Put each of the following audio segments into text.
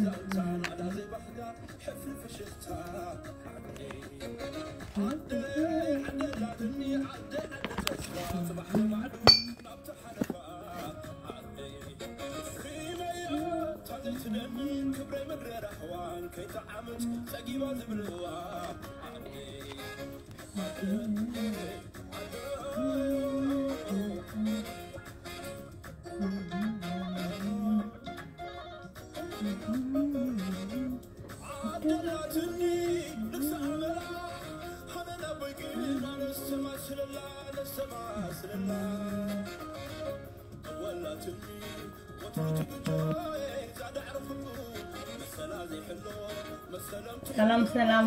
سلام سلام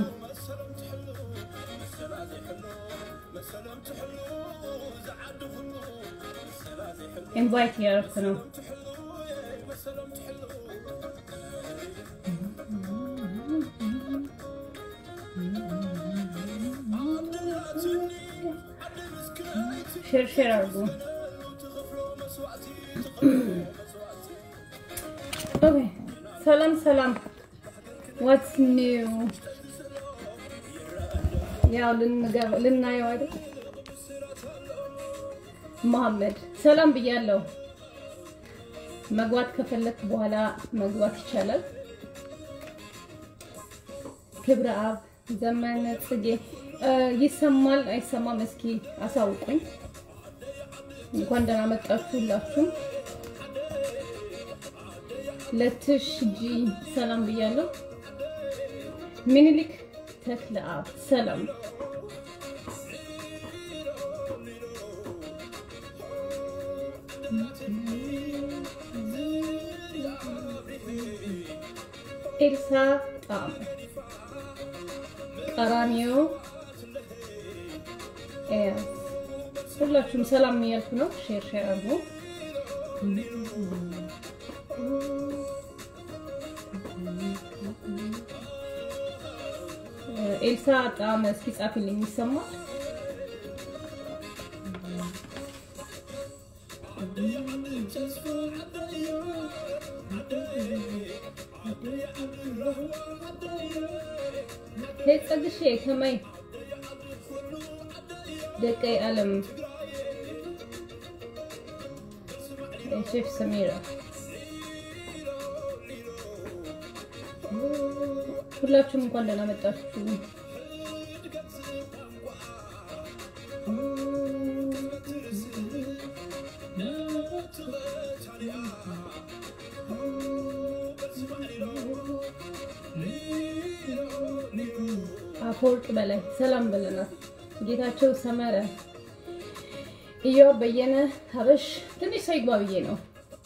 invite ያርኩ ነው ሼር አርጉ Okay ሰላም ሰላም what's new ያው ልናየው አይደል መሐመድ ሰላም ብያለሁ መግባት ከፈለክ በኋላ መግባት ይቻላል ክብረ አብ ዘመን ጽጌ ይሰማል አይሰማም እስኪ አሳውቁኝ እንኳን ደህና መጣችሁ ሁላችሁም ለትሽጂ ሰላም ብያለሁ ሚኒሊክ ተክለ አብ ሰላም ኤልሳ ጣም ቀራኒዮ ሁላችሁም ሰላም እያልኩ ነው ሼር አድርጉ ኤልሳ ጣም እስኪ ጻፊልኝ ይሰማል هيتصدش كمان دقي ألم شيف سميرة كلكم እንኳን ደህና መጣችሁ አፎርቅ በላይ ሰላም በለናት ጌታቸው ሰመረ ኢዮ በየነ ሀበሽ ትንሽ ሳይግባብዬ ነው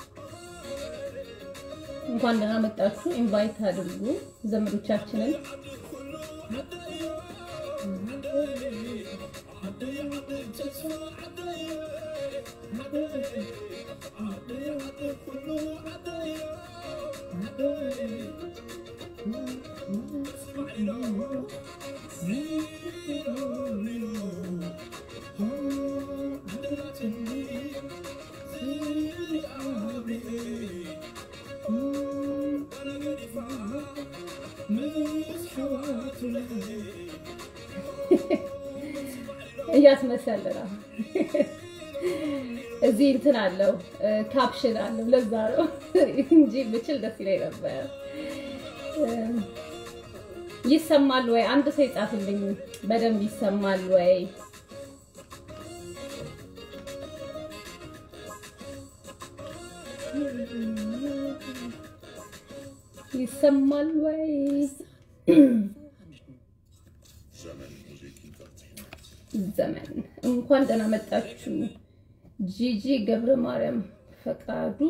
እንኳን ደህና መጣችሁ ኢንቫይት አድርጉ ዘመዶቻችንን እያስመሰለና እዚህ እንትን አለው ካፕሽን አለው ለዛ ነው እንጂ ብችል ደስ ይለኝ ነበር ይሰማል ወይ አንድ ሰው ይጻፍልኝ በደንብ ይሰማል ወይ ይሰማል ወይ ዘመን እንኳን ደህና መጣችሁ ጂጂ ገብረ ማርያም ፈቃዱ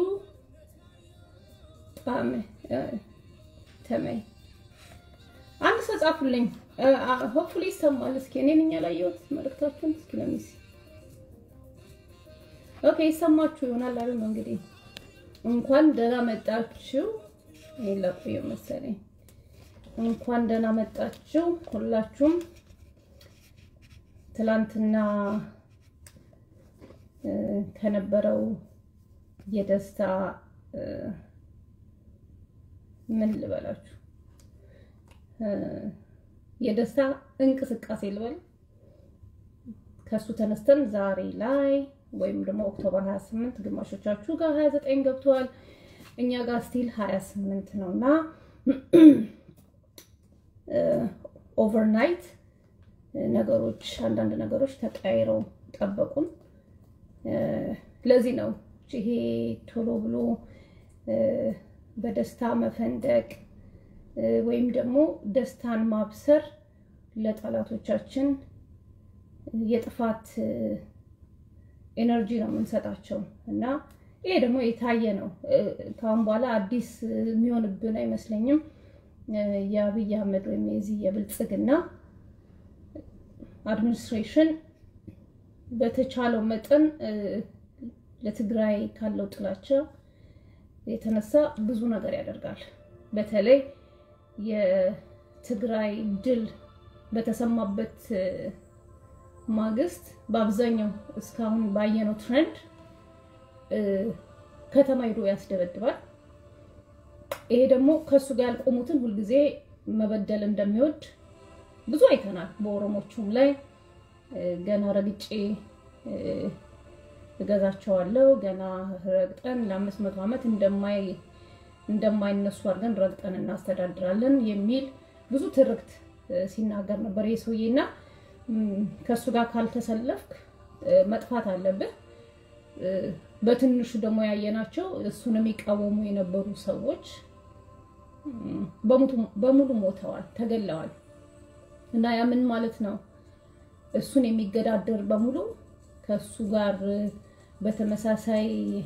ጣም ተመይ አንድ ሰው ጻፉልኝ ሆፕፉሊ ይሰማል እስኪ እኔ ነኝ ያላየሁት መልእክታችሁን እስኪ ለሚስ ኦኬ ይሰማችሁ ይሆናል አይደል እንግዲህ እንኳን ደህና መጣችሁ ይላቁየው መሰለኝ እንኳን ደህና መጣችሁ ሁላችሁም ትላንትና ከነበረው የደስታ ምን ልበላችሁ የደስታ እንቅስቃሴ ልበል ከሱ ተነስተን ዛሬ ላይ ወይም ደግሞ ኦክቶበር 28 ግማሾቻችሁ ጋር 29 ገብቷል እኛ ጋር ስቲል 28 ነውና ኦቨርናይት ነገሮች አንዳንድ ነገሮች ተቀያይረው ጠበቁን ለዚህ ነው ይሄ ቶሎ ብሎ በደስታ መፈንደቅ ወይም ደግሞ ደስታን ማብሰር ለጠላቶቻችን የጥፋት ኤነርጂ ነው የምንሰጣቸው እና ይሄ ደግሞ የታየ ነው ካሁን በኋላ አዲስ የሚሆንብን አይመስለኝም የአብይ አህመድ ወይም የዚህ የብልጽግና አድሚኒስትሬሽን በተቻለው መጠን ለትግራይ ካለው ጥላቻ የተነሳ ብዙ ነገር ያደርጋል በተለይ የትግራይ ድል በተሰማበት ማግስት በአብዛኛው እስካሁን ባየነው ትሬንድ ከተማ ሄዶ ያስደበድባል ይሄ ደግሞ ከሱ ጋር ያልቆሙትን ሁሉ ጊዜ መበደል እንደሚወድ ብዙ አይተናል በኦሮሞቹም ላይ ገና ረግጬ እገዛቸዋለሁ ገና ረግጠን ለ500 ዓመት እንደማይነሱ አድርገን ረግጠን እናስተዳድራለን የሚል ብዙ ትርክት ሲናገር ነበር የሰውዬና ከሱ ጋር ካልተሰለፍክ መጥፋት አለበት በትንሹ ደግሞ ያየናቸው እሱን የሚቃወሙ የነበሩ ሰዎች በሙሉ ሞተዋል ተገለዋል እና ያ ምን ማለት ነው እሱን የሚገዳደር በሙሉ ከሱ ጋር በተመሳሳይ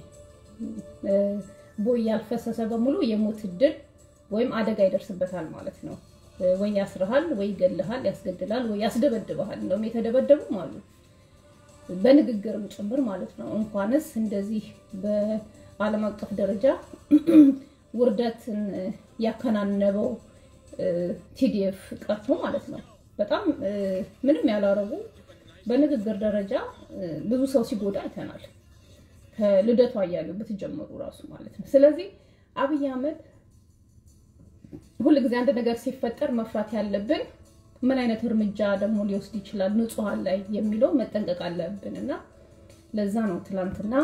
ቦይ ያልፈሰሰ በሙሉ የሞት ድል ወይም አደጋ ይደርስበታል ማለት ነው ወይ ያስራሃል ወይ ይገልሃል ያስገድላል ወይ ያስደበድባል እንደውም የተደበደቡም አሉ በንግግርም ጭምር ማለት ነው እንኳንስ እንደዚህ በዓለም አቀፍ ደረጃ ውርደትን ያከናነበው ቲዲኤፍ ቀርቶ ማለት ነው በጣም ምንም ያላረጉ በንግግር ደረጃ ብዙ ሰው ሲጎዳ አይተናል ከልደቱ አያሌው በተጀመሩ ራሱ ማለት ነው ስለዚህ አብይ አህመድ ሁሉ ጊዜ አንድ ነገር ሲፈጠር መፍራት ያለብን ምን አይነት እርምጃ ደግሞ ሊወስድ ይችላል ንጹሃን ላይ የሚለው መጠንቀቅ አለብንና ለዛ ነው ትላንትና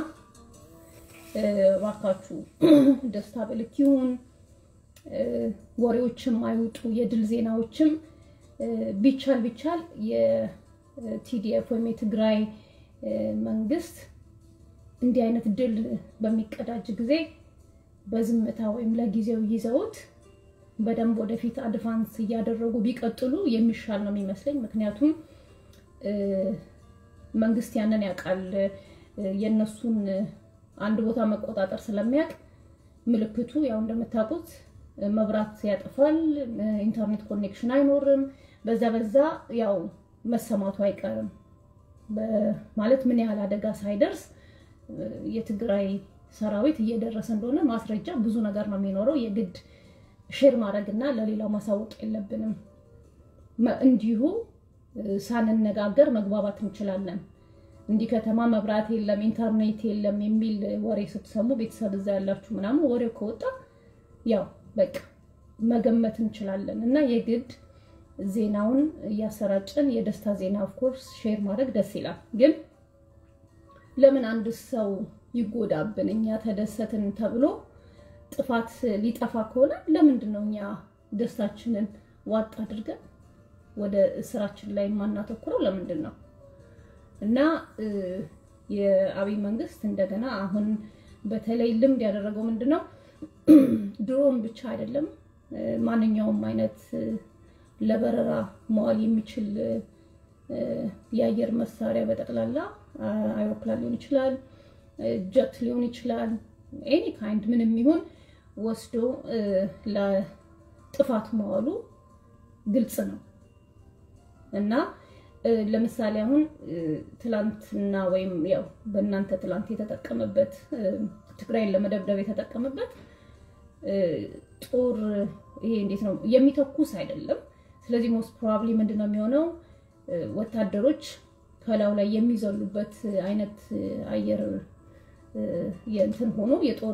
ዋካቹ ደስታ በልኪውን ወሬዎችም አይውጡ የድል ዜናዎችም ቢቻል የቲዲኤፍ ወይም የትግራይ መንግስት እንዲህ አይነት ድል በሚቀዳጅ ጊዜ በዝምታ ወይም ለጊዜው ይዘውት በደንብ ወደፊት አድቫንስ ያደረጉ ቢቀጥሉ የሚሻል ነው የሚመስለኝ ምክንያቱም መንግስት ያንን ያቃል የነሱን አንድ ቦታ መቆጣጠር ስለሚያቅ ምልክቱ ያው እንደምታውቁት መብራት ያጠፋል ኢንተርኔት ኮኔክሽን አይኖርም በዛ ያው መሰማቱ አይቀርም ማለት ምን ያህል አደጋ ሳይደርስ የትግራይ ሰራዊት እየደረሰ እንደሆነ ማስረጃ ብዙ ነገር ነው የሚኖረው የግድ ሼር ማድረግና ለሌላው ማሳወቅ የለብንም እንዲሁ ሳንነጋገር መግባባት እንችላለን እንዲህ ከተማ መብራት የለም ኢንተርኔት የለም የሚል ወሬ ስትሰሙ ቤተሰብ እዛ ያላችሁ ምናምን ወሬው ከወጣ ያው በቃ መገመት እንችላለን እና የግድ ዜናውን ያሰራጨን የደስታ ዜና ኦፍ ኮርስ ሼር ማድረግ ደስ ይላል ግን ለምን አንድ ሰው ይጎዳብን እኛ ተደሰትን ተብሎ ጥፋት ሊጠፋ ከሆነ ለምንድነው እኛ ደስታችንን ዋጥ አድርገን ወደ ስራችን ላይ ማናተኩረው ለምንድነው እና የአብይ መንግስት እንደገና አሁን በተለይ ልምድ ያደረገው ምንድነው ድሮን ብቻ አይደለም ማንኛውም አይነት ለበረራ መዋል የሚችል የአየር መሳሪያ በጠቅላላ አይሮፕላን ሊሆን ይችላል ጀት ሊሆን ይችላል ኤኒ ካይንድ ምንም ይሁን ወስዶ ለጥፋት መዋሉ ግልጽ ነው እና ለምሳሌ አሁን ትላንትና ወይም ያው በእናንተ ትላንት የተጠቀመበት ትግራይን ለመደብደብ የተጠቀመበት ጦር ይሄ እንዴት ነው የሚተኩስ አይደለም ስለዚህ ሞስት ፕሮባብሊ ምንድነው የሚሆነው ወታደሮች ከላው ላይ የሚዘሉበት አይነት አየር የእንትን ሆኖ የጦር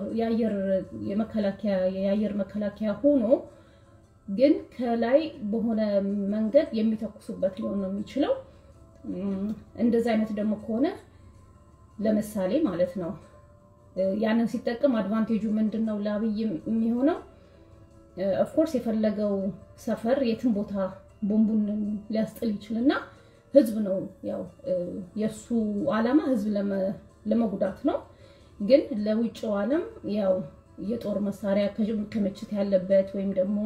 የአየር መከላከያ ሆኖ ግን ከላይ በሆነ መንገድ የሚተኩሱበት ሊሆን ነው የሚችለው። እንደዛ አይነት ደግሞ ከሆነ ለምሳሌ ማለት ነው ያንን ሲጠቀም አድቫንቴጁ ምንድነው ለአብይ የሚሆነው? ኦፍ ኮርስ የፈለገው ሰፈር የትም ቦታ ቦምቡን ሊያስጥል ይችላልና ህዝብ ነው ያው የሱ ዓላማ ህዝብ ለመጉዳት ነው። ግን ለውጭው ዓለም ያው የጦር መሳሪያ ክምችት ያለበት ወይም ደግሞ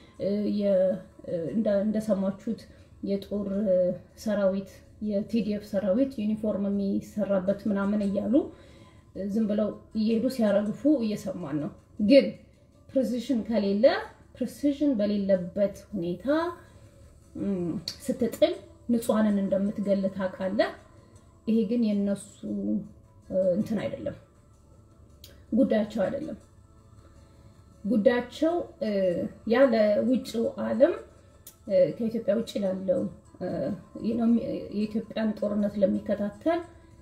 እንደሰማችሁት የጦር ሰራዊት የቲዲኤፍ ሰራዊት ዩኒፎርም የሚሰራበት ምናምን እያሉ ዝም ብለው እየሄዱ ሲያረግፉ እየሰማን ነው። ግን ፕሪሲዥን በሌለበት ሁኔታ ስትጥል ንጹሃንን እንደምትገል ታውቃለህ። ይሄ ግን የነሱ እንትን አይደለም፣ ጉዳያቸው አይደለም። ጉዳያቸው ያለ ውጭው ዓለም ከኢትዮጵያ ውጭ ላለው የኢትዮጵያን ጦርነት ለሚከታተል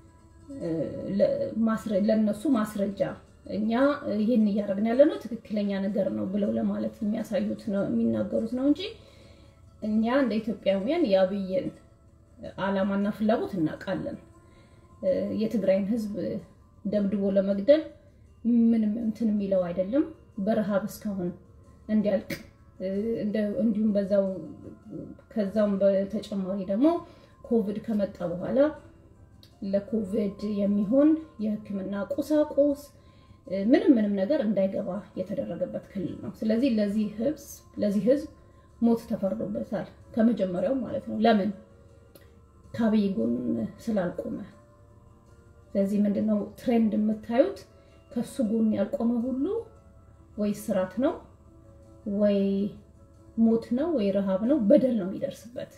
ለነሱ ማስረጃ እኛ ይሄን እያደረግን ያለነው ትክክለኛ ነገር ነው ብለው ለማለት የሚያሳዩት ነው የሚናገሩት ነው እንጂ እኛ እንደ ኢትዮጵያውያን ያብየን ዓላማና ፍላጎት እናውቃለን። የትግራይን ህዝብ ደብድቦ ለመግደል ምንም እንትን የሚለው አይደለም። በረሃብ እስካሁን እንዲያልቅ እንዲሁም ከዛም በተጨማሪ ደግሞ ኮቪድ ከመጣ በኋላ ለኮቪድ የሚሆን የህክምና ቁሳቁስ ምንም ነገር እንዳይገባ የተደረገበት ክልል ነው። ስለዚህ ለዚህ ህዝብ ሞት ተፈርዶበታል ከመጀመሪያው ማለት ነው። ለምን? ከአብይ ጎን ስላልቆመ። ስለዚህ ምንድነው ትሬንድ የምታዩት? ከሱ ጎን ያልቆመ ሁሉ ወይ ስራት ነው ወይ ሞት ነው ወይ ረሃብ ነው፣ በደል ነው የሚደርስበት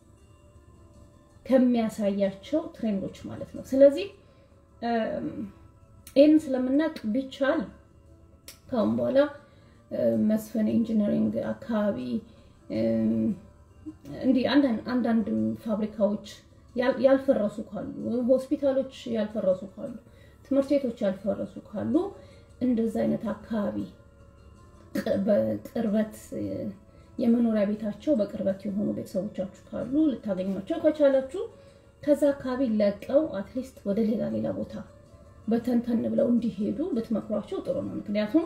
ከሚያሳያቸው ትሬንዶች ማለት ነው። ስለዚህ ይህን ስለምናውቅ ቢቻል ካሁን በኋላ መስፍን ኢንጂነሪንግ አካባቢ እንዲህ አንዳንድ ፋብሪካዎች ያልፈረሱ ካሉ፣ ሆስፒታሎች ያልፈረሱ ካሉ፣ ትምህርት ቤቶች ያልፈረሱ ካሉ እንደዛ አይነት አካባቢ በቅርበት የመኖሪያ ቤታቸው በቅርበት የሆኑ ቤተሰቦቻችሁ ካሉ ልታገኟቸው ከቻላችሁ ከዛ አካባቢ ለቀው አትሊስት ወደ ሌላ ቦታ በተንተን ብለው እንዲሄዱ ብትመክሯቸው ጥሩ ነው። ምክንያቱም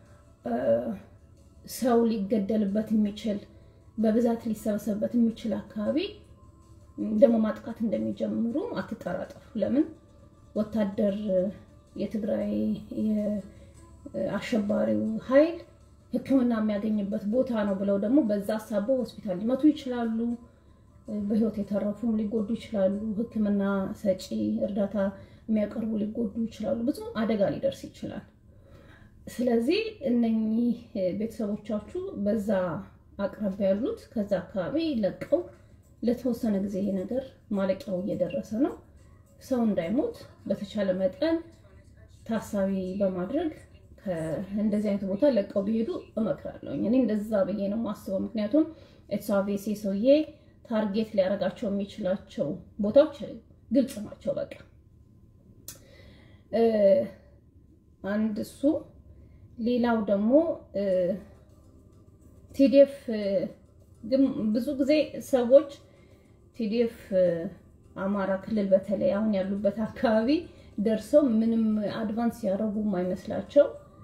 ሰው ሊገደልበት የሚችል በብዛት ሊሰበሰብበት የሚችል አካባቢ ደግሞ ማጥቃት እንደሚጀምሩ አትጠራጠሩ። ለምን? ወታደር የትግራይ አሸባሪው ኃይል ህክምና የሚያገኝበት ቦታ ነው ብለው ደግሞ በዛ አሳቦ ሆስፒታል ሊመቱ ይችላሉ። በህይወት የተረፉም ሊጎዱ ይችላሉ። ህክምና ሰጪ እርዳታ የሚያቀርቡ ሊጎዱ ይችላሉ። ብዙ አደጋ ሊደርስ ይችላል። ስለዚህ እነኚህ ቤተሰቦቻችሁ በዛ አቅራቢያ ያሉት ከዛ አካባቢ ለቀው ለተወሰነ ጊዜ ይሄ ነገር ማለቂያው እየደረሰ ነው፣ ሰው እንዳይሞት በተቻለ መጠን ታሳቢ በማድረግ እንደዚህ አይነት ቦታ ለቀው ቢሄዱ እመክራለሁ። እኔ እንደዛ ብዬ ነው ማስበው። ምክንያቱም ኢትስ ኦብቪየስ ሰውዬ ታርጌት ሊያረጋቸው የሚችላቸው ቦታዎች ግልጽ ናቸው። በቃ አንድ እሱ፣ ሌላው ደግሞ ቲዲኤፍ ግን ብዙ ጊዜ ሰዎች ቲዲኤፍ አማራ ክልል በተለይ አሁን ያሉበት አካባቢ ደርሰው ምንም አድቫንስ ያደረጉ የማይመስላቸው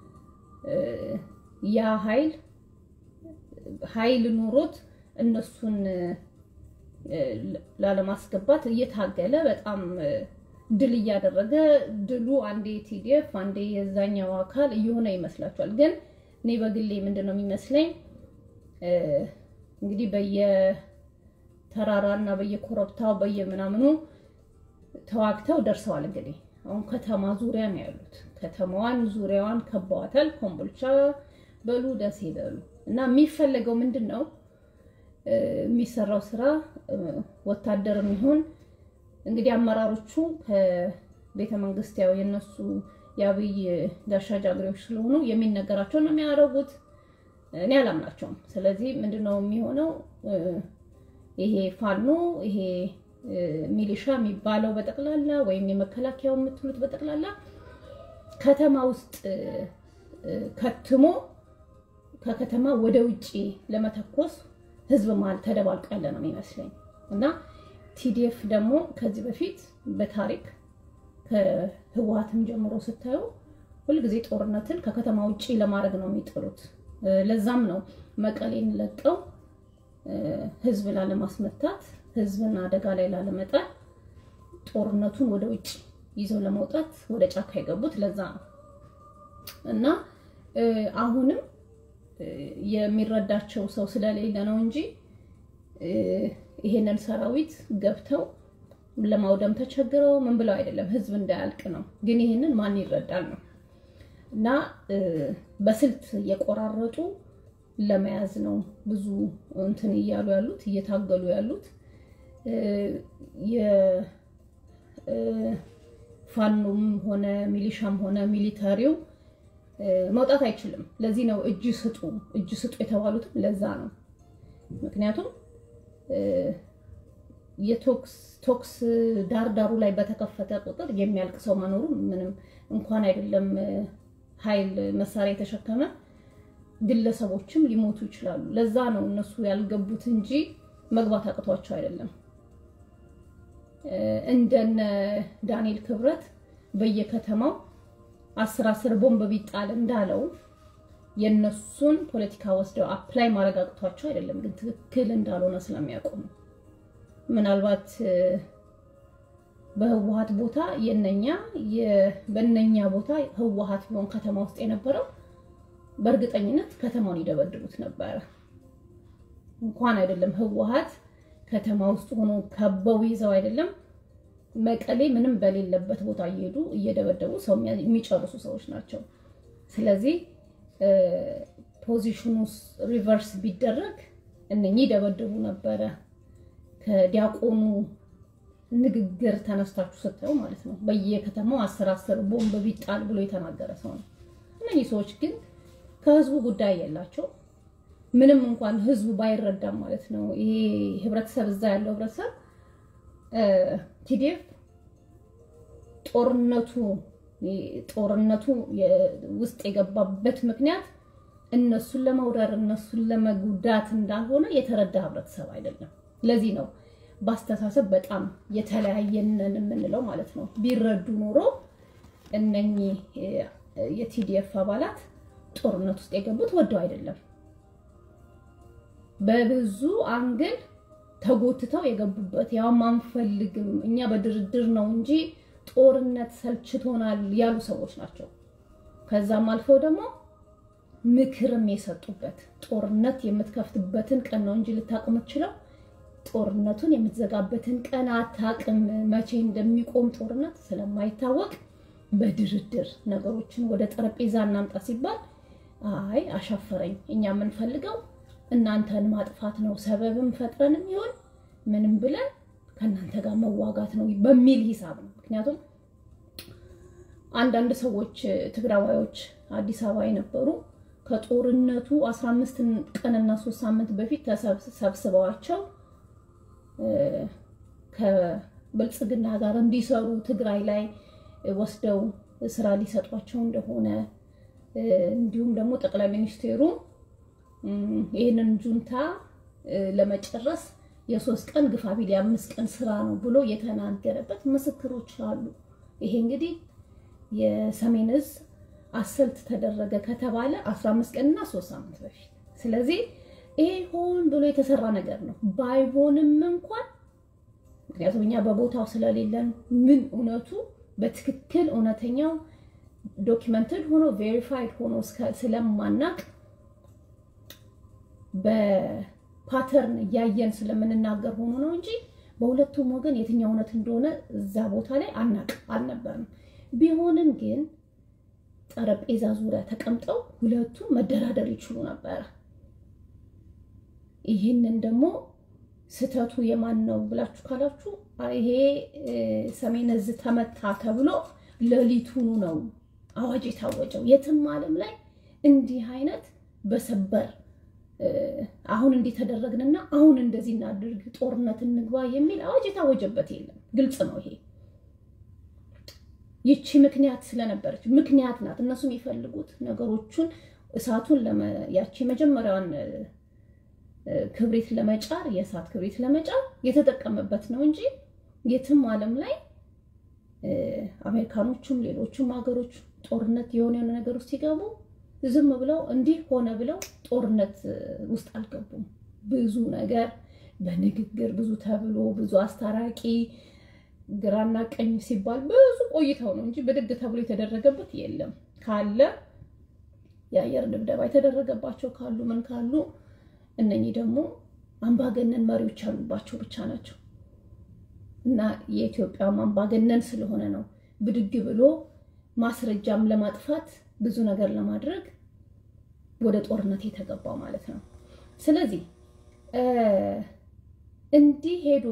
ያ ኃይል ኑሮት እነሱን ላለማስገባት እየታገለ በጣም ድል እያደረገ ድሉ አንዴ ቲዲኤፍ አንዴ የዛኛው አካል እየሆነ ይመስላችኋል። ግን እኔ በግሌ ምንድነው የሚመስለኝ እንግዲህ በየተራራና በየኮረብታው በየምናምኑ ተዋግተው ደርሰዋል። እንግዲህ አሁን ከተማ ዙሪያ ነው ያሉት። ከተማዋን ዙሪያዋን ከበዋታል። ኮምቦልቻ በሉ ደሴ በሉ እና የሚፈልገው ምንድነው የሚሰራው ስራ ወታደርም ይሁን እንግዲህ አመራሮቹ ከቤተ መንግስት ያው የነሱ ያብይ ጋሻ ጃግሬዎች ስለሆኑ የሚነገራቸው ነው የሚያደርጉት። እኔ አላምናቸውም። ስለዚህ ምንድነው የሚሆነው? ይሄ ፋኖ ይሄ ሚሊሻ የሚባለው በጠቅላላ ወይም የመከላከያው የምትሉት በጠቅላላ ከተማ ውስጥ ከትሞ ከከተማ ወደ ውጪ ለመተኮስ ህዝብ ማለት ተደባልቆ ያለ ነው የሚመስለኝ እና ቲዲኤፍ ደግሞ ከዚህ በፊት በታሪክ ከህወሓትም ጀምሮ ስታዩ ሁሉ ጊዜ ጦርነትን ከከተማ ውጪ ለማድረግ ነው የሚጥሩት ለዛም ነው መቀሌን ለቀው ህዝብ ላለማስመታት ህዝብን አደጋ ላይ ላለመጣል ጦርነቱን ወደ ውጪ ይዘው ለመውጣት ወደ ጫካ የገቡት ለዛ ነው እና አሁንም የሚረዳቸው ሰው ስለሌለ ነው እንጂ ይሄንን ሰራዊት ገብተው ለማውደም ተቸግረው ምን ብለው አይደለም ህዝብ እንዳያልቅ ነው ግን ይሄንን ማን ይረዳል ነው እና በስልት የቆራረጡ ለመያዝ ነው ብዙ እንትን ይያሉ ያሉት እየታገሉ ያሉት ፋኖም ሆነ ሚሊሻም ሆነ ሚሊታሪው መውጣት አይችልም ለዚህ ነው እጅ ስጡ የተባሉት ለዛ ነው ምክንያቱም የቶክስ ዳርዳሩ ላይ በተከፈተ ቁጥር የሚያልቅ ሰው መኖሩ ምንም እንኳን አይደለም ኃይል መሳሪያ የተሸከመ ግለሰቦችም ሊሞቱ ይችላሉ ለዛ ነው እነሱ ያልገቡት እንጂ መግባት አቅቷቸው አይደለም እንደነ ዳንኤል ክብረት በየከተማው 10 ቦምብ ቢጣል እንዳለው የነሱን ፖለቲካ ወስደው አፕላይ ማድረግ አቅቷቸው አይደለም ግን ትክክል እንዳልሆነ ስለሚያውቁ ምናልባት በህወሓት ቦታ በእነኛ ቦታ ህወሓት ቢሆን ከተማ ውስጥ የነበረው በእርግጠኝነት ከተማውን ይደበድቡት ነበር እንኳን አይደለም ህወሓት ከተማ ውስጥ ሆኖ ከበው ይዘው አይደለም መቀሌ ምንም በሌለበት ቦታ እየሄዱ እየደበደቡ ሰው የሚጨርሱ ሰዎች ናቸው ስለዚህ ፖዚሽኑ ሪቨርስ ቢደረግ እነኚህ ደበደቡ ነበር ከዲያቆኑ ንግግር ተነስታችሁ ስታዩ ማለት ነው በየከተማው 10 ቦምብ ቢጣል ብሎ የተናገረ ሰው ነው እነኚህ ሰዎች ግን ከህዝቡ ጉዳይ ያላቸው ምንም እንኳን ህዝቡ ባይረዳም ማለት ነው ይሄ ህብረተሰብ እዛ ያለው ህብረተሰብ ቲዲኤፍ ጦርነቱ ውስጥ የገባበት ምክንያት እነሱን ለማውረር እነሱን ለመጉዳት እንዳልሆነ የተረዳ ህብረተሰብ አይደለም ለዚህ ነው ባስተሳሰብ በጣም የተለያየነን የምንለው ማለት ነው ቢረዱ ኖሮ እነኚህ የቲዲኤፍ አባላት ጦርነት ውስጥ የገቡት ወደው አይደለም በብዙ አንግል ተጎትተው የገቡበት ያው ማንፈልግም እኛ በድርድር ነው እንጂ ጦርነት ሰልችቶናል ያሉ ሰዎች ናቸው ከዛም አልፈው ደግሞ ምክርም የሰጡበት ጦርነት የምትከፍትበትን ቀን ነው እንጂ ልታቆምችለው ጦርነቱን የምትዘጋበትን ቀን አታቅም መቼ እንደሚቆም ጦርነት ስለማይታወቅ በድርድር ነገሮችን ወደ ጠረጴዛ እናምጣ ሲባል አይ አሻፈረኝ እኛ ምን ፈልገው እናንተን ማጥፋት ነው ሰበብም ፈጥረንም ይሁን ምንም ብለን ከናንተ ጋር መዋጋት ነው በሚል ሂሳብ ነው ምክንያቱም አንዳንድ ሰዎች ትግራዋዮች አዲስ አበባ የነበሩ ከጦርነቱ 15 ቀንና 3 ሳምንት በፊት ተሰብስበዋቸው ከብልጽግና ጋር እንዲሰሩ ትግራይ ላይ ወስደው ስራ ሊሰጧቸው እንደሆነ እንዲሁም ደግሞ ጠቅላይ ሚኒስቴሩ ይሄንን ጁንታ ለመጨረስ የ3 ቀን ግፋቢል የ5 ቀን ስራ ነው ብሎ የተናገረበት ምስክሮች አሉ ይሄ እንግዲህ የሰሜን እዝ አሰልት ተደረገ ከተባለ 15 ቀንና 3 ሳምንት በፊት ስለዚህ ይሄ ሆን ብሎ የተሰራ ነገር ነው ባይሆንም እንኳን ምክንያቱም እኛ በቦታው ስለሌለን ምን እውነቱ በትክክል እውነተኛው ዶክመንትድ ሆኖ ቬሪፋይድ ሆኖ ስለማናቅ በፓተርን ያየን ስለምንናገር ሆኖ ነው እንጂ በሁለቱም ወገን የትኛው እውነት እንደሆነ እዛ ቦታ ላይ አልነበረም ቢሆንም ግን ጠረጴዛ ዙሪያ ተቀምጠው ሁለቱም መደራደር ይችሉ ነበር ይሄንን ደግሞ ስተቱ የማን ነው ብላችሁ ካላችሁ ይሄ ሰሜን እዝ ተመታ ተብሎ ለሊቱኑ ነው አዋጅ የታወጀው የትም ዓለም ላይ እንዲህ አይነት በሰበር አሁን እንዲህ ተደረግንና አሁን እንደዚህ እናድርግ ጦርነት እንግባ የሚል አዋጅ የታወጀበት የለም ግልጽ ነው ይሄ ይቺ ምክንያት ስለነበረች ምክንያት ናት እነሱ የሚፈልጉት ነገሮችን እሳቱን ያቺ መጀመሪያውን ክብሪት ለመጫር የእሳት ክብሪት ለመጫር የተጠቀመበት ነው እንጂ የትም ዓለም ላይ አሜሪካኖቹም ሌሎችም ሀገሮች ጦርነት የሆነ ነገር ውስጥ ሲገቡ ዝም ብለው እንዲህ ሆነ ብለው ጦርነት ውስጥ አልገቡም ብዙ ነገር በንግግር ብዙ ተብሎ ብዙ አስታራቂ ግራና ቀኝ ሲባል ብዙ ቆይተው ነው እንጂ በድግ ተብሎ የተደረገበት የለም ካለ ያየር ድብደባ የተደረገባቸው ካሉ ምን ካሉ እነኚህ ደግሞ አምባገነን መሪዎች ያሉባቸው ብቻ ናቸው እና የኢትዮጵያ አምባገነን ስለሆነ ነው ብድግ ብሎ ማስረጃም ለማጥፋት ብዙ ነገር ለማድረግ ወደ ጦርነት የተገባው ማለት ነው ስለዚህ እንዲህ ሄዶ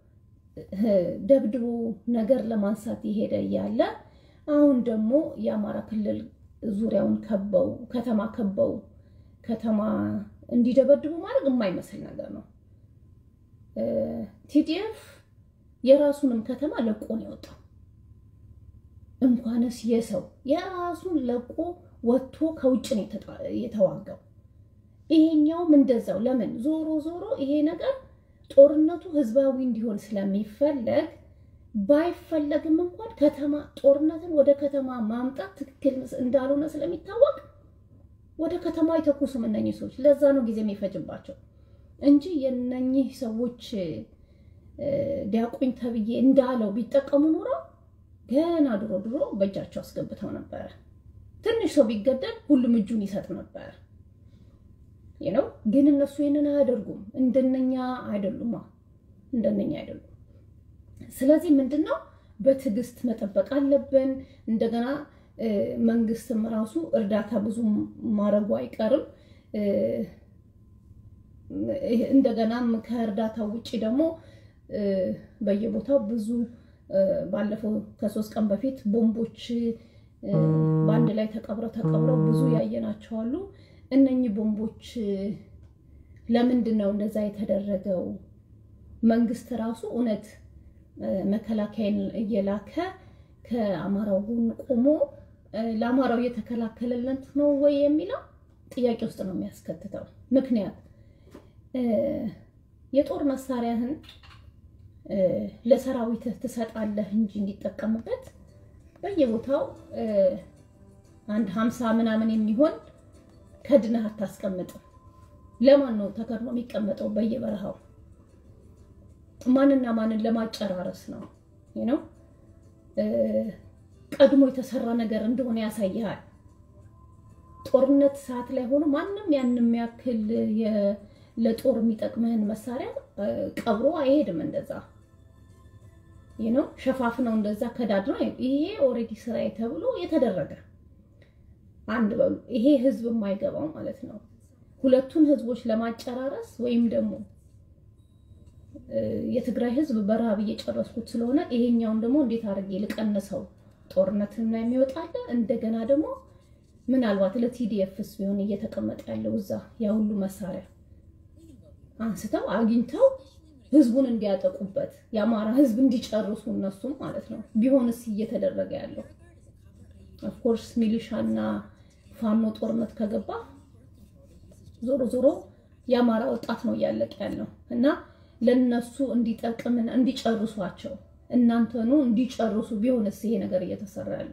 ደብድቦ ነገር ለማንሳት ይሄደ ያለ አሁን ደግሞ የአማራ ክልል ዙሪያውን ከበው ከተማ እንዲደበድቡ ማድረግ የማይመስል ነገር ነው ቲዲኤፍ የራሱንም ከተማ ለቆ ነው የወጣው እንኳንስ የሰው የራሱን ለቆ ወጥቶ ከውጭ ነው የተዋጋው ይሄኛውም እንደዛው ለምን ዞሮ ይሄ ነገር ጦርነቱ ህዝባዊ እንዲሆን ስለሚፈልግ ባይፈለግም እንኳን ከተማ ጦርነትን ወደ ከተማ ማምጣት ትክክል እንዳልሆነ ስለሚታወቅ ወደ ከተማ ይተኩሱም እነኚህ ሰዎች ለዛ ነው ጊዜ የሚፈጅባቸው እንጂ የነኚህ ሰዎች ዲያቆን ተብዬ እንዳለው ቢጠቀሙ ኖሮ ገና ድሮ በእጃቸው አስገብተው ነበር ትንሽ ሰው ቢገደል ሁሉም እጁን ይሰጥ ነበር ግን እነሱ ይሄንን አያደርጉም እንደነኛ አይደሉም ስለዚህ ምንድነው በትግስት መጠበቅ አለብን እንደገና መንግስትም ራሱ እርዳታ ብዙ ማረጉ አይቀርም እንደገናም ከእርዳታው ውጪ ደግሞ በየቦታው ብዙ ባለፈው ከ3 ቀን በፊት ቦምቦች ባንድ ላይ ተቀብረው ብዙ ያየናቸው አሉ እነኚህ ቦምቦች ለምንድነው እንደዛ የተደረገው መንግስት ራሱ እውነት መከላከያን እየላከ ከአማራው ጎን ቆሞ ለአማራው የተከላከለለት ነው ወይ የሚለው ጥያቄ ውስጥ ነው የሚያስከትተው ምክንያት የጦር መሳሪያህን ለሰራዊት ተሰጣለህ እንጂ እንዲጠቀምበት በየቦታው አንድ 50 ምናምን የሚሆን ከድነህ አታስቀምጥ ለማን ነው ተከርኖ የሚቀመጠው በየበረሃው ማንና ማንን ለማጨራረስ ነው ቀድሞ የተሰራ ነገር እንደሆነ ያሳያል ጦርነት ሰዓት ላይ ሆኖ ማንንም ያንንም ያክል ለጦር የሚጠቅመን መሳሪያ ቀብሮ አይሄድም እንደዛ ሸፋፍነው እንደዛ ከዳድነው ይሄ ኦሬዲ ስራዬ ተብሎ የተደረገ አንድ በሉ ይሄ ህዝብ የማይገባው ማለት ነው ሁለቱን ህዝቦች ለማጨራረስ ወይም ደግሞ የትግራይ ህዝብ በረሃብ እየጨረስኩት ስለሆነ ይሄኛውን ደግሞ እንዴት አድርጌ ልቀንሰው ጦርነትና የሚወጣለ እንደገና ደግሞ ምናልባት ለቲዲኤፍስ ቢሆን እየተቀመጠ ያለው እዛ ያ ሁሉ መሳሪያ አንስተው አግኝተው ህዝቡን እንዲያጠቁበት የአማራ ህዝብ እንዲጨርሱ እነሱም ማለት ነው ቢሆንስ እየተደረገ ያለው of course ሚሊሻና ፋኖ ጦርነት ከገባ ዞሮ የአማራ ወጣት ነው ያለቀ ያለው እና ለነሱ እንዲጠቅምና እንዲጨርሷቸው እናንተኑ እንዲጨርሱ ቢሆንስ ይሄ ነገር እየተሰራ ያለው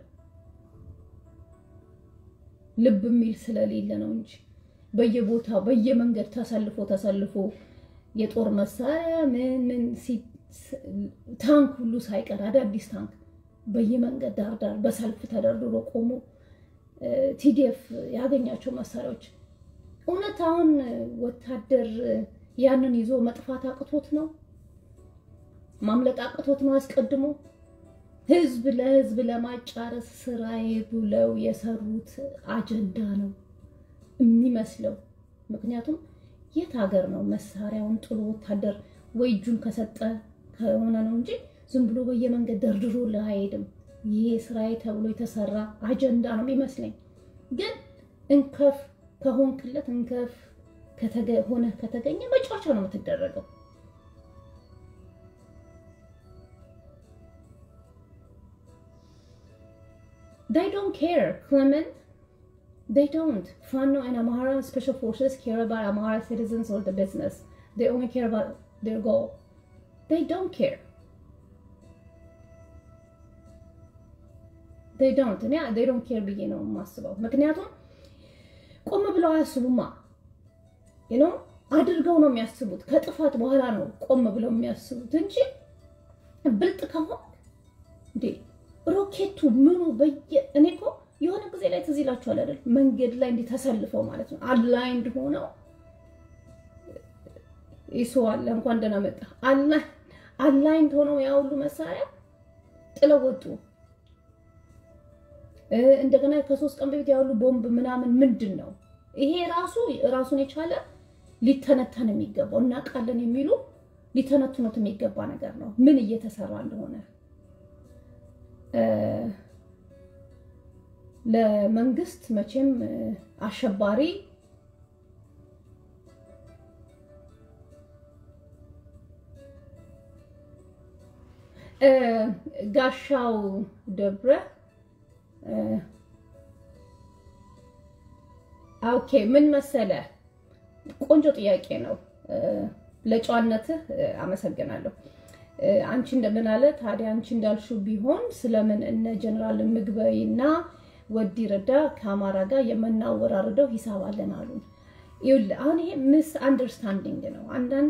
ልብ ሚል ስለሌለ ነው እንጂ በየቦታው በየመንገድ ተሰልፎ የጦር መሳሪያ ምን ታንክ ሁሉ ሳይቀር አዳዲስ ታንክ በየመንገድ ዳር በሰልፍ ተደርድሮ ቆሞ ቲዲኤፍ ያገኛቸው መሳሪያዎች እውነታውን ወታደር ያንን ይዞ መጥፋት አቅቶት ነው ማምለጥ አቅቶት ነው አስቀድሞ ህዝብ ለህዝብ ለማጫረስ ስራዬ ብለው የሰሩት አጀንዳ ነው የሚመስለው ምክንያቱም የት ሀገር ነው መሳሪያውን ጥሎ ወታደር ወይ እጁን ከሰጠ ከሆነ ነው እንጂ ዝም ብሎ በየመንገድ ደርድሮ ለሃይድም ይሄ ስራዬ ተብሎ የተሰራ አጀንዳ ነው የሚመስለኝ ግን እንከፍ ከሆንክለት እንከፍ ከተገኘ መጫወቻ ነው የምትደረገው care, Clement. They don't. Fano and Amhara special forces care about Amhara citizens or the business. They only care about their goal. They don't care. They don't. Yeah, they don't care ብዬ ነው የማስበው ምክንያቱም ቆም ብለው አያስቡማ አድርገው ነው የሚያስቡት ከጥፋት በኋላ ነው ቆም ብለው የሚያስቡት እንጂ ብልጥ ከሆነ እንዴ ሮኬቱ ምኑ እኔ እኮ የሆነ ጊዜ ላይ ትዝ ይላችኋል አይደል መንገድ ላይ እንዲ ተሰልፈው ማለት ነው አላይንድ ሆነው ይሰዋል እንኳን ደህና መጣ አላይንድ ሆነው ያው ሁሉ መሳሪያ ጥለው ወጡ እንደገና ከ3 ቀን በፊት ያሉ ቦምብ ምናምን ምንድነው ይሄ ራሱን የቻለ ሊተነተን የሚገባው እና ቃልን የሚሉ ሊተነተኑት የሚገባ ነገር ነው ምን እየተሰራ እንደሆነ ለመንግስት መቼም አሸባሪ ጋሻው ደብረ ኦኬ ምን መሰለ ቆንጆ ጥያቄ ነው ለጫዋነትህ አመሰግናለሁ አንቺ እንደምን አለ ታዲያ አንቺ እንዳልሽው ቢሆን ስለምን እነ ጀነራል ምግበይና ወዲ ረዳ ከአማራ ጋር የመናወራረደው ሂሳብ አለን አሉ ይል አሁን ይሄ ሚስ አንደርስታንዲንግ ነው አንዳንዴ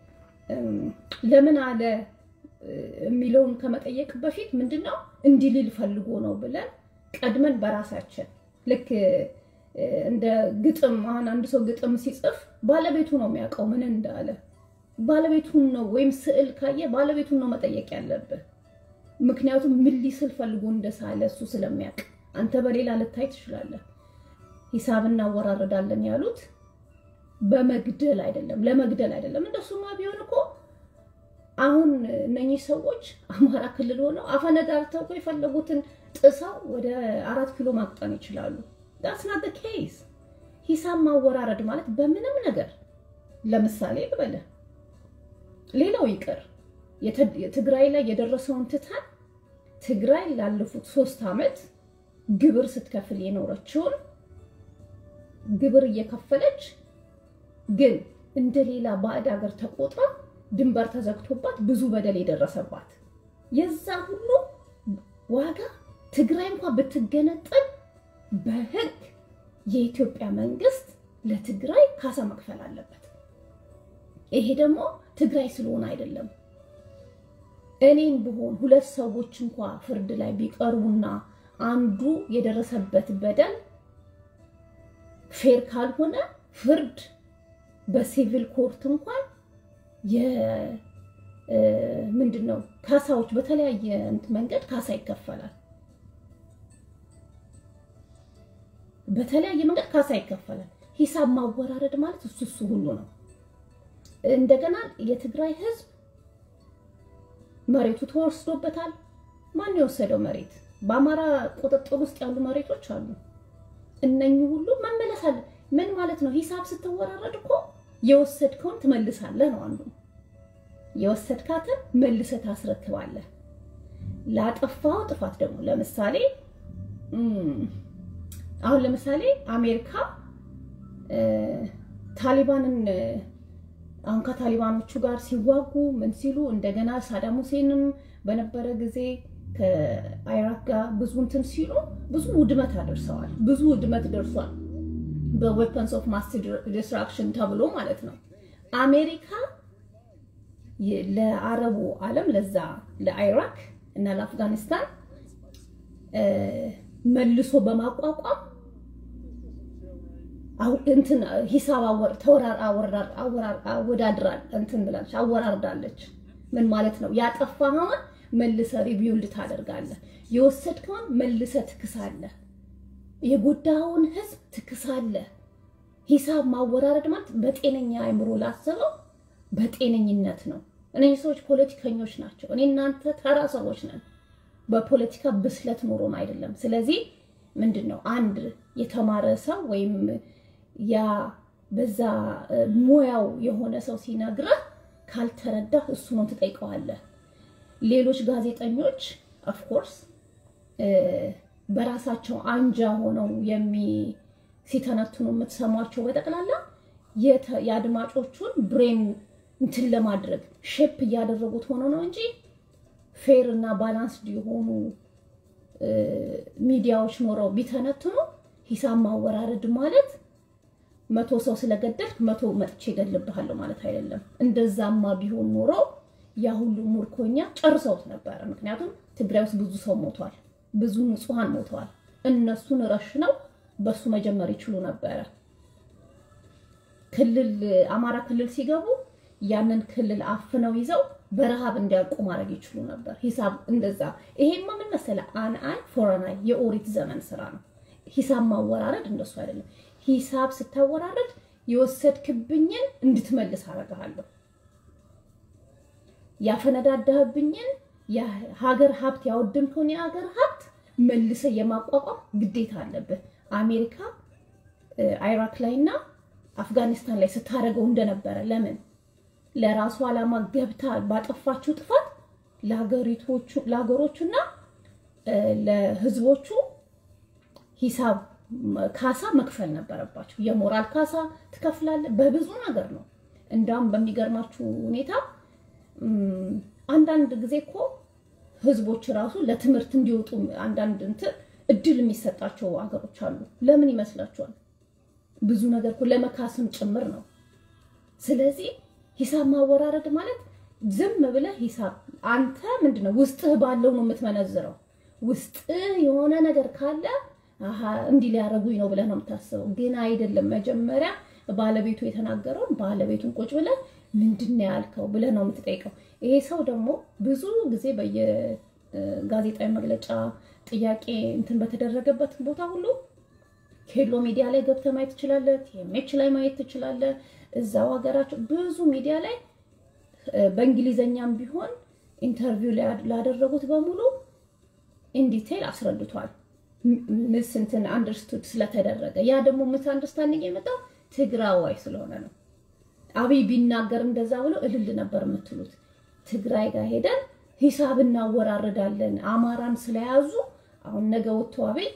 ለምን አለ የሚለውን ከመጠየቅ በፊት ምንድነው እንዲልል ፈልጎ ነው ብለን ቀድመን በራሳችን ልክ እንደ ግጥም አሁን አንድ ሰው ግጥም ሲጽፍ ባለቤቱ ነው የሚያውቀው ምን እንዳለ ባለቤቱን ነው ወይም ስዕል ካየ ባለቤቱን ነው መጠየቅ ያለበት ምክንያቱም ምን ሊስል ፈልጎ እንደሳለ እሱ ስለሚያውቅ አንተ በሌላ ልታይ ትችላለህ ሂሳብና ወራረዳለን ያሉት በመግደል አይደለም ለመግደል አይደለም እንደሱማ ቢሆን እኮ አሁን እነኚህ ሰዎች አማራ ክልል ሆነው አፈነዳርተው የፈለጉትን ጥሳው ወደ 4 ኪሎ ማቅጠን ይችላሉ that's not the case ሂሳብ ማወራረድ ማለት በምንም ነገር ለምሳሌ ልበለ ሌላው ይቀር የትግራይ ላይ የደረሰውን ትታን ትግራይ ላለፉት 3 አመት ግብር ስትከፍል የኖረችው ግብር እየከፈለች ግን እንደሌላ ባዕድ ሀገር ተቆጥራ ድንበር ተዘግቶባት ብዙ በደል የደረሰባት የዛ ሁሉ ዋጋ ትግራይ እንኳን ብትገነጠል በህግ የኢትዮጵያ መንግስት ለትግራይ ካሳ መክፈል አለበት ይሄ ደግሞ ትግራይ ስለሆነ አይደለም እኔም በሆን ሁለት ሰዎች እንኳን ፍርድ ላይ ቢቀርቡና አንዱ የደረሰበት በደል ፌር ካልሆነ ፍርድ በሲቪል ኮርት እንኳን ምንድነው ካሳዎች በተለያየ መንገድ ካሳ ይከፈላል በተለያየ መንገድ ካሳ ይከፈላል ሂሳብ ማወራረድ ማለት እሱ ሁሉ ነው እንደገና የትግራይ ህዝብ መሬቱ ተወስዶበታል ማን የወሰደው መሬት በአማራ ቁጥጥር ውስጥ ያሉ መሬቶች አሉ እነኚህ ሁሉ መመለሳል ምን ማለት ነው ሂሳብ ስትወራረድ እኮ የወሰድከውን ትመልሳለህ ነው አንዱ የወሰድካትን መልሰህ ታስረክባለህ ላጠፋው ጥፋት ደግሞ ለምሳሌ አሁን ለምሳሌ አሜሪካ ታሊባንን አሁን ከታሊባኖቹ ጋር ሲዋጉ ምን ሲሉ እንደገና ሳዳም ሁሴንም በነበረ ጊዜ ከኢራቅ ጋር ብዙ እንትን ሲሉ ብዙ ውድመት አደርሰዋል ብዙ ውድመት ደርሷል በዌፐንስ ኦፍ ማስ ዲስትራክሽን ተብሎ ማለት ነው አሜሪካ ለአረቡ ዓለም ለዛ ለኢራቅ እና ለአፍጋኒስታን መልሶ በማቋቋም እንትን ሂሳብ አወራርዳል እንትን ብላለች አወራርዳለች ምን ማለት ነው ያጠፋውን መልሰ ሪቪውልድ ታደርጋለህ የወሰድከውን መልሰ ትክሳለህ የጎዳውን ህዝብ ትክሳለህ ሂሳብ ማወራረድ ማለት በጤነኛ አይምሮ ላሰበው በጤነኝነት ነው እነዚህ ሰዎች ፖለቲከኞች ናቸው እኔ እናንተ ተራ ሰዎች ነን በፖለቲካ ብስለት ኖሮን አይደለም ስለዚህ ምንድነው አንድ የተማረ ሰው ወይም ያ በዛ ሞያው የሆነ ሰው ሲነግርህ ካልተረዳ እሱ ነው ተጠይቀዋለህ ሌሎች ጋዜጠኞች of course በራሳቸው አንጃ ሆነው ሲተነትኑ የምትሰሟቸው በጠቅላላ የአድማጮቹን ብሬን እንትን ለማድረግ ሼፕ እያደረጉት ሆኖ ነው እንጂ ፌር እና ባላንስድ የሆኑ ሚዲያዎች ኖረው ቢተነትኑ ሂሳብ ማወራረድ ማለት 100 ሰው ስለገደልክ 100 መጥቼ እገልብሃለሁ ማለት አይደለም። እንደዛማ ቢሆን ኖሮ ያ ሁሉ ሙርኮኛ ጨርሰውት ነበር። ምክንያቱም ትግራይ ውስጥ ብዙ ሰው ሞቷል፣ ብዙ ንጹሃን ሞተዋል። እነሱን ረሽነው በሱ መጀመር ይችሉ ነበር። አማራ ክልል ሲገቡ ያንን ክልል አፍነው ይዘው በረሃብ እንዲያልቁ ማድረግ ይችሉ ነበር። ሂሳብ እንደዛ ይሄማ ምን መሰለህ አይ ፎረናይ የኦሪት ዘመን ስራ ነው። ሂሳብ ማወራረድ እንደሱ አይደለም። ሂሳብ ስታወራረድ የወሰድክብኝን እንድትመልስ አደርጋለሁ። ያፈነዳዳህብኝን የሀገር ሀብት ያወደምከውን የሀገር ሀብት መልሰ የማቋቋም ግዴታ አለብህ። አሜሪካ ኢራቅ ላይና አፍጋኒስታን ላይ ስታደርገው እንደነበረ ለምን ለራሱ ዓላማ ገብታ ባጠፋችው ጥፋት ለሀገሮቹና ለህዝቦቹ ሂሳብ ካሳ መክፈል ነበረባቸው። የሞራል ካሳ ትከፍላለህ በብዙ ነገር ነው። እንዳውም በሚገርማችሁ ሁኔታ አንዳንድ ጊዜ እኮ ህዝቦች ራሱ ለትምህርት እንዲወጡ አንዳንድ እድል የሚሰጣቸው ሀገሮች አሉ። ለምን ይመስላችኋል? ብዙ ነገር እኮ ለመካስም ጭምር ነው። ስለዚህ ሂሳብ ማወራረድ ማለት ዝም ብለህ ሂሳብ አንተ ምንድነው ውስጥህ ባለው ነው የምትመነዝረው። ውስጥ የሆነ ነገር ካለ እንዲህ ሊያረጉኝ ነው ብለህ ነው የምታስበው። ግን አይደለም። መጀመሪያ ባለቤቱ የተናገረውን ባለቤቱን ቁጭ ብለህ ምንድነው ያልከው ብለህ ነው የምትጠይቀው። ይሄ ሰው ደግሞ ብዙ ጊዜ በየጋዜጣዊ መግለጫ ጥያቄ በተደረገበት ቦታ ሁሉ ኬሎ ሚዲያ ላይ ገብተህ ማየት ትችላለህ። ቲኤምኤች ላይ ማየት ትችላለህ። እዛው ሀገራቸው ብዙ ሚዲያ ላይ በእንግሊዘኛም ቢሆን ኢንተርቪው ላደረጉት በሙሉ ኢን ዲቴል አስረድቷል። ምስንትን አንደርስቱድ ስለተደረገ ያ ደግሞ አንደርስታንዲንግ የመጣው ትግራዋይ ስለሆነ ነው። አብይ ቢናገር እንደዛ ብሎ እልል ነበር የምትሉት። ትግራይ ጋር ሄደን ሂሳብ እናወራረዳለን አማራን ስለያዙ አሁን ነገ ወጥቶ አብይ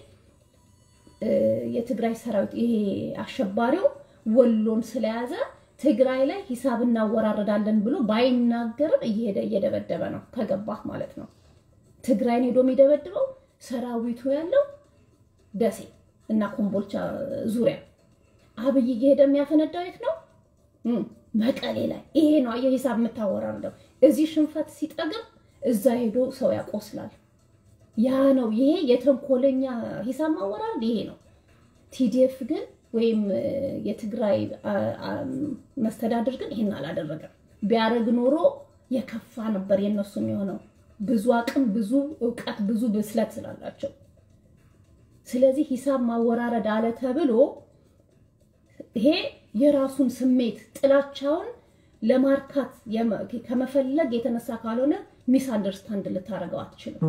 የትግራይ ሰራዊት ይሄ አሸባሪው ወሎን ስለያዘ ትግራይ ላይ ሂሳብ እናወራረዳለን ብሎ ባይናገርም እየደበደበ ነው ከገባህ ማለት ነው። ትግራይን ሄዶ የሚደበድበው ሰራዊቱ ያለው ደሴ እና ኮምቦልቻ ዙሪያ። አብይ ሄደ የሚያፈነዳው የት ነው? መቀሌ ላይ። ይሄ ነው የሂሳብ የምታወራረደው። እዚህ ሽንፈት ሲጠግብ እዛ ሄዶ ሰው ያቆስላል። ያ ነው ይሄ የተንኮለኛ ሂሳብ ማወራረድ ይሄ ነው። ቲዲኤፍ ግን ወይም የትግራይ መስተዳድር ግን ይሄን አላደረገም። ቢያረግ ኖሮ የከፋ ነበር የነሱ የሚሆነው። ብዙ አቅም፣ ብዙ ዕውቀት፣ ብዙ ብስለት ስላላቸው። ስለዚህ ሂሳብ ማወራረድ አለ ተብሎ ይሄ የራሱን ስሜት ጥላቻውን ለማርካት ከመፈለግ የተነሳ ካልሆነ ሚስ አንደርስታንድ ልታረጋው አትችልም።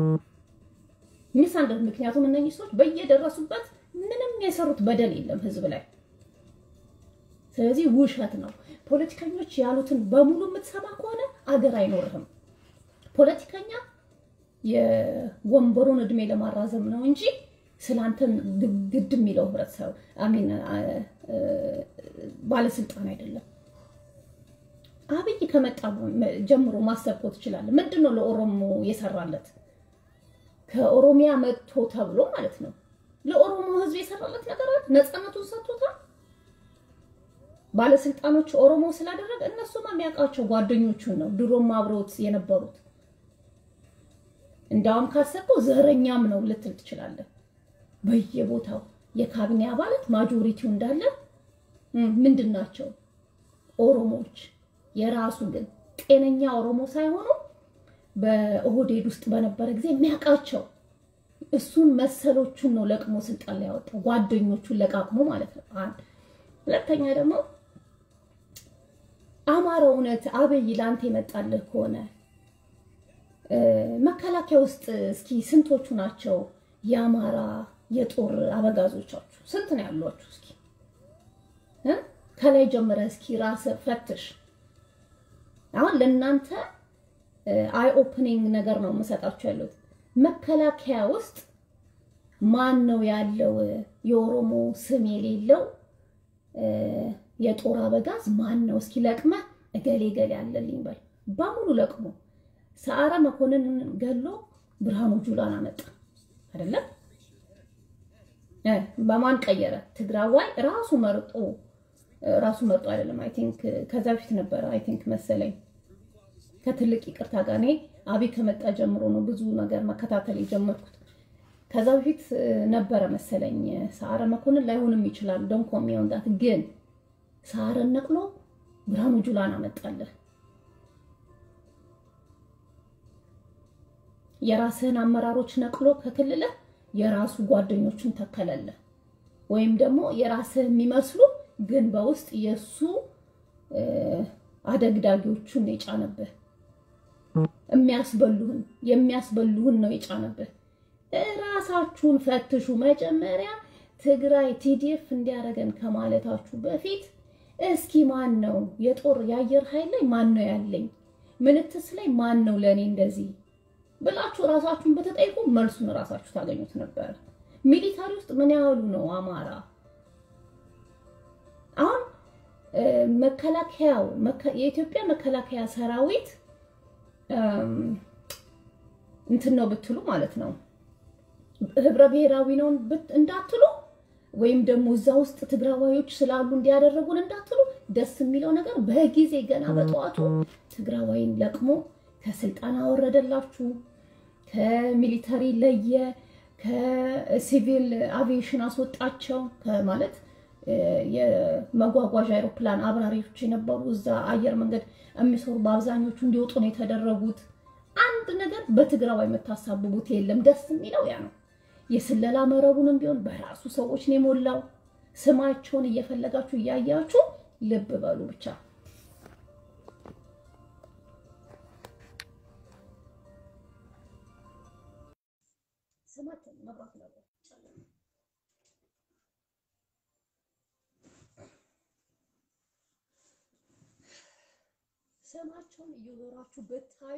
ምክንያቱም እነኚህ ሰዎች በየደረሱበት ምንም የሰሩት በደል የለም ህዝብ ላይ። ስለዚህ ውሸት ነው። ፖለቲከኞች ያሉትን በሙሉ የምትሰማ ከሆነ አገር አይኖርህም። ፖለቲከኛ የወንበሩን እድሜ ለማራዘም ነው እንጂ ስላንተን ግድ የሚለው ህብረተሰብ ባለስልጣን አይደለም። አብይ ከመጣ ጀምሮ ማሰብ ትችላለህ። ምንድነው ለኦሮሞ የሰራለት? ከኦሮሚያ መጥቶ ተብሎ ማለት ነው ለኦሮሞ ህዝብ የሰራለት ነገር አለ? ነፃነቱን ሰጥቶታል። ባለስልጣኖች ኦሮሞ ስላደረገ እነሱማ የሚያውቃቸው ጓደኞቹን ነው ድሮም አብረውት የነበሩት። እንዳውም ካሰብከው ዘረኛም ነው ልትል ትችላለህ። በየቦታው የካቢኔ አባላት ማጆሪቲው እንዳለ ምንድናቸው? ኦሮሞዎች። የራሱ ግን ጤነኛ ኦሮሞ ሳይሆኑ በኦህዴድ ውስጥ በነበረ ጊዜ የሚያውቃቸው እሱን መሰሎቹን ነው ለቅሞ ስልጣን ላይ ያወጣው፣ ጓደኞቹን ለቃቅሞ ማለት ነው። አንድ ሁለተኛ ደግሞ አማራው እውነት አብይ ላንተ ይመጣልህ ከሆነ መከላከያ ውስጥ እስኪ ስንቶቹ ናቸው የአማራ የጦር አበጋዞቻችሁ? ስንት ነው ያሏችሁ? እስኪ ከላይ ጀምረ እስኪ ራስ ፈትሽ። አሁን ለእናንተ አይ ኦፕኒንግ ነገር ነው መሰጣችሁ ያለው። መከላከያ ውስጥ ማን ነው ያለው የኦሮሞ ስም የሌለው የጦር አበጋዝ ማን ነው? እስኪ ለቅመ እገሌ ገሌ አለልኝ በል። በሙሉ ለቅሞ ሰዓረ መኮንን ገሎ ብርሃኑ ጁላን አመጣ አይደለም? በማን ቀየረ? ትግራዋይ ራሱ መርጦ አይደለም። አይ ቲንክ ከዛ በፊት ነበር አይ ቲንክ መሰለኝ። ከትልቅ ይቅርታ ጋር እኔ አብይ ከመጣ ጀምሮ ነው ብዙ ነገር መከታተል የጀመርኩት። ከዛ በፊት ነበረ መሰለኝ ሰዓረ መኮንን ላይሆንም ይችላል። ዶንት ኮሚ ኦን ዳት። ግን ሰዓረን ነቅሎ ብርሃኑ ጁላን አመጣለህ። የራስህን አመራሮች ነቅሎ ከክልል የራሱ ጓደኞችን ተከለለ። ወይም ደግሞ የራስህ የሚመስሉ ግን በውስጥ የሱ አደግዳጊዎቹን የጫነብህ የሚያስበሉህን ነው የጫነብህ። ራሳችሁን ፈትሹ። መጀመሪያ ትግራይ ቲዲኤፍ እንዲያረገን ከማለታችሁ በፊት እስኪ ማን ነው የጦር የአየር ኃይል ላይ ማን ነው ያለኝ? ምንትስ ላይ ማን ነው ለኔ እንደዚህ ብላችሁ ራሳችሁን በተጠይቁ መልሱን ራሳችሁ ታገኙት ነበር። ሚሊታሪ ውስጥ ምን ያህሉ ነው አማራ? አሁን መከላከያው የኢትዮጵያ መከላከያ ሰራዊት እንትን ነው ብትሉ ማለት ነው ህብረ ብሔራዊ ነው እንዳትሉ፣ ወይም ደግሞ እዛ ውስጥ ትግራዋዮች ስላሉ እንዲያደርጉን እንዳትሉ። ደስ የሚለው ነገር በጊዜ ገና በጠዋቱ ትግራዋይን ለቅሞ ከስልጣን አወረደላችሁ፣ ከሚሊታሪ ለየ፣ ከሲቪል አቪዬሽን አስወጣቸው። ከማለት የመጓጓዣ አይሮፕላን አብራሪዎች የነበሩ እዛ አየር መንገድ የሚሰሩ በአብዛኞቹ እንዲወጡ ነው የተደረጉት። አንድ ነገር በትግራዋይ መታሳብቡት የለም። ደስ የሚለው ያ ነው። የስለላ መረቡንም ቢሆን በራሱ ሰዎች ነው የሞላው። ስማቸውን እየፈለጋችሁ እያያችሁ ልብ በሉ ብቻ። ስማቸውን መብራት ነው ስማቸውን እየዞራችሁ ብታዩ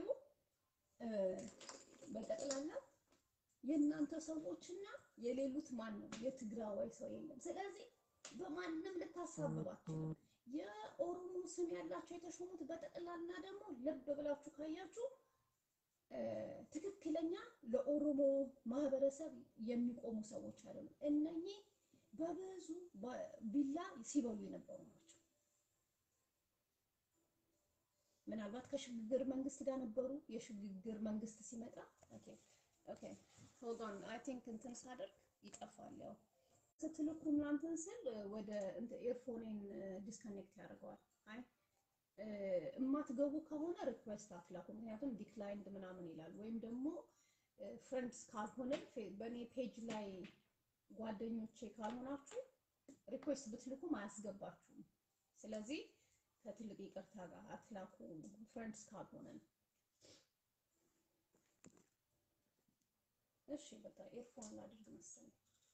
በጠቅላላ የእናንተ ሰዎችና የሌሉት ማን ነው? የትግራዋይ ሰው የለም። ስለዚህ በማንም ልታሳብባችሁ የኦሮሞ ስም ያላቸው የተሾሙት በጠቅላላ ደግሞ ልብ ብላችሁ ካያችሁ ትክክለኛ ለኦሮሞ ማህበረሰብ የሚቆሙ ሰዎች አይደሉም። እነኚህ በብዙ ቢላ ሲበሉ የነበሩ ናቸው። ምናልባት ከሽግግር መንግስት ጋር ነበሩ። የሽግግር መንግስት ሲመጣ ኦኬ ሆልድ ኦን አይ ቲንክ እንትን ሳደርግ ይጠፋል። ያው ስትልኩ እናንተን ስል ወደ ኤርፎኔን ዲስኮኔክት ያደርገዋል። አይ እማትገቡ ከሆነ ሪኩዌስት አትላኩ፣ ምክንያቱም ዲክላይንድ ምናምን ይላል። ወይም ደግሞ ፍሬንድስ ካልሆነ በኔ ፔጅ ላይ ጓደኞቼ ካልሆናችሁ ሪኩዌስት ብትልኩም አያስገባችሁም። ስለዚህ ከትልቅ ይቅርታ ጋር አትላኩ ፍሬንድስ ካልሆነ። እሺ በቃ ኤርፎን ላድርግ መሰለኝ።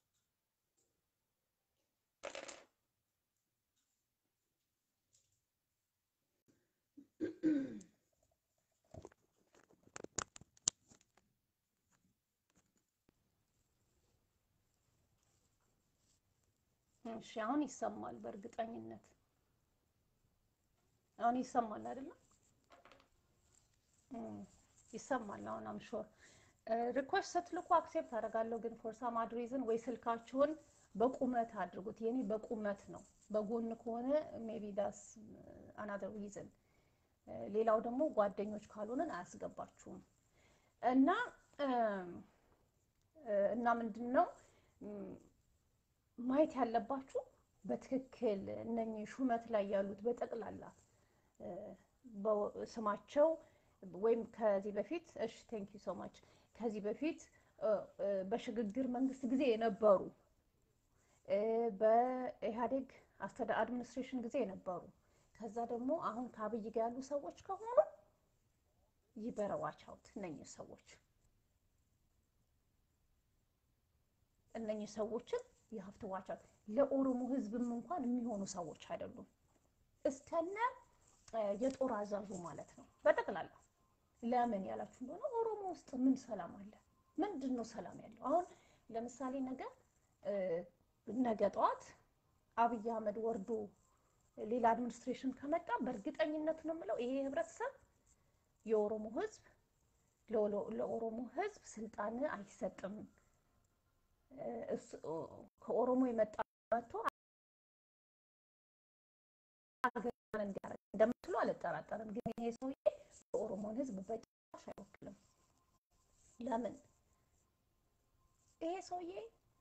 እሺ አሁን ይሰማል በእርግጠኝነት። አሁን ይሰማል አይደል? ይሰማል አሁን አም ሹር። ሪኩዌስት ስትልኩ አክሴፕት አደርጋለሁ፣ ግን ፎር ሳም አድ ሪዝን ወይ ስልካችሁን በቁመት አድርጉት። የኔ በቁመት ነው። በጎን ከሆነ ሜቢ ዳስ አናዘር ሪዝን። ሌላው ደግሞ ጓደኞች ካልሆነን አያስገባችሁም። እና ምንድነው ማየት ያለባችሁ በትክክል እነኚህ ሹመት ላይ ያሉት በጠቅላላ በስማቸው ወይም ከዚህ በፊት እሺ ቴንክ ዩ ሶ ማች ከዚህ በፊት በሽግግር መንግስት ጊዜ የነበሩ በኢህአዴግ አድሚኒስትሬሽን ጊዜ የነበሩ ከዛ ደግሞ አሁን ከአብይ ጋር ያሉ ሰዎች ከሆኑ ይበረዋቻውት እነኚህ ሰዎችን የሀፍት ዋቻት ለኦሮሞ ህዝብም እንኳን የሚሆኑ ሰዎች አይደሉም። እስከነ የጦር አዛዡ ማለት ነው በጠቅላላ። ለምን ያላችሁ እንደሆነ ኦሮሞ ውስጥ ምን ሰላም አለ? ምንድነው ሰላም ያለው? አሁን ለምሳሌ ነገ ጠዋት አብይ አህመድ ወርዶ ሌላ አድሚኒስትሬሽን ከመጣ በእርግጠኝነት ነው የምለው ይሄ ህብረተሰብ የኦሮሞ ህዝብ ለኦሮሞ ህዝብ ስልጣን አይሰጥም። ከኦሮሞ የመጣ መጥቶ አገር እንዲያረግ እንደምትሉ አልጠራጠርም። ግን ይሄ ሰውዬ የኦሮሞን ህዝብ በጭራሽ አይወክልም። ለምን? ይሄ ሰውዬ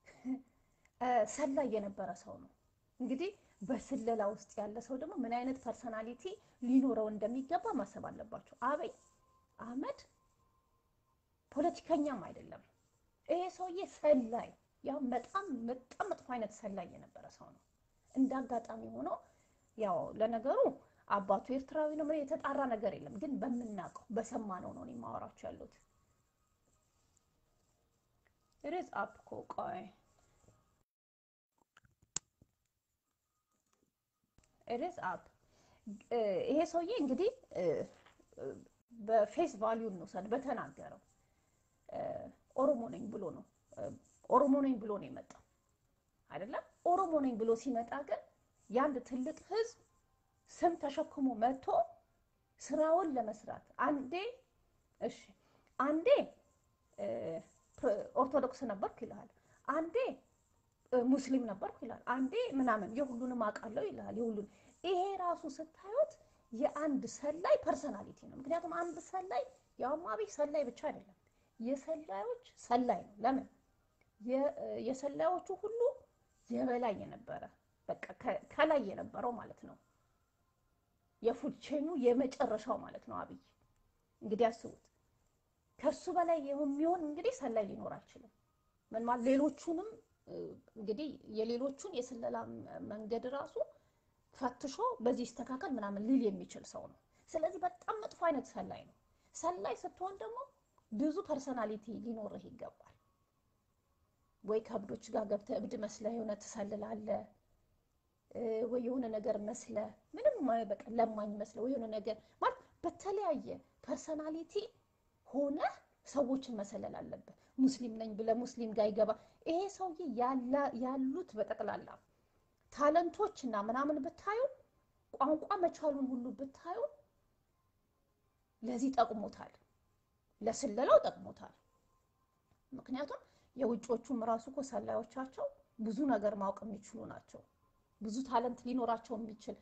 ሰላይ የነበረ ሰው ነው። እንግዲህ በስለላ ውስጥ ያለ ሰው ደግሞ ምን አይነት ፐርሰናሊቲ ሊኖረው እንደሚገባ ማሰብ አለባቸው። አብይ አህመድ ፖለቲከኛም አይደለም። ይሄ ሰውዬ ሰላይ ያው በጣም መጥፎ አይነት ሰላይ የነበረ ሰው ነው። እንዳጋጣሚ ሆኖ ያው ለነገሩ አባቱ ኤርትራዊ ነው። ምን የተጣራ ነገር የለም። ግን በመናቀው በሰማነው ነው የማወራችሁ ያሉት። it is up ቆይ it is up ይሄ ሰውዬ እንግዲህ በፌስ ቫልዩ ነው በተናገረው ኦሮሞ ነኝ ብሎ ነው የመጣው አይደለም። ኦሮሞ ነኝ ብሎ ሲመጣ ግን ያንድ ትልቅ ህዝብ ስም ተሸክሞ መጥቶ ስራውን ለመስራት አንዴ ኦርቶዶክስ ነበርኩ ይላል፣ አንዴ ሙስሊም ነበርኩ ይላል፣ አንዴ ምናምን የሁሉንም አውቃለሁ ይላል። ይሄ ራሱ ስታዩት የአንድ ሰላይ ፐርሰናሊቲ ነው። ምክንያቱም አንድ ሰላይ ያውም አብይ ሰላይ ብቻ አይደለም፣ የሰላዮች ሰላይ ነው። ለምን? የሰላዮቹ ሁሉ የበላይ የነበረ በቃ ከላይ የነበረው ማለት ነው። የፉድ ቼኑ የመጨረሻው ማለት ነው አብይ። እንግዲህ አስቡት፣ ከሱ በላይ የሚሆን እንግዲህ ሰላይ ሊኖር አይችልም። ምን ማለት ሌሎቹንም እንግዲህ የሌሎቹን የስለላ መንገድ ራሱ ፈትሾ በዚህ ይስተካከል ምናምን ሊል የሚችል ሰው ነው። ስለዚህ በጣም መጥፎ አይነት ሰላይ ነው። ሰላይ ስትሆን ደግሞ ብዙ ፐርሰናሊቲ ሊኖርህ ይገባል። ወይ ከብዶች ጋር ገብተህ እብድ መስለህ የሆነ ትሰልላለህ፣ ወይ የሆነ ነገር መስለህ ምንም በቃ ለማኝ መስለህ ወይ የሆነ ነገር ማለት በተለያየ ፐርሰናሊቲ ሆነ ሰዎችን መሰለል አለበት። ሙስሊም ነኝ ብለህ ሙስሊም ጋር ይገባ። ይሄ ሰውዬ ያሉት በጠቅላላ ታለንቶች እና ምናምን ብታዩ ቋንቋ መቻሉን ሁሉ ብታዩ ለዚህ ጠቅሞታል፣ ለስለላው ጠቅሞታል። ምክንያቱም የውጮቹም ራሱ እኮ ሰላዮቻቸው ብዙ ነገር ማወቅ የሚችሉ ናቸው። ብዙ ታለንት ሊኖራቸው የሚችል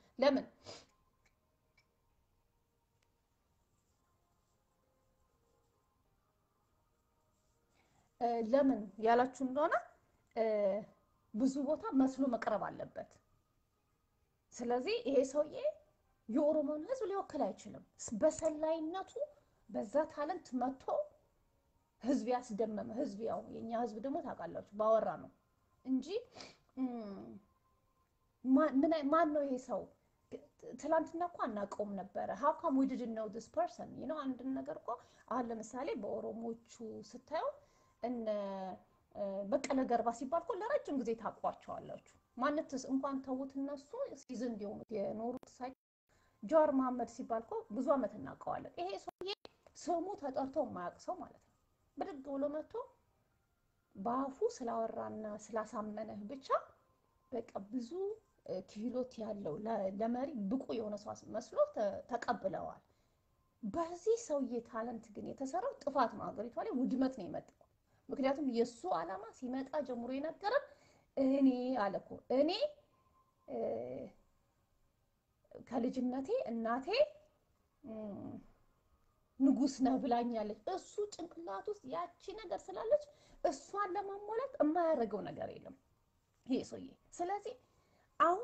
ለምን ያላችሁ እንደሆነ ብዙ ቦታ መስሎ መቅረብ አለበት። ስለዚህ ይሄ ሰውዬ የኦሮሞን ህዝብ ሊወክል አይችልም። በሰላይነቱ በዛ ታለንት መጥቶ ህዝብ ያስደመመ ህዝብ ያው የኛ ህዝብ ደግሞ ታውቃላችሁ ባወራ ነው እንጂ ማን ነው ይሄ ሰው? ትላንትና እኮ አናውቀውም ነበረ። how come we didn't know this person? አንድ ነገር እኮ አሁን ለምሳሌ በኦሮሞቹ ስታዩ እነ በቀለ ገርባ ሲባል እኮ ለረጅም ጊዜ ታውቋቸዋላችሁ። ማንነትስ እንኳን ተውት እነሱ ሲዝን እንዲሆኑት የኖሩት ሳይ ጃዋር መሐመድ ሲባል እኮ ብዙ አመት እናውቀዋለን። ይሄ ሰውዬ ስሙ ተጠርቶ የማያውቅ ሰው ማለት ነው። ብድግ ብሎ መጥቶ በአፉ ስላወራና ስላሳመነህ ብቻ በቃ ብዙ ክህሎት ያለው ለመሪ ብቁ የሆነ ሰው መስሎ ተቀብለዋል። በዚህ ሰውዬ ታለንት ግን የተሰራው ጥፋት ነው። ሀገሪቷ ላይ ውድመት ነው የመጣው። ምክንያቱም የሱ ዓላማ ሲመጣ ጀምሮ የነገረን እኔ አለኮ እኔ ከልጅነቴ እናቴ ንጉስ ነው ብላኛለች። እሱ ጭንቅላት ውስጥ ያቺ ነገር ስላለች እሷን ለማሟላት የማያደርገው ነገር የለም ይሄ ሰውዬ። ስለዚህ አሁን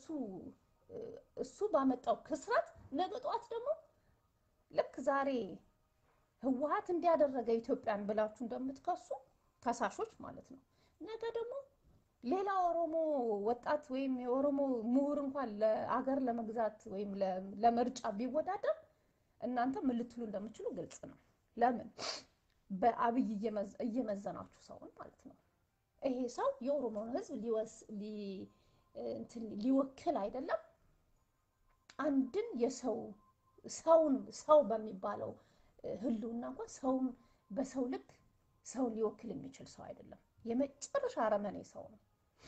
እሱ ባመጣው ክስረት ነገ ጠዋት ደግሞ ልክ ዛሬ ህወሓት እንዲያደረገ ኢትዮጵያን ብላችሁ እንደምትከሱ ከሳሾች ማለት ነው፣ ነገ ደግሞ ሌላ ኦሮሞ ወጣት ወይም የኦሮሞ ምሁር እንኳን ለአገር ለመግዛት ወይም ለምርጫ ቢወዳደር እናንተ ምን ልትሉ እንደምትችሉ ግልጽ ነው። ለምን? በአብይ እየመዘናችሁ ሰውን ማለት ነው። ይሄ ሰው የኦሮሞን ህዝብ ሊወክል አይደለም። አንድን ሰው በሚባለው ህልውና እንኳን ሰውን በሰው ልክ ሰው ሊወክል የሚችል ሰው አይደለም። የመጨረሻ አረመኔ ሰው ነው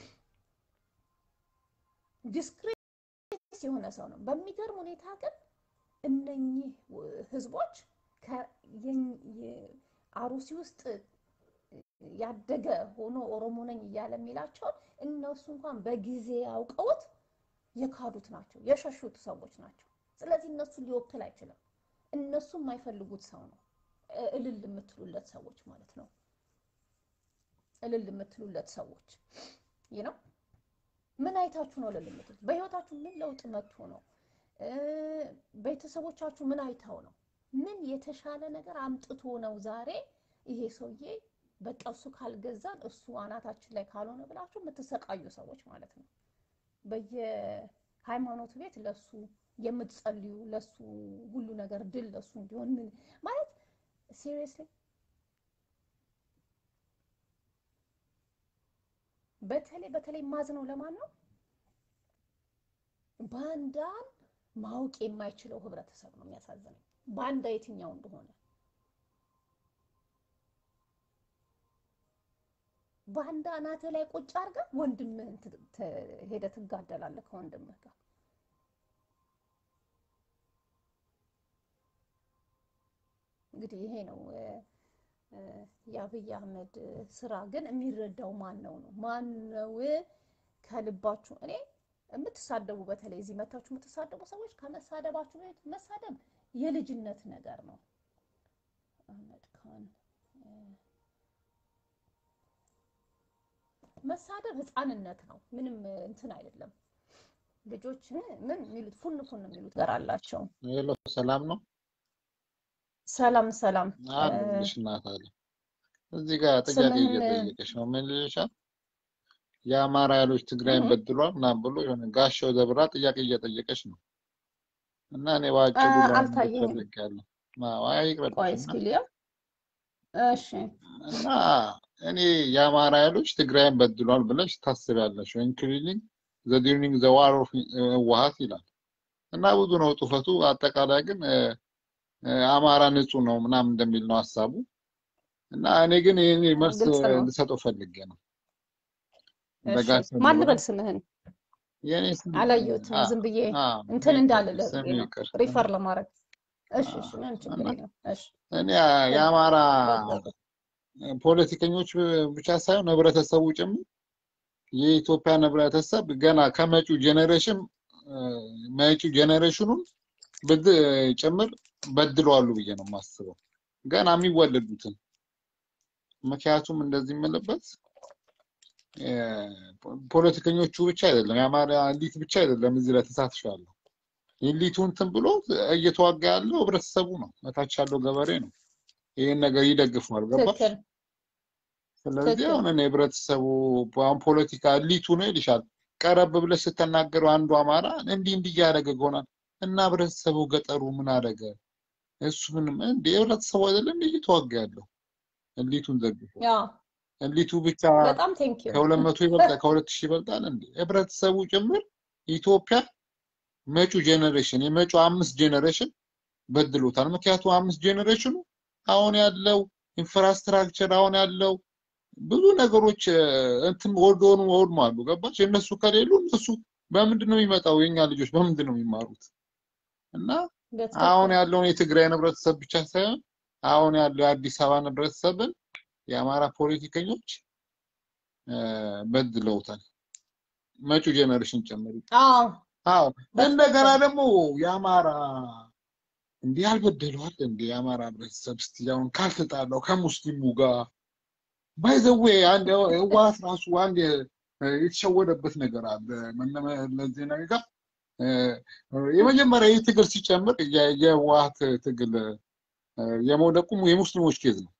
ዲስክሬት የሆነ ሰው ነው በሚገርም ሁኔታ ግን እነኚህ ህዝቦች አሩሲ ውስጥ ያደገ ሆኖ ኦሮሞ ነኝ ይያለ የሚላቸው እነሱ እንኳን በጊዜ ያውቀውት የካዱት ናቸው የሸሹት ሰዎች ናቸው ስለዚህ እነሱ ሊወክል አይችልም እነሱ የማይፈልጉት ሰው ነው እልል የምትሉለት ሰዎች ማለት ነው እልል የምትሉለት ሰዎች ምን አይታችሁ ነው እልል የምትሉት በህይወታችሁ ምን ለውጥ መጥቶ ነው ቤተሰቦቻችሁ ምን አይታው ነው ምን የተሻለ ነገር አምጥቶ ነው ዛሬ ይሄ ሰውዬ በቃ እሱ ካልገዛን እሱ አናታችን ላይ ካልሆነ ብላችሁ የምትሰቃዩ ሰዎች ማለት ነው በየሃይማኖት ቤት ለሱ የምትጸልዩ ለሱ ሁሉ ነገር ድል ለሱ እንዲሆን ማለት ሲሪየስሊ በተለይ ማዝነው ለማን ነው ባንዳን ማውቅ የማይችለው ህብረተሰብ ነው የሚያሳዝነው ባንዳ የትኛው እንደሆነ ባንዳ ናተ ላይ ቁጭ አርጋ ወንድም ሄደ ትጋደላለህ ከወንድምህ ጋር እንግዲህ ይሄ ነው የአብይ አህመድ ስራ ግን የሚረዳው ማን ነው ከልባችሁ እኔ የምትሳደቡ በተለይ እዚህ መታችሁ የምትሳደቡ ሰዎች ከመሳደባችሁ በፊት መሳደብ የልጅነት ነገር ነው አህመድ ካን መሳደብ ህፃንነት ነው ምንም እንትን አይደለም ልጆች ምን የሚሉት ፉን የሚሉት ነገር አላቸው ሄሎ ሰላም ነው ሰላም አለሽ እናታለ እዚህ ጋር ጥያቄ እየጠየቀሽ ነው ምን ልልሻል የአማራ ያሎች ትግራይን በድሏል እና ብሎ የሆነ ጋሻው ዘብራ ጥያቄ እየጠየቀሽ ነው እና እኔ ባጭሩ ለምትፈልጋለሁ አይቅርብ ቆይስኪሊያ እሺ እና እኔ የአማራ ያሎች ትግራይን በድሏል ብለሽ ታስባለሽ ኢንክሉዲንግ the during the war of ዋሃት ይላል እና ብዙ ነው ጥፈቱ አጠቃላይ ግን አማራ ንጹህ ነው ምናምን እንደሚል ነው ሐሳቡ እና እኔ ግን ይሄን መልስ ልሰጠው ፈልጌ ነው ማን ልበልስምህን የኔ አላየሁትም ዝም ብዬ እንትን እንዳልለ ሪፈር ለማድረግ እሺ ምን ችግር የለም እሺ እኔ የአማራ ፖለቲከኞች ብቻ ሳይሆን ህብረተሰቡ ጭምር የኢትዮጵያ ህብረተሰብ ገና ከመጪው ጄኔሬሽኑን ጭምር በድለዋል ብዬ ነው የማስበው ገና የሚወለዱትን ምክንያቱም እንደዚህ የምልበት ፖለቲከኞቹ ብቻ አይደለም የአማራ ኤሊት ብቻ አይደለም እዚህ ላይ ተሳትፏል ኤሊቱን እንትን ብሎ እየተዋጋ ያለው ህብረተሰቡ ነው መታች ያለው ገበሬ ነው ይሄን ነገር ይደግፋል ገባሽ ስለዚህ አሁን ህብረተሰቡ ፖለቲካ ኤሊቱ ነው ይልሻል ቀረብ ብለሽ ስትናገረው አንዱ አማራ እንዲህ ያደረገ ጎናል እና ህብረተሰቡ ገጠሩ ምን አደረገ እሱ ምንም እንደ ህብረተሰቡ አይደለም እየተዋጋ ያለው ኤሊቱን ደግፎ ኤሊቱ ብቻ በጣም ቴንክ ዩ ከ200 ይበልጣል ከ2000 ይበልጣል እንዴ ህብረተሰቡ ጭምር ኢትዮጵያ መጪው ጄኔሬሽን የመጪው 5 ጄኔሬሽን በድሎታል ምክንያቱም 5 ጄኔሬሽኑ አሁን ያለው ኢንፍራስትራክቸር አሁን ያለው ብዙ ነገሮች እንትን ወርዶኑ ማለት ገባች እነሱ ከሌሉ እነሱ በምንድነው የሚመጣው የኛ ልጆች በምንድነው የሚማሩት እና አሁን ያለው የትግራይ ህብረተሰብ ብቻ ሳይሆን አሁን ያለው አዲስ አበባ ህብረተሰብን የአማራ ፖለቲከኞች በድለውታል መጪው ጄኔሬሽን ጨምሩ አዎ እንደገና ደግሞ የአማራ እንዴ ያልበደለዋል እንዴ የአማራ ህብረተሰብ ስቲያውን ካልተጣላው ከሙስሊሙ ጋር by the way አንድ ዋስ ራሱ አንድ የተሸወደበት ነገር አለ ለዚህ ነገር የመጀመሪያ የትግል ሲጨምር የዋት ትግል የሞደቁም የሙስሊሞች ኬዝ ነው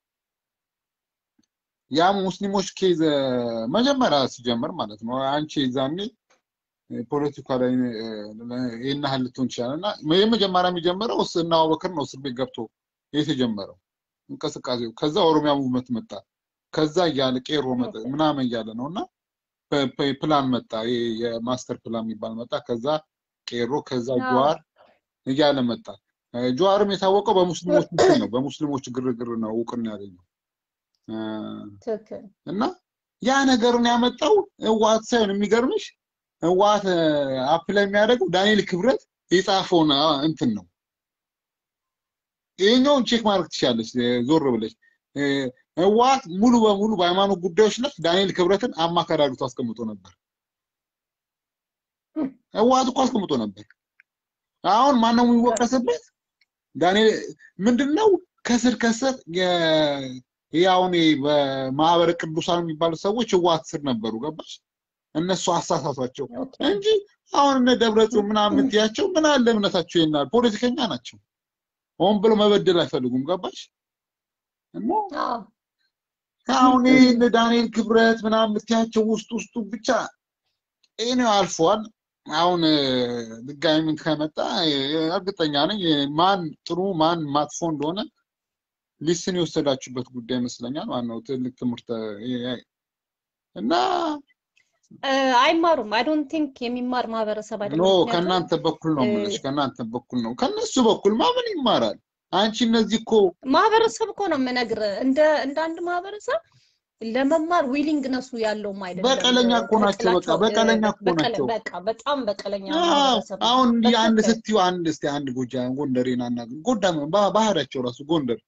ያ ሙስሊሞች ኬዝ መጀመሪያ ሲጀምር ማለት ነው አንቺ ዛኔ ፖለቲካ ላይ የናህል ልትሆን ይችላልና የመጀመሪያ የሚጀምረው እና አቡበክር ነው እስር ቤት ገብቶ የተጀመረው እንቅስቃሴው ከዛ ኦሮሚያ ሙቭመንት መጣ ከዛ ያለ ቄሮ መጣ ምናምን ያለ ነውና ፕላን መጣ የማስተር ፕላን የሚባል መጣ ከዛ ቄሮ ከዛ ጇር ያለ መጣ ጇርም የታወቀው በሙስሊሞች ነው በሙስሊሞች ግርግር ነው እውቅና ያገኘው ትክክል እና ያ ነገርን ያመጣው ህወሓት ሳይሆን የሚገርምሽ ህወሓት አፕላይ የሚያደርገው ዳንኤል ክብረት የጻፈውን እንትን ነው ይሄኛውን ቼክ ማድረግ ትችላለሽ ዞር ብለሽ ህወሓት ሙሉ በሙሉ በሃይማኖት ጉዳዮች ላይ ዳንኤል ክብረትን አማካሪ አድርጎ አስቀምጦ ነበር ህወሓት እኮ አስቀምጦ ነበር አሁን ማን ነው የሚወቀስበት ዳንኤል ምንድነው ከስር ያውኔ በማህበረ ቅዱሳን የሚባሉ ሰዎች ህወሓት ስር ነበሩ ገባሽ እነሱ አሳሳቷቸው እንጂ አሁን እነ ደብረጽዮን ምናምን ትያቸው ምን አለ እምነታቸው ይናል ፖለቲከኛ ናቸው ሆን ብሎ መበደል አይፈልጉም ገባሽ እና አሁን እነ ዳንኤል ክብረት ምናምን ትያቸው ውስጡ ብቻ እኔው አልፏል አሁን ድጋሚ ምን ከመጣ እርግጠኛ ነኝ ማን ጥሩ ማን ማጥፎ እንደሆነ ሊስን ይወሰዳችሁበት ጉዳይ መስለኛል ማነው ትልቅ ትምህርት እና አይማሩም I don't think የሚማር ማህበረሰብ አይደለም ኖ ከናንተ በኩል ነው ማለት ከናንተ በኩል ነው ከነሱ በኩል ማምን ይማራል አንቺ እነዚህ እኮ ማህበረሰብ እኮ ነው መነግር እንደ አንድ ማህበረሰብ ለመማር ዊሊንግነሱ ያለው አይደለም በቀለኛ እኮ ናቸው በቀለኛ እኮ ናቸው በጣም በቀለኛ ማህበረሰብ አሁን እንዲ አንድ ስትዩ አንድ ጎጃም ጎንደሬና ጎዳም ባህራቸው ራሱ ጎንደር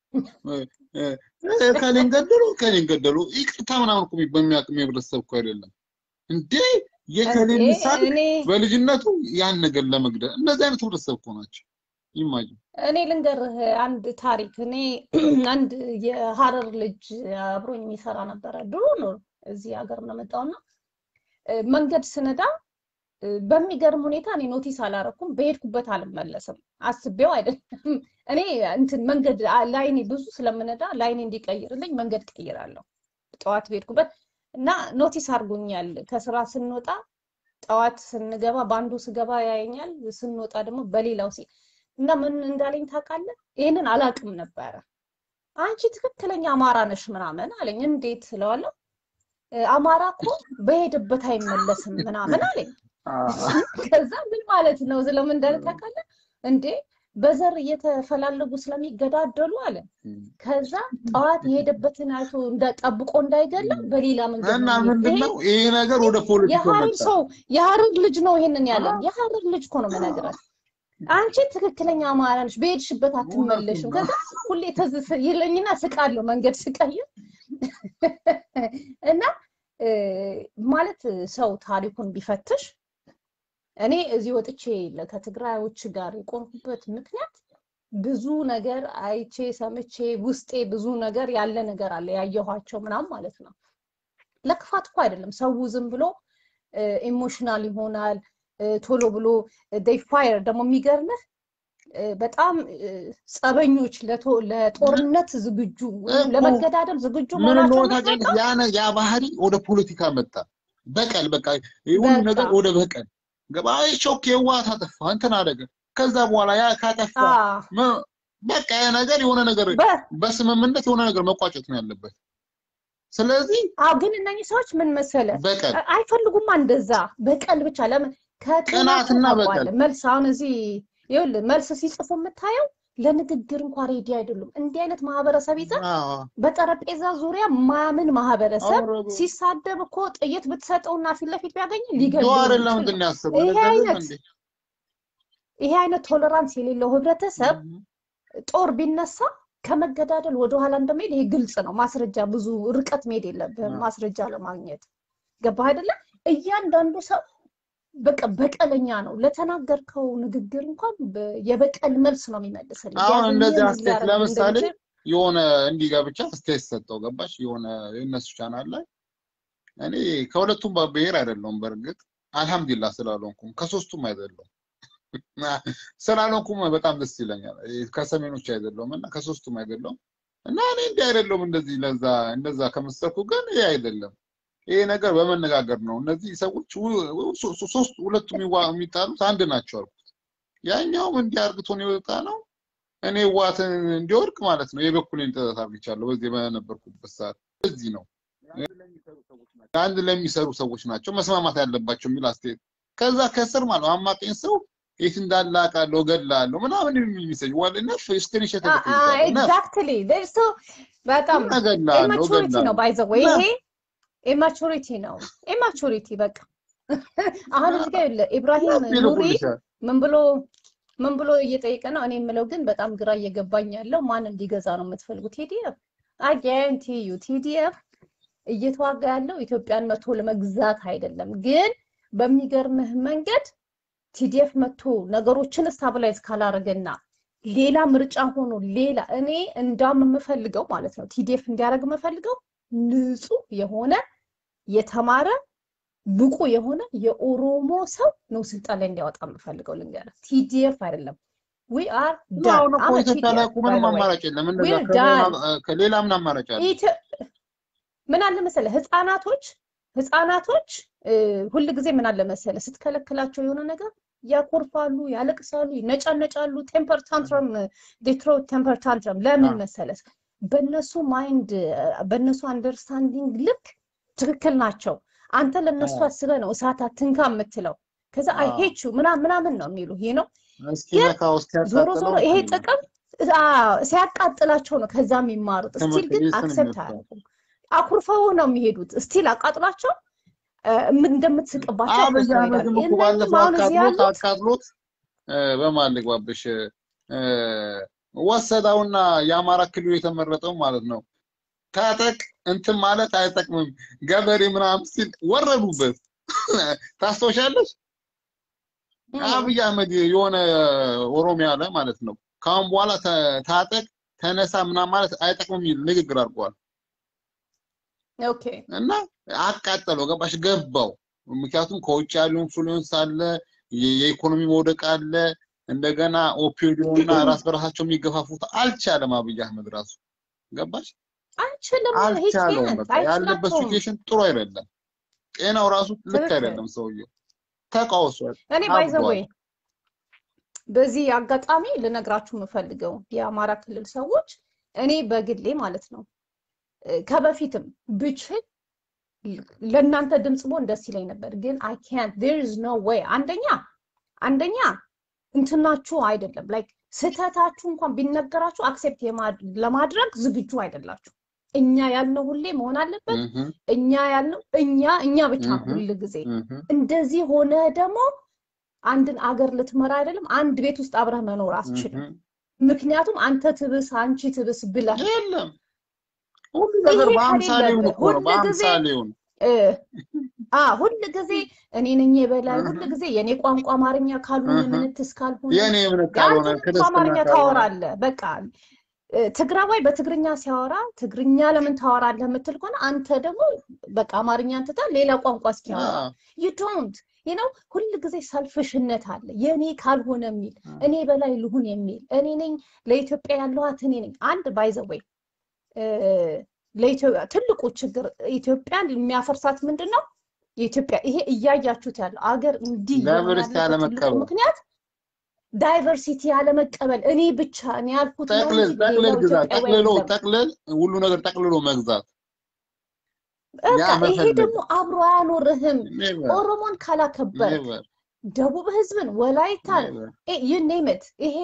ከሌን ገደሉ ይቅርታ ምናምን እኮ በሚያቅም የብረሰብ እኮ አይደለም እንዴ የከሌን ምሳሌ በልጅነቱ ያን ነገር ለመግደል እንደዚህ አይነት ህብረተሰብ እኮ ናቸው ኢማጂን እኔ ልንገርህ አንድ ታሪክ እኔ አንድ የሐረር ልጅ አብሮኝ የሚሰራ ነበር ድሮ ነው እዚህ ሀገር ነው መጣውና መንገድ ስነዳ በሚገርም ሁኔታ እኔ ኖቲስ አላረኩም በሄድኩበት አልመለስም አስቤው አይደለም እኔ እንትን መንገድ ላይኔ ብዙ ስለምነዳ ላይኔ እንዲቀይርልኝ መንገድ ቀይራለሁ ጧት በሄድኩበት እና ኖቲስ አርጎኛል ከስራ ስንወጣ ጧት ስንገባ ባንዱ ስገባ ያየኛል ስንወጣ ደግሞ በሌላው ሲል እና ምን እንዳለኝ ታውቃለህ ይሄንን አላቅም ነበር አንቺ ትክክለኛ አማራ ነሽ ምናምን አለኝ እንዴት ስለዋለሁ አማራ እኮ በሄደበት አይመለስም ምናምን አለኝ ከዛ ምን ማለት ነው ስለምን እንዳለ ታውቃለህ እንዴ በዘር እየተፈላለጉ ስለሚገዳደሉ አለ ከዛ ጧት የሄደበትን አይቶ እንደጠብቆ እንዳይገለም በሌላ መንገድ እና ምንድነው ይሄ ነገር ወደ ፖለቲካው መጣ የሐረር ልጅ ነው ይሄንን ያለው የሐረር ልጅ እኮ ነው መናገር አንቺ ትክክለኛ አማራ ነሽ በሄድሽበት አትመለሽም ከዛ ሁሌ ተዝስ ይለኝና ስቃለሁ መንገድ ስቀይር እና ማለት ሰው ታሪኩን ቢፈትሽ እኔ እዚህ ወጥቼ ከትግራዮች ጋር የቆምኩበት ምክንያት ብዙ ነገር አይቼ ሰምቼ ውስጤ ብዙ ነገር ያለ ነገር አለ ያየኋቸው ምናም ማለት ነው ለክፋት እኮ አይደለም ሰው ዝም ብሎ ኢሞሽናል ይሆናል ቶሎ ብሎ they fire ደግሞ የሚገርምህ በጣም ጸበኞች ለጦርነት ዝግጁ ለመገዳደል ዝግጁ ማለት ያ ባህሪ ወደ ፖለቲካ መጣ በቀል በቃ ይሁን ነገር ወደ በቀል ገባይ ሾክ የዋታ ተፋ እንትን አደረገ ከዛ በኋላ ያ ካጠፋ በቃ ያ ነገር የሆነ ነገር በስምምነት የሆነ ነገር መቋጨት ነው ያለበት ስለዚህ ግን እነኚህ ሰዎች ምን መሰለ አይፈልጉም እንደዛ በቀል ብቻ ለምን ከቀናትና በቀል መልስ አሁን እዚህ ይኸውል መልስ ሲጽፉ የምታየው ለንግግር እንኳን ሬዲ አይደሉም እንዲህ አይነት ማህበረሰብ ይዘን በጠረጴዛ ዙሪያ ማምን ማህበረሰብ ሲሳደብ እኮ ጥይት ብትሰጠውና ፊት ለፊት ቢያገኝ ሊገድለው አይደለም እንትን ያስበው ይሄ አይነት ቶለራንስ የሌለው ህብረተሰብ ጦር ቢነሳ ከመገዳደል ወደ ኋላ እንደሚል ይሄ ግልጽ ነው ማስረጃ ብዙ ርቀት መሄድ የለብህም ማስረጃ ለማግኘት ገባህ አይደለ እያንዳንዱ ሰው በቀለኛ ነው ለተናገርከው ንግግር እንኳን የበቀል መልስ ነው የሚመልስልኝ አሁን እንደዚህ አስተት ለምሳሌ የሆነ እንዲጋብቻ አስተት ሰጠው ገባሽ የሆነ የነሱ ቻናል ላይ እኔ ከሁለቱም በብሔር አይደለም በርግጥ አልহামዱሊላህ ስላልሆንኩም ከሶስቱም አይደለም ስላልሆንኩም በጣም ደስ ይለኛል ከሰሜኖች አይደለምና ከሶስቱም አይደለም እና እኔ እንዲህ አይደለም እንደዚህ ለዛ እንደዛ ከመሰልኩ ግን ይሄ አይደለም ይሄ ነገር በመነጋገር ነው እነዚህ ሰዎች ሶስት ሁለቱም የሚጣሉት አንድ ናቸው አልኩት ያኛው እንዲያርግቶ ነው የወጣ ነው እኔ ዋትን እንዲወርቅ ማለት ነው የበኩሌን ተዛት አርግቻለሁ በዚህ በነበርኩበት ሰዓት እዚህ ነው አንድ ለሚሰሩ ሰዎች ናቸው መስማማት ያለባቸው ሚል አስተያየት ከዛ ከስር ማለት አማቀኝ ሰው የት እንዳላቃለው ገላለው ምናምን የሚሰጅ ወለና ስክሪንሾት exactly there's so በጣም ኢማቹሪቲ ነው by the way ይሄ ኢማቹሪቲ ነው ኢማቹሪቲ በቃ አሁን እዚህ ጋር ኢብራሂም ኑሪ ምን ብሎ እየጠየቀ ነው እኔ የምለው ግን በጣም ግራ እየገባኝ ያለው ማን እንዲገዛ ነው የምትፈልጉት ቲዲኤፍ አጋንቲ ዩ ቲዲኤፍ እየተዋጋ ያለው ኢትዮጵያን መቶ ለመግዛት አይደለም ግን በሚገርምህ መንገድ ቲዲኤፍ መቶ ነገሮችን ስታብላይዝ ካላረገና ሌላ ምርጫ ሆኖ ሌላ እኔ እንዳም የምፈልገው ማለት ነው ቲዲኤፍ እንዲያረግ የምፈልገው ንጹህ የሆነ የተማረ ብቁ የሆነ የኦሮሞ ሰው ነው ስልጣን ላይ እንዲያወጣ የምፈልገው ልንገርህ ቲዲኤፍ አይደለም we are done ምንም አማራጭ የለም እንደዛ ከሌላ ምን አማራጭ አለ ምን አለ መሰለህ ህፃናቶች ሁሉ ጊዜ ምን አለ መሰለህ ስትከለክላቸው የሆነ ነገር ያኮርፋሉ ያለቅሳሉ ይነጫነጫሉ ቴምፐር ታንትረም ዴትሮ ቴምፐር ታንትረም ለምን መሰለህ በእነሱ ማይንድ በእነሱ አንደርስታንዲንግ ልክ ትክክል ናቸው አንተ ለነሱ አስበህ ነው እሳት አትንካ የምትለው ከዛ አይ ሄት ዩ ምናምን ነው የሚሉ ይሄ ነው ዞሮ ይሄ ጥቅም ሲያቃጥላቸው ነው ከዛ የሚማሩት ስቲል ግን አክሰፕት አያደርጉም አኩርፈው ነው የሚሄዱት ስቲል አቃጥላቸው እንደምትስቅባቸው አቃጥሎት በማልግባብሽ ወሰዳውና የአማራ ክልል የተመረጠው ማለት ነው ታጠቅ እንትን ማለት አይጠቅምም ገበሬ ምናምን ሲል ወረዱበት ታስተውሻለሽ አብይ አህመድ የሆነ ኦሮሚያ ላይ ማለት ነው ካሁን በኋላ ታጠቅ ተነሳ ምናምን ማለት አይጠቅምም ይል ንግግር አድርጓል ኦኬ እና አቃጠለው ገባሽ ገባው ምክንያቱም ከውጭ ያለው ኢንፍሉዌንስ አለ የኢኮኖሚ መውደቅ አለ እንደገና ኦፒዲዮና ራስ በራሳቸው የሚገፋፉት አልቻለም አብይ አህመድ ራሱ ገባሽ አልቻለም ያለበት ሲቹዌሽን ጥሩ አይደለም ጤናው ራሱ ልክ አይደለም ሰውየው ተቃውሷል እኔ ባይዘወይ በዚህ አጋጣሚ ልነግራችሁ የምፈልገው የአማራ ክልል ሰዎች እኔ በግሌ ማለት ነው ከበፊትም ብችል ለእናንተ ድምጽ ቦን ደስ ይለኝ ነበር ግን I can't there is no way አንደኛ እንትናችሁ አይደለም ላይክ ስተታችሁ እንኳን ቢነገራችሁ አክሴፕት ለማድረግ ዝግጁ አይደላችሁ እኛ ያልነው ሁሌ መሆን አለበት እኛ ያልነው እኛ ብቻ ሁሉ ጊዜ እንደዚህ ሆነ ደግሞ አንድን አገር ልትመራ አይደለም አንድ ቤት ውስጥ አብረህ መኖር አትችልም ምክንያቱም አንተ ትብስ አንቺ ትብስ ብላ የለም ሁሉ ነገር በአምሳሌው ነው በአምሳሌው ሁሉ ጊዜ እኔ ነኝ የበላይ ሁሉ ጊዜ የኔ ቋንቋ አማርኛ ካልሆነ ምንትስ ካልሆነ የኔ ምን ካልሆነ አማርኛ ታወራለህ በቃ ትግራዋይ በትግርኛ ሲያወራ ትግርኛ ለምን ታወራለህ የምትል ከሆነ አንተ ደግሞ በቃ አማርኛ አንተታ ሌላ ቋንቋ እስኪያወራ you don't you know ሁሉ ጊዜ ሰልፍሽነት አለ የኔ ካልሆነ የሚል እኔ በላይ ልሁን የሚል እኔ ነኝ ለኢትዮጵያ ያለዋት እኔ ነኝ አንድ ባይ ዘ ወይ ለኢትዮጵያ ትልቁ ችግር ኢትዮጵያን የሚያፈርሳት ምንድነው የኢትዮጵያ ይሄ እያያችሁት ያለው አገር እንዲህ ያለ ምክንያት ዳይቨርሲቲ ያለ መቀበል እኔ ብቻ እኔ ያልኩት ጠቅልል ሁሉ ነገር ጠቅልሎ መግዛት ይሄ ደግሞ አብሮ አያኖርህም ኦሮሞን ካላከበር ደቡብ ህዝብን ወላይታን you name it ይሄ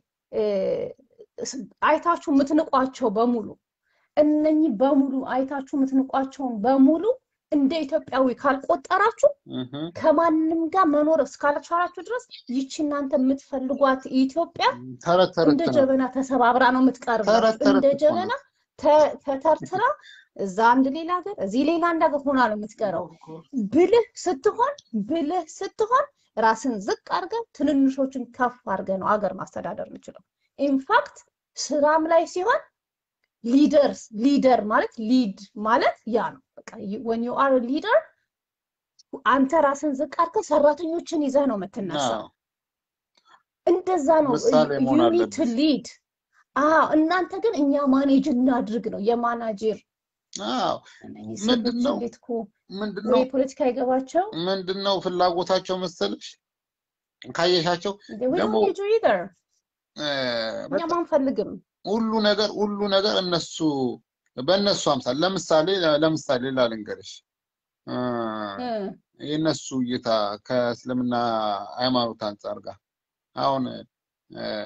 አይታችሁ ምትንቋቸው በሙሉ እነኚህ በሙሉ አይታችሁ ምትንቋቸውን በሙሉ እንደ ኢትዮጵያዊ ካልቆጠራችሁ ከማንም ጋር መኖር እስካልቻላችሁ ድረስ ይቺ እናንተ የምትፈልጓት ኢትዮጵያ እንደ ጀበና ተሰባብራ ነው የምትቀርበው እንደ ጀበና ተተርትራ እዛ አንድ ሌላ ሀገር እዚህ ሌላ አንድ ሀገር ሆና ነው የምትቀረው ብልህ ስትሆን ራስን ዝቅ አድርገህ ትንንሾችን ከፍ አድርገህ ነው ሀገር ማስተዳደር የምችለው ኢንፋክት ስራም ላይ ሲሆን ሊደር ማለት ሊድ ማለት ያ ነው በቃ when you are a leader አንተ ራስን ዝቅ አድርገህ ሰራተኞችን ይዘህ ነው የምትነሳው እንደዛ ነው you need to lead እናንተ ግን እኛ ማኔጅ እናድርግ ነው የማናጀር ምንድነው የፖለቲካ ይገባቸው ምንድነው ፍላጎታቸው መሰለሽ ካየሻቸው ደግሞ እኛ ማንፈልግም ሁሉ ነገር እነሱ በእነሱ አምሳል ለምሳሌ ላልንገርሽ የነሱ እይታ ከእስልምና ሃይማኖት አንፃር ጋር አሁን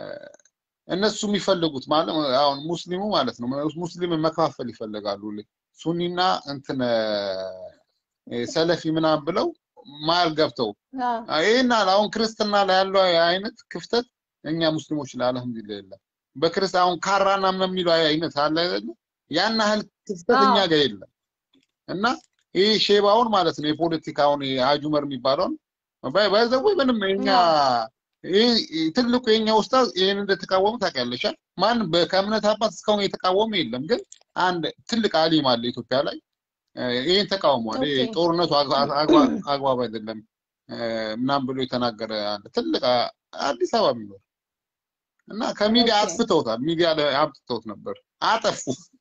እነሱ የሚፈልጉት ማለት አሁን ሙስሊሙ ማለት ነው ሙስሊምን መከፋፈል ይፈልጋሉ ሱኒና እንትን ሰለፊ ምናምን ብለው ማል ገብተው አይና አሁን ክርስትና ላይ ያለው አይነት ክፍተት እኛ ሙስሊሞች ላይ አልሐምዱሊላህ በክርስቲያን ካራና ምን የሚለው አይነት አለ አይደል ያን ያህል ክፍተት እኛ ጋር የለም እና ይሄ ሼባውን ማለት ነው የፖለቲካውን አጁመር የሚባለው ባይዘው ምንም እኛ ይሄ ትልቁ የኛ ኡስታዝ ይሄን እንደተቃወሙ ታውቂያለሽ ማን በከምነት አባት እስካሁን የተቃወመ የለም ግን አንድ ትልቅ አሊም አለ ኢትዮጵያ ላይ ይሄን ተቃውሟል ይሄ ጦርነቱ አግባብ አይደለም ምናምን ብሎ የተናገረ አለ ትልቅ አዲስ አበባ የሚኖር እና ከሚዲያ አጥፍተውታል ሚዲያ ላይ አጥፍተውት ነበር አጠፉ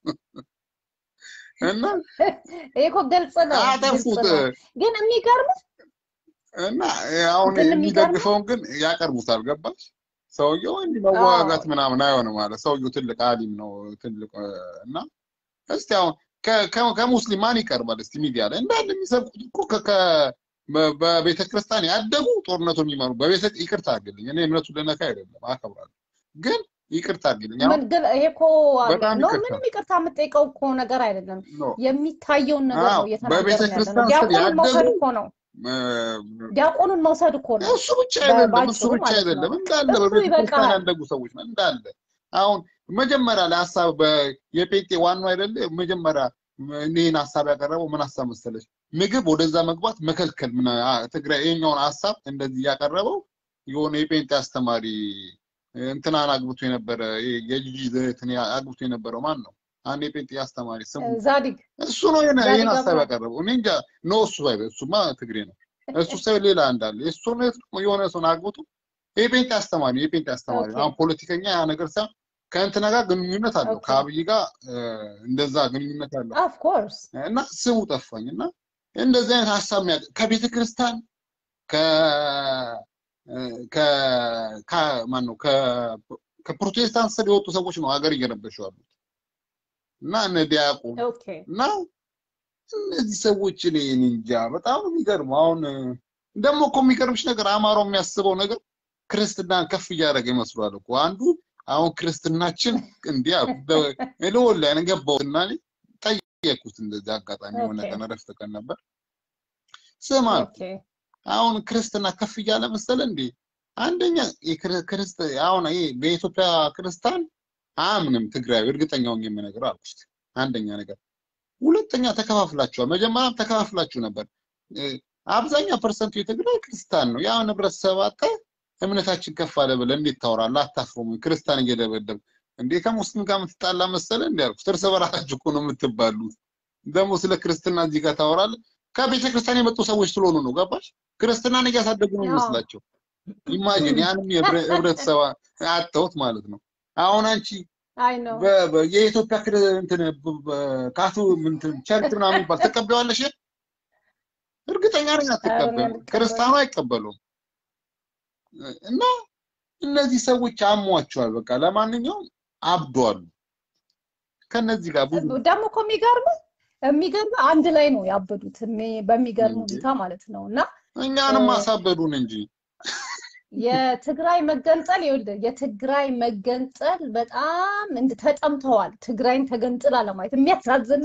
እና እኮ ገልጽ ነው አጠፉት ግን የሚገርም እና አሁን የሚደግፈውን ግን ያቀርቡታል ገባሽ ሰውየው እንዲመዋጋት ምናምን አይሆንም ማለት ሰውየው ትልቅ አሊም ነው ትልቅ እና እስቲ አሁን ከሙስሊም ማን ይቀርባል እስቲ ሚዲያ ላይ እንዳለ የሚሰብኩት እኮ በቤተ ክርስቲያን ያደጉ ጦርነቱን የሚመሩ በቤተ ይቅርታ አድርግልኝ እኔ እምነቱ ለነካ አይደለም አከብራለሁ ግን ይቅርታ አድርግልኝ ምን ግን ይሄ እኮ ነው ምንም ይቅርታ የምትጠይቀው እኮ ነገር አይደለም የሚታየው ነገር ነው በቤተ ክርስቲያን ዲያቆኑን መውሰድ እኮ ነው ዲያቆኑን መውሰድ እኮ ነው እሱ ብቻ አይደለም እንዳለ በቤተ ክርስቲያን ያደጉ ሰዎች እንዳለ አሁን መጀመሪያ ላይ ሐሳብ የጴንጤ ዋናው አይደለ መጀመሪያ እኔን ሐሳብ ያቀረበው ምን ሐሳብ መሰለሽ ምግብ ወደዛ መግባት መከልከል ምን ትግራይ የኛውን ሐሳብ እንደዚህ ያቀረበው የሆነ የጴንጤ አስተማሪ እንትናን አግብቶ የነበረ የጂጂ ዘትን አግብቶ የነበረው ማን ነው አንዴ የጴንጤ አስተማሪ ስሙ ዛዲግ እሱ ነው የኔን ሐሳብ ያቀረበው እኔ እንጃ ነው እሱ አይደል እሱማ ትግሬ ነው እሱ ሰው ሌላ እንዳለ እሱ ነው የሆነ ሰው አግብቶ የጴንጤ አስተማሪ አሁን ፖለቲከኛ ያ ነገር ሳይሆን ከእንትና ጋር ግንኙነት አለው ከአብይ ጋር እንደዛ ግንኙነት አለው ኦፍ ኮርስ እና ስሙ ጠፋኝና እንደዚህ አይነት ሐሳብ ከቤተ ክርስቲያን ማን ነው ከፕሮቴስታንት ስር የወጡ ሰዎች ነው ሀገር እየረበሹ ያሉት እና ዲያቆን እና እነዚህ ሰዎች እኔ እንጃ በጣም የሚገርም አሁን ደግሞ እኮ የሚገርምሽ ነገር አማራው የሚያስበው ነገር ክርስትናን ከፍ እያደረገ ይመስላል እኮ አንዱ አሁን ክርስትናችን እንዲያ በእሎል ላይ ነገባውና ጠየቁት እንደዛ አጋጣሚ ሆነ ተነረፍተ ቀን ነበር ስማ አሁን ክርስትና ከፍ እያለ መሰለ እንዴ አንደኛ አሁን ይሄ በኢትዮጵያ ክርስቲያን አምንም ትግራይ እርግጠኛው የሚነገር አልኩት አንደኛ ነገር ሁለተኛ ተከፋፍላችሁ መጀመሪያም ተከፋፍላችሁ ነበር አብዛኛው ፐርሰንቱ የትግራይ ክርስቲያን ነው ያ ህብረተሰብ አጣ እምነታችን ከፍ አለ ብለ እንዴት ታወራለህ አታፍሩም ክርስቲያን እየደበደብ እንዴ ከሙስሊም ጋር ምትጣላ መሰለ እንዴ አልኩት ተርሰ በራሳችሁ እኮ ነው የምትባሉት ደሞ ስለ ክርስትና እዚህ ጋር ታወራለህ ከቤተ ክርስቲያን የመጡ ሰዎች ስለሆኑ ነው ገባሽ ክርስትናን እያሳደጉ ነው መስላቸው ኢማጂን ያንም የህብረተሰብ አጣውት ማለት ነው አሁን አንቺ አይ ነው የኢትዮጵያ እንትን ካቱ እንትን ቸርች ምናምን ይባል ተቀበያለሽ እርግጠኛ ነኝ አትቀበሉ ክርስቲያኑ አይቀበሉም እና እነዚህ ሰዎች አሟቸዋል በቃ ለማንኛውም አብዷል ከነዚህ ጋር ብዙ ደሞ እኮ የሚገርም አንድ ላይ ነው ያበዱት በሚገርም ሁኔታ ማለት ነውና እኛንም አሳበዱን እንጂ የትግራይ መገንጠል የትግራይ መገንጠል በጣም ተጠምተዋል ትግራይን ተገንጥላ ለማየት የሚያሳዝን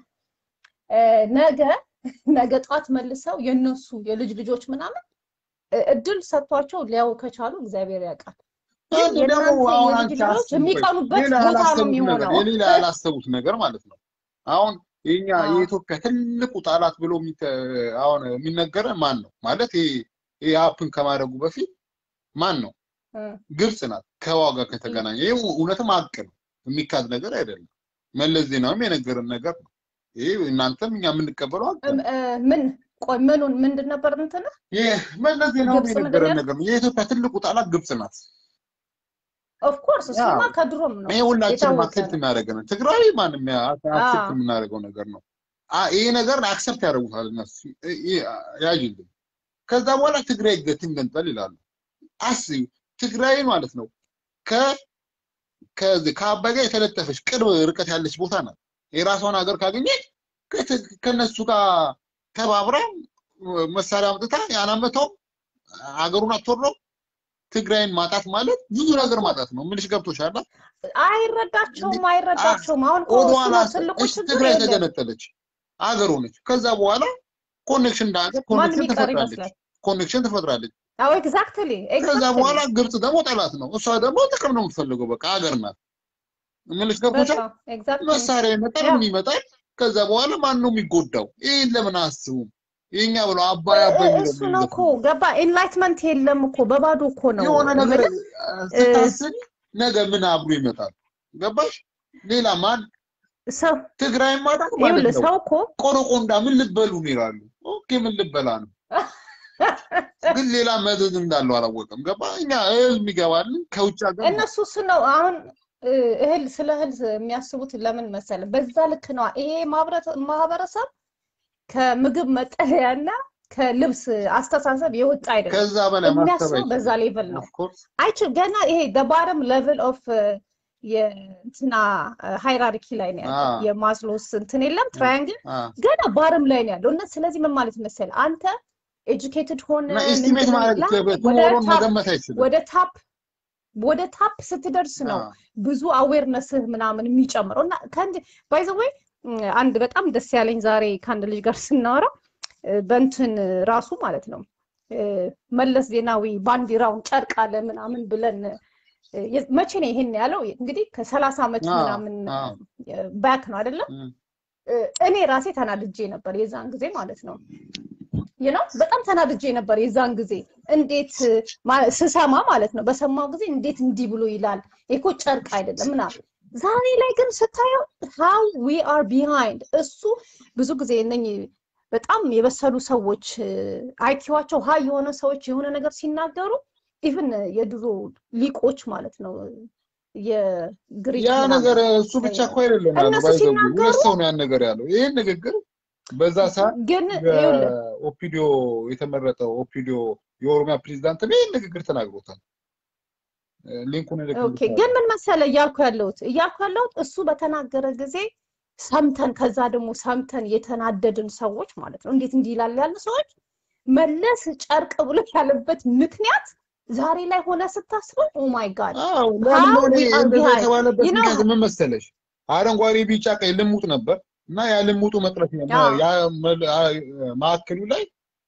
ነገር ነገ ጧት መልሰው የነሱ የልጅ ልጆች ምናምን እድል ሰጥቷቸው ሊያው ከቻሉ እግዚአብሔር ያውቃል ደግሞ አሁን አንቺ የሚቀኑበት ቦታ ነው የሚሆነው የሌላ ያላሰቡት ነገር ማለት ነው አሁን የኛ የኢትዮጵያ ትልቁ ጣላት ብሎ አሁን የሚነገረ ማን ነው ማለት ይሄ አፕን ከማድረጉ በፊት ማን ነው ግብጽ ናት ከዋጋ ከተገናኘ ይሄ እውነትም አቅ ነው የሚካድ ነገር አይደለም መለስ ዜናውም የነገረን ነገር ነው ይሄ እናንተም እኛ የምንቀበለው አቅ ምን ቆይ ምንድን ነበር እንትና ይሄ መለስ ዜናውም የነገረን ነገር ነው የኢትዮጵያ ትልቁ ጣላት ግብጽ ናት ኦፍ ኮርስ እሱማ ከድሮም ነው ይሄ ሁላችንም አክሰፕት እናደርገን ትግራይ ማንም አክሰፕት የምናደርገው ነገር ነው ይሄ ነገር አክሰፕት ያደርጉታል እነሱ ያጅልኝ ከዛ በኋላ ትግራይ ገንጠል ይላሉ አስዩ ትግራይ ማለት ነው ከአባጋ የተለጠፈች ቅርብ ርቀት ያለች ቦታ ናት የራሷን ሀገር ካገኘች ከነሱ ጋር ተባብራ መሳሪያ አምጥታ ያናመተው ሀገሩን አትወረው ትግራይን ማጣት ማለት ብዙ ነገር ማጣት ነው ምንሽ ገብቶሻል አይረዳቸውም አሁን ትልቁ ችግር ትግራይ ተገነጠለች አገር ሆነች ከዛ በኋላ ኮኔክሽን እንዳገር ኮኔክሽን ተፈጥራለች አዎ ኤግዛክትሊ ከዛ በኋላ ግብጽ ደግሞ ጠላት ነው እሷ ደግሞ ጥቅም ነው የምትፈልገው በቃ አገር ናት ምንሽ ገብቶሻል መሳሪያ ይመጣል ከዛ በኋላ ማን ነው የሚጎዳው ይሄን ለምን አስቡ ይሄኛ ብሎ አባይ እሱ ነው እኮ ገባ ኢንላይትመንት የለም እኮ በባዶ እኮ ነው የሆነ ነገር ስታስብ ነገ ምን አብሮ ይመጣል ገባሽ ሌላ ማን ሰው ትግራይ ማለት ነው ሰው እኮ ቆሮቆንዳ ምን ልበሉ ነው ይላሉ ኦኬ ምን ልበላ ነው ግን ሌላ መዘዝ እንዳለው አላወቀም ገባ እኛ እህል የሚገባል ከውጭ ሀገር እነሱስ ነው አሁን እህል ስለ እህል የሚያስቡት ለምን መሰለ በዛ ልክ ነው ይሄ ማህበረሰብ ከምግብ መጠለያና ከልብስ አስተሳሰብ የወጣ አይደለም ከዛ በላይ ማስተባበል በዛ ሌቭል ነው አይችል ገና ይሄ the bottom level of የእንትና ሃይራርኪ ላይ ነው ያለው የማስሎስ እንትን የለም ትራያንግል ገና ባረም ላይ ነው ያለው እና ስለዚህ ምን ማለት መሰለ አንተ ኤጁኬትድ ሆነ ኢስቲሜት ማለት ከበቱሞሮን መገመት አይችልም ወደ ታፕ ስትደርስ ነው ብዙ አዌርነስ ምናምን የሚጨምረው እና ካንድ ባይ ዘ ዌይ አንድ በጣም ደስ ያለኝ ዛሬ ካንድ ልጅ ጋር ስናወራ በእንትን ራሱ ማለት ነው መለስ ዜናዊ ባንዲራውን ጨርቅ አለ ምናምን ብለን መቼ ነው ይሄን ያለው እንግዲህ ከ30 አመት ምናምን ባክ ነው አይደለም እኔ ራሴ ተናድጄ ነበር የዛን ጊዜ ማለት ነው በጣም ተናድጄ ነበር የዛን ጊዜ እንዴት ስሰማ ማለት ነው በሰማው ጊዜ እንዴት እንዲህ ብሎ ይላል እኮ ጨርቅ አይደለም ምናምን ዛሬ ላይ ግን ስታየው how we are behind እሱ ብዙ ጊዜ እነኚህ በጣም የበሰሉ ሰዎች አይኪዋቸው ሃይ የሆነ ሰዎች የሆነ ነገር ሲናገሩ ኢቭን የድሮ ሊቆች ማለት ነው የግሪክ ያ ነገር እሱ ብቻ እኮ አይደለም ሁለት ሰው ነው ያን ነገር ያለው ይሄን ንግግር በዛ ሰዓት ግን ኦፒዲዮ የተመረጠው ኦፒዲዮ የኦሮሚያ ፕሬዝዳንት ነው ይሄን ንግግር ተናግሮታል ሊንኩን ኦኬ ግን ምን መሰለ እያልኩ ያለሁት እሱ በተናገረ ጊዜ ሰምተን ከዛ ደግሞ ሰምተን የተናደድን ሰዎች ማለት ነው እንዴት እንዲላል ያለ ሰዎች መለስ ጨርቅ ብሎ ያለበት ምክንያት ዛሬ ላይ ሆነ ስታስበው ኦ ማይ ጋድ ለምን እንደዛ ተባለበት ምክንያት ምን መሰለሽ አረንጓዴ ቢጫ ቀይ ልሙጥ ነበር እና ያ ልሙጡ መቅረት ያ ማዕከሉ ላይ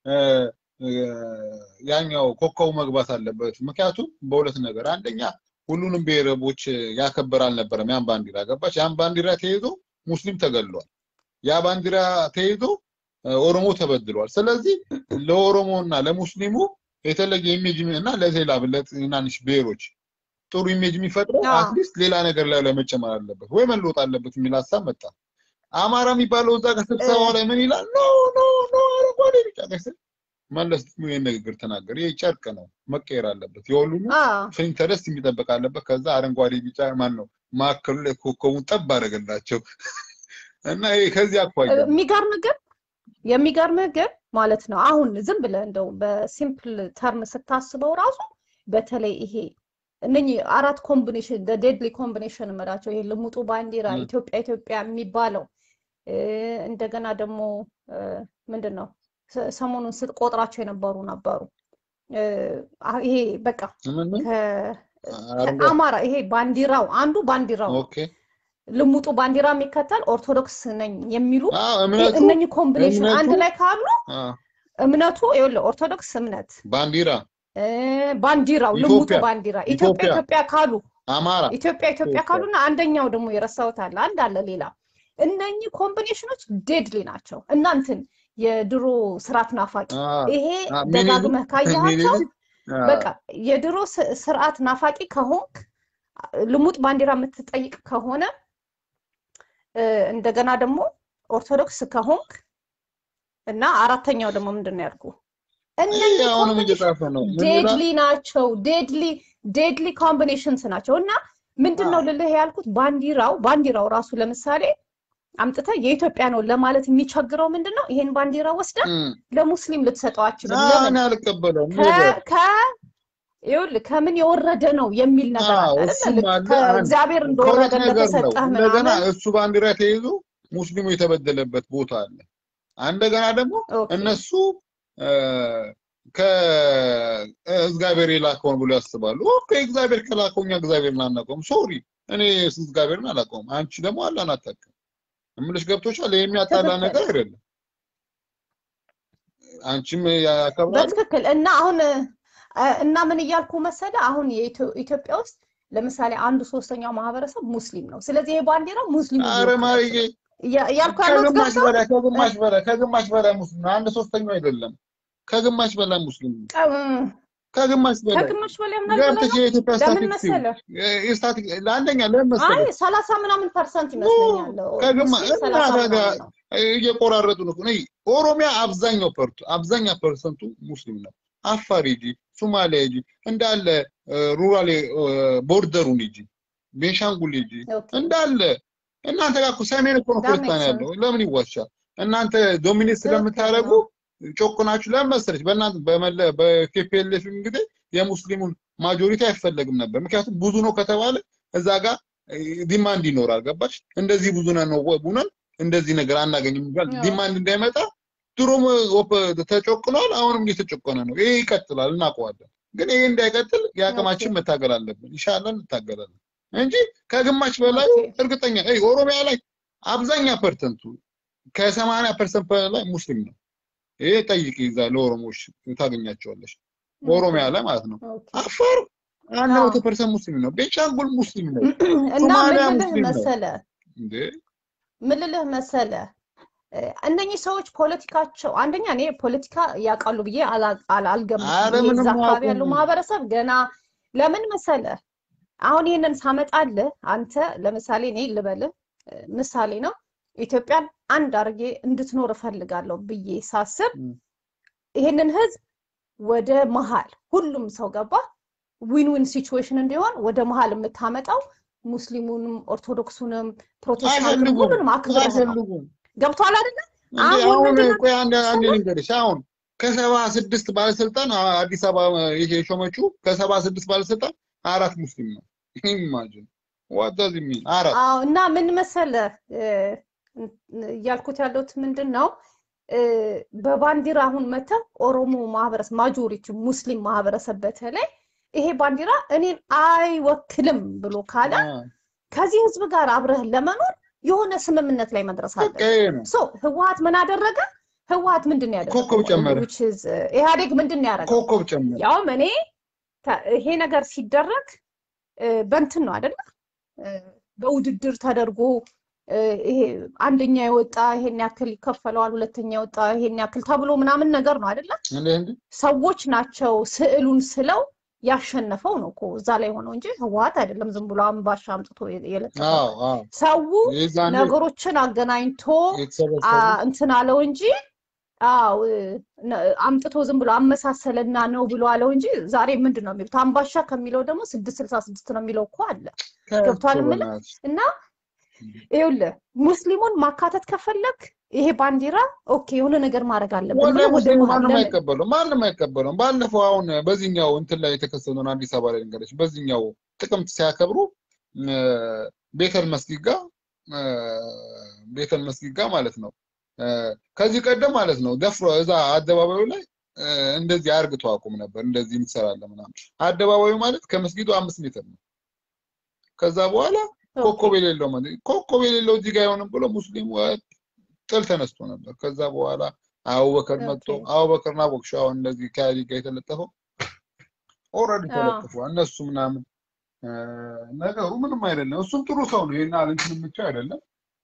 ያኛው ኮከው መግባት አለበት ምክንያቱም በሁለት ነገር አንደኛ ሁሉንም ብሔረቦች ያከበራል ነበር ያን ባንዲራ ገባች ያን ባንዲራ ተይዞ ሙስሊም ተገሏል ያ ባንዲራ ተይዞ ኦሮሞ ተበድሏል ስለዚህ ለኦሮሞና ለሙስሊሙ የተለየ ኢሜጅ እና ለሌላ ብለጥናንሽ ብሔሮች ጥሩ ኢሜጅ የሚፈጥረው አትሊስት ሌላ ነገር ላይ ለመጨመር አለበት ወይ መለወጥ አለበት የሚል ሐሳብ መጣ አማራ የሚባለው እዛ ከስብሰባው ላይ ምን ይላል ኖ አረንጓዴ ቢጫ ቀይ መለስ ምን ነገር ተናገረ ይሄ ጨርቅ ነው መቀየር አለበት የሁሉም ኢንተረስት የሚጠበቅ አለበት ከዛ አረንጓዴ ቢጫ ማን ነው ማከሉ ላይ ኮከቡን ጠብ አደረገላቸው እና ይሄ ከዚህ አኳያ የሚገርም ግን ማለት ነው አሁን ዝም ብለ እንደው በሲምፕል ተርም ስታስበው ራሱ በተለይ ይሄ እነኚህ አራት ኮምቢኔሽን ዴድሊ ኮምቢኔሽን መራቸው ይሄ ልሙጡ ባንዲራ ኢትዮጵያ የሚባለው እንደገና ደግሞ ምንድነው ሰሞኑን ስትቆጥራቸው የነበሩ ይሄ በቃ አማራ ይሄ ባንዲራው አንዱ ባንዲራው ኦኬ ልሙጡ ባንዲራ የሚከተል ኦርቶዶክስ ነኝ የሚሉ እነኚህ ኮምቢኔሽን አንድ ላይ ካሉ እምነቱ ይኸውልህ ኦርቶዶክስ እምነት ባንዲራው ልሙጡ ባንዲራ ኢትዮጵያ ካሉ አማራ ኢትዮጵያ ካሉና አንደኛው ደግሞ የረሳውት አለ አንድ አለ ሌላ እነኚህ ኮምቢኔሽኖች ዴድሊ ናቸው እናንተን የድሮ ስርዓት ናፋቂ ይሄ ደጋግመህ ካያቸው በቃ የድሮ ስርዓት ናፋቂ ከሆንክ ልሙጥ ባንዲራ የምትጠይቅ ከሆነ እንደገና ደግሞ ኦርቶዶክስ ከሆንክ እና አራተኛው ደግሞ ምንድነው ያልኩ እነዚህ ዴድሊ ናቸው ዴድሊ ኮምቢኔሽንስ ናቸው እና ምንድነው ልልህ ያልኩት ባንዲራው ራሱ ለምሳሌ አምጥተ የኢትዮጵያ ነው ለማለት የሚቸግረው ምንድነው ይሄን ባንዲራ ወስደ ለሙስሊም ልትሰጠው አችልም ለምን አልቀበለው ይኸውልህ ከምን የወረደ ነው የሚል ነገር አለ ከእግዚአብሔር እንደወረደ እንደተሰጠህ እንደገና እሱ ባንዲራ ተይዞ ሙስሊሙ የተበደለበት ቦታ አለ አንደገና ደግሞ እነሱ ከእግዚአብሔር የላከውን ብሎ ያስባሉ ኦኬ እግዚአብሔር ከላከውኛ እግዚአብሔርን አናውቀውም ሶሪ እኔ እግዚአብሔርን አላውቀውም አንቺ ደግሞ አላህን አታውቂም እምልሽ ገብቶሻል የሚያጣላ ነገር አይደለም አንቺም ያከብራል በትክክል እና አሁን እና ምን እያልኩ መሰለ አሁን የኢትዮጵያ ውስጥ ለምሳሌ አንዱ ሶስተኛው ማህበረሰብ ሙስሊም ነው ስለዚህ ይሄ ባንዲራ ሙስሊም ነው አረ ማሪዬ ያልኩ ያለው ከግማሽ በላይ ሙስሊም ነው አንድ ሶስተኛው አይደለም ከግማሽ በላይ ሙስሊም ነው ከግማሽ በላይ ገብተሽ የኢትዮጵያ ስታቲስቲክስ ለአንደኛ ለምሳሌ አይ 30 ምናምን ፐርሰንት ይመስለኛል ከግማሽ እየቆራረጡ ነው ኦሮሚያ አብዛኛው ፐርሰንቱ ሙስሊም ነው አፋር ሂጂ ሶማሌ ሂጂ እንዳለ ሩራል ቦርደሩን ሂጂ ቤንሻንጉል ሂጂ እንዳለ እናንተ ጋር ሰሜን እኮ ነው ክርስቲያን ያለው ለምን ይዋሻል እናንተ ዶሚኔት ስለምታረጉ ጮቅናችሁ ለምሳሌ በእናንተ በኬፒኤልኤፍ እንግዲህ የሙስሊሙን ማጆሪቲ አይፈልግም ነበር ምክንያቱም ብዙ ነው ከተባለ እዛ ጋር ዲማንድ ይኖራል ገባሽ እንደዚህ ብዙ ነው ቡነን እንደዚህ ነገር አናገኝም ይባል ዲማንድ እንዳይመጣ ድሮም ተጮቅኗል አሁንም እየተጮቀነ ነው ይሄ ይቀጥላል እናውቀዋለን ግን ይሄ እንዳይቀጥል ያቀማችን መታገል አለብን ኢንሻአላህ እንታገላለን እንጂ ከግማሽ በላይ እርግጠኛ ኦሮሚያ ላይ አብዛኛው ፐርሰንቱ ከ80% በላይ ሙስሊም ነው ይሄ ጠይቂ ይዛ ለኦሮሞዎች ታገኛቸዋለሽ ኦሮሚያ ላይ ማለት ነው አፋር 100% ሙስሊም ነው ቤንሻንጉል ሙስሊም ነው እና ምን ልልህ መሰለ እነኚህ ሰዎች ፖለቲካቸው አንደኛ እኔ ፖለቲካ ያቃሉ ብዬ አልገምትም ይዛካብ ያለው ማህበረሰብ ገና ለምን መሰለ አሁን ይሄንን ሳመጣልህ አንተ ለምሳሌ እኔ ልበልህ ምሳሌ ነው ኢትዮጵያን አንድ አርጌ እንድትኖር ፈልጋለሁ ብዬ ሳስብ ይሄንን ህዝብ ወደ መሃል ሁሉም ሰው ገባ ዊን ሲቹዌሽን እንዲሆን ወደ መሃል የምታመጣው ሙስሊሙንም ኦርቶዶክሱንም ፕሮቴስታንቱንም ሁሉንም አክብረህ ገብቷል አይደል አሁን ቆይ አንድ ልንገርሽ አሁን ከ76 ባለስልጣን አዲስ አበባ የሾመቹ ከ76 ባለስልጣን 4 ሙስሊም ነው ኢማጂን what does it mean አዎ እና ምን መሰለ ያልኩት ያለውት ምንድነው በባንዲራ አሁን መተ ኦሮሞ ማህበረሰብ ማጆሪቲ ሙስሊም ማህበረሰብ በተለይ ይሄ ባንዲራ እኔን አይወክልም ብሎ ካለ ከዚህ ህዝብ ጋር አብረህ ለመኖር የሆነ ስምምነት ላይ መድረስ አለበት ሶ ህዋት ምን አደረገ ህዋት ምንድነው ያደረገው ኮኮብ ጨመረ which is ኢህአዴግ ምንድነው ያደረገው ኮኮብ ጨመረ ያው እኔ ይሄ ነገር ሲደረግ በእንትን ነው አይደል በውድድር ተደርጎ ይሄ አንደኛ የወጣ ይሄን ያክል ይከፈለዋል ሁለተኛ የወጣ ይሄን ያክል ተብሎ ምናምን ነገር ነው አይደል ሰዎች ናቸው ስዕሉን ስለው ያሸነፈው ነው እኮ እዛ ላይ ሆኖ እንጂ ህዋት አይደለም ዝም ብሎ አምባሻ አምጥቶ የለጠፈው ሰው ነገሮችን አገናኝቶ እንትን አለው እንጂ አምጥቶ ዝም ብሎ አመሳሰለና ነው ብሎ አለው እንጂ ዛሬ ምንድነው የሚሉት አምባሻ ከሚለው ደግሞ 666 ነው የሚለው እኮ አለ ገብቷል ማለት እና ይኸውልህ ሙስሊሙን ማካተት ከፈለክ ይሄ ባንዲራ ኦኬ የሆነ ነገር ማድረግ አለበት ማንም አይቀበለው ባለፈው አሁን በዚህኛው እንትን ላይ የተከሰተውን አዲስ አበባ ላይ እንገረች በዚህኛው ጥቅምት ሲያከብሩ ቤተል መስጊድ ጋር ማለት ነው ከዚህ ቀደም ማለት ነው ደፍሮ እዛ አደባባዩ ላይ እንደዚህ አርግቶ አቁም ነበር እንደዚህ እንሰራለን ምናምን አደባባዩ ማለት ከመስጊዱ 5 ሜትር ነው ከዛ በኋላ ኮኮብ የሌለው እዚህ ጋር አይሆንም ብሎ ሙስሊሙ ጥል ተነስቶ ነበር ከዛ በኋላ አቡበከር መጥቶ አቡበከርና ወክሻው እንደዚህ ካሊ ጋር የተለጠፈው ኦሬዲ ተለጥፏል እነሱ ምናምን ነገሩ ምንም አይደለም እሱም ጥሩ ሰው ነው ይሄና እንትን ብቻ አይደለም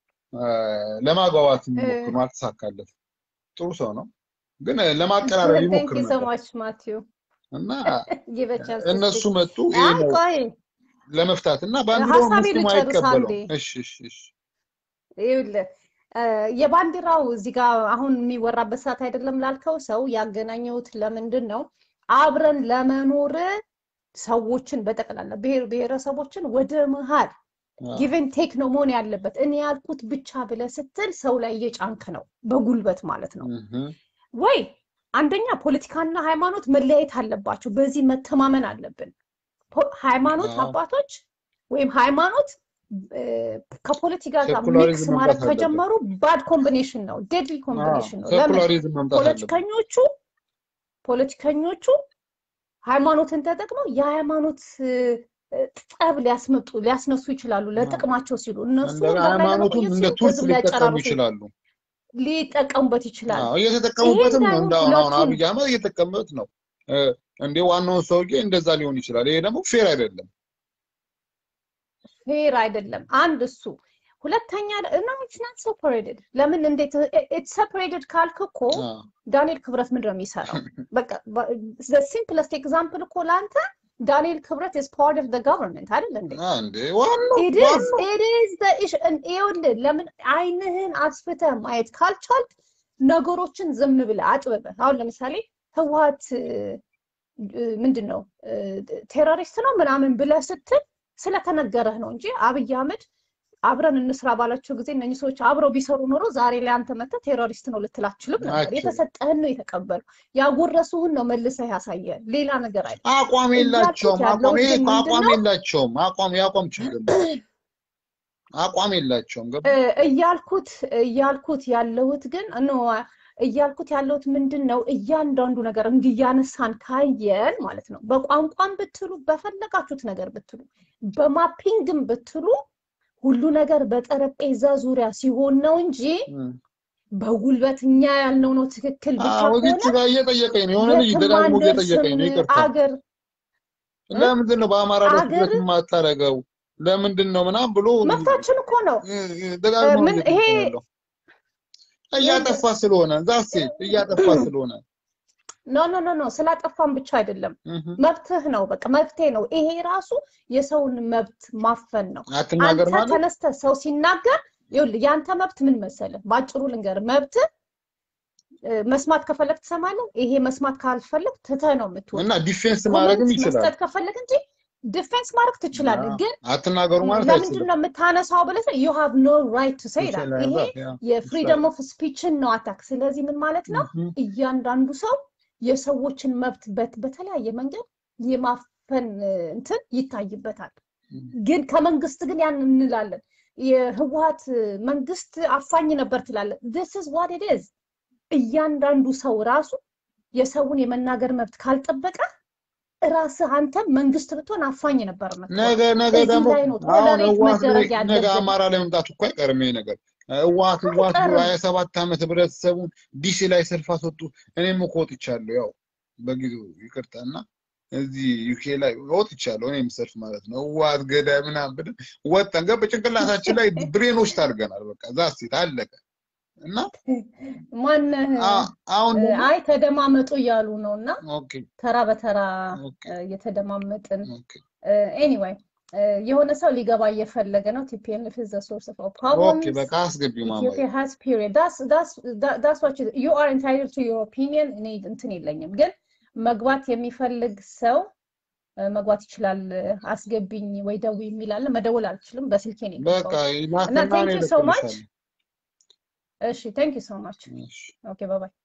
ለማጓባት ይሞክር ማልተሳካለት ጥሩ ሰው ነው ግን ለማቀራረብ ይሞክር ነው ሰማች ማቲው እና እነሱ መጡ ይሄ ነው ለመፍታትና ባንዲራው ሙስሊም አይቀበለው እሺ ይኸውልህ የባንዲራው እዚህ ጋር አሁን የሚወራበት ሰዓት አይደለም ላልከው ሰው ያገናኘውት ለምንድን ነው አብረን ለመኖር ሰዎችን በጠቅላላ ብሔረሰቦችን ወደ መሃል ጊቭን ቴክ ነው መሆን ያለበት እኔ ያልኩት ብቻ ብለ ስትል ሰው ላይ እየጫንክ ነው በጉልበት ማለት ነው ወይ አንደኛ ፖለቲካና ሃይማኖት መለያየት አለባቸው በዚህ መተማመን አለብን ሃይማኖት አባቶች ወይም ሃይማኖት ከፖለቲካ ጋር ሚክስ ማለት ከጀመሩ ባድ ኮምቢኔሽን ነው ዴድሊ ኮምቢኔሽን ነው ለምን ፖለቲከኞቹ ፖለቲከኞቹ ሃይማኖትን ተጠቅመው የሃይማኖት ጠብ ሊያስነሱ ይችላሉ ለጥቅማቸው ሲሉ እነሱ ሃይማኖቱን እንደ ቱልስ ሊጠቀሙ ይችላሉ ሊጠቀሙበት ይችላሉ እየተጠቀሙበትም ነው እንዳሁን አብይ አህመድ እየተጠቀሙበት ነው እንዴ ዋናው ሰውዬ እንደዛ ሊሆን ይችላል ይሄ ደግሞ ፌር አይደለም አንድ እሱ ሁለተኛ ነው it's not separated ለምን እንዴት it's separated ካልከኮ ዳንኤል ክብረት ምንድነው የሚሰራው በቃ the simplest example እኮ ላንተ ዳንኤል ክብረት is part of the government አይደል እንዴ ዋናው it is the issue and ለምን አይንህን አስፍተህ ማየት ካልቻልክ ነገሮችን ዝም ብለህ አጥበበህ አሁን ለምሳሌ ህወሓት ምንድነው ቴሮሪስት ነው ምናምን ብለህ ስትል ስለተነገረህ ነው እንጂ አብይ አህመድ አብረን እንስራ ባላቸው ጊዜ እነኚህ ሰዎች አብረው ቢሰሩ ኖሮ ዛሬ ላይ አንተ መተ ቴሮሪስት ነው ልትላችልም ነበር የተሰጠህን ነው የተቀበሉ ያጎረሱህን ነው መልሰህ ያሳየ ሌላ ነገር አይደለም አቋም የላቸውም አቋም ችግር አቋም የላቸውም እያልኩት ያለሁት ግን ነው እያልኩት ያለሁት ምንድነው እያንዳንዱ ነገር እንዲያነሳን ካየን ማለት ነው በቋንቋም ብትሉ በፈለጋችሁት ነገር ብትሉ በማፒንግም ብትሉ ሁሉ ነገር በጠረጴዛ ዙሪያ ሲሆን ነው እንጂ በጉልበትኛ ያልነው ነው ትክክል ብቻ ወዲት ጋር እየጠየቀኝ ነው የሆነ ልጅ ደጋግሞ እየጠየቀኝ ነው ይቅርታ ለምንድን ነው በአማራ ድረስ ማታረገው ለምንድን ነው ምናምን ብሎ መፍታችን እኮ ነው ምን ይሄ እያጠፋ ስለሆነ ዛሴ እያጠፋ ስለሆነ ኖ ስላጠፋን ብቻ አይደለም መብትህ ነው በቃ መብቴ ነው ይሄ ራሱ የሰውን መብት ማፈን ነው አንተ ተነስተህ ሰው ሲናገር ይኸውልህ ያንተ መብት ምን መሰለህ ባጭሩ ልንገር መብት መስማት ከፈለክ ትሰማለህ ይሄ መስማት ካልፈለክ ትተህ ነው የምትወጣው እና ዲፌንስ ማድረግም ይችላል መስጠት ከፈለክ እንጂ ዲፌንስ ማድረግ ትችላለህ ግን አትናገሩ ማለት አይደለም ለምንድን ነው የምታነሳው ብለህ you have no right to say that ይሄ የፍሪደም ኦፍ ስፒች ነው አታክ ስለዚህ ምን ማለት ነው እያንዳንዱ ሰው የሰዎችን መብት በተለያየ መንገድ የማፈን እንትን ይታይበታል ግን ከመንግስት ግን ያን እንላለን የህወሓት መንግስት አፋኝ ነበር ትላለህ this is what it is እያንዳንዱ ሰው ራሱ የሰውን የመናገር መብት ካልጠበቀ ራስህ አንተ መንግስት ብትሆን አፋኝ ነበር ማለት ነገ ደግሞ ነገ አማራ ላይ መምጣቱ እኮ አይቀርም ይሄ ነገር ህወሓት 27 ዓመት ህብረተሰቡን ዲሲ ላይ ሰልፍ አስወጡ እኔም እኮ ወጥቻለሁ ያው በጊዜው ይቅርታና እዚህ ዩኬ ላይ ወጥቻለሁ እኔም ሰልፍ ማለት ነው ህወሓት ገዳይ ምናምን ብለን ወጣን በጭንቅላታችን ላይ ብሬኖች ታርገናል በቃ ዛስ ታለቀ እና ማን አሁን አይ ተደማመጡ ያሉ ነውና ኦኬ ተራ በተራ የተደማመጥን anyway የሆነ ሰው ሊገባ እየፈለገ ነው TPLF is the source of all problems okay በቃ አስገቢው ማማ Ethiopia has period that's what you are entitled to your opinion እኔ እንትን የለኝም ግን መግባት የሚፈልግ ሰው መግባት ይችላል አስገቢኝ ወይ ደውይ የሚላል መደወል አልችልም በስልኬ ነው በቃ እና thank you so much እሺ thank you so much okay bye bye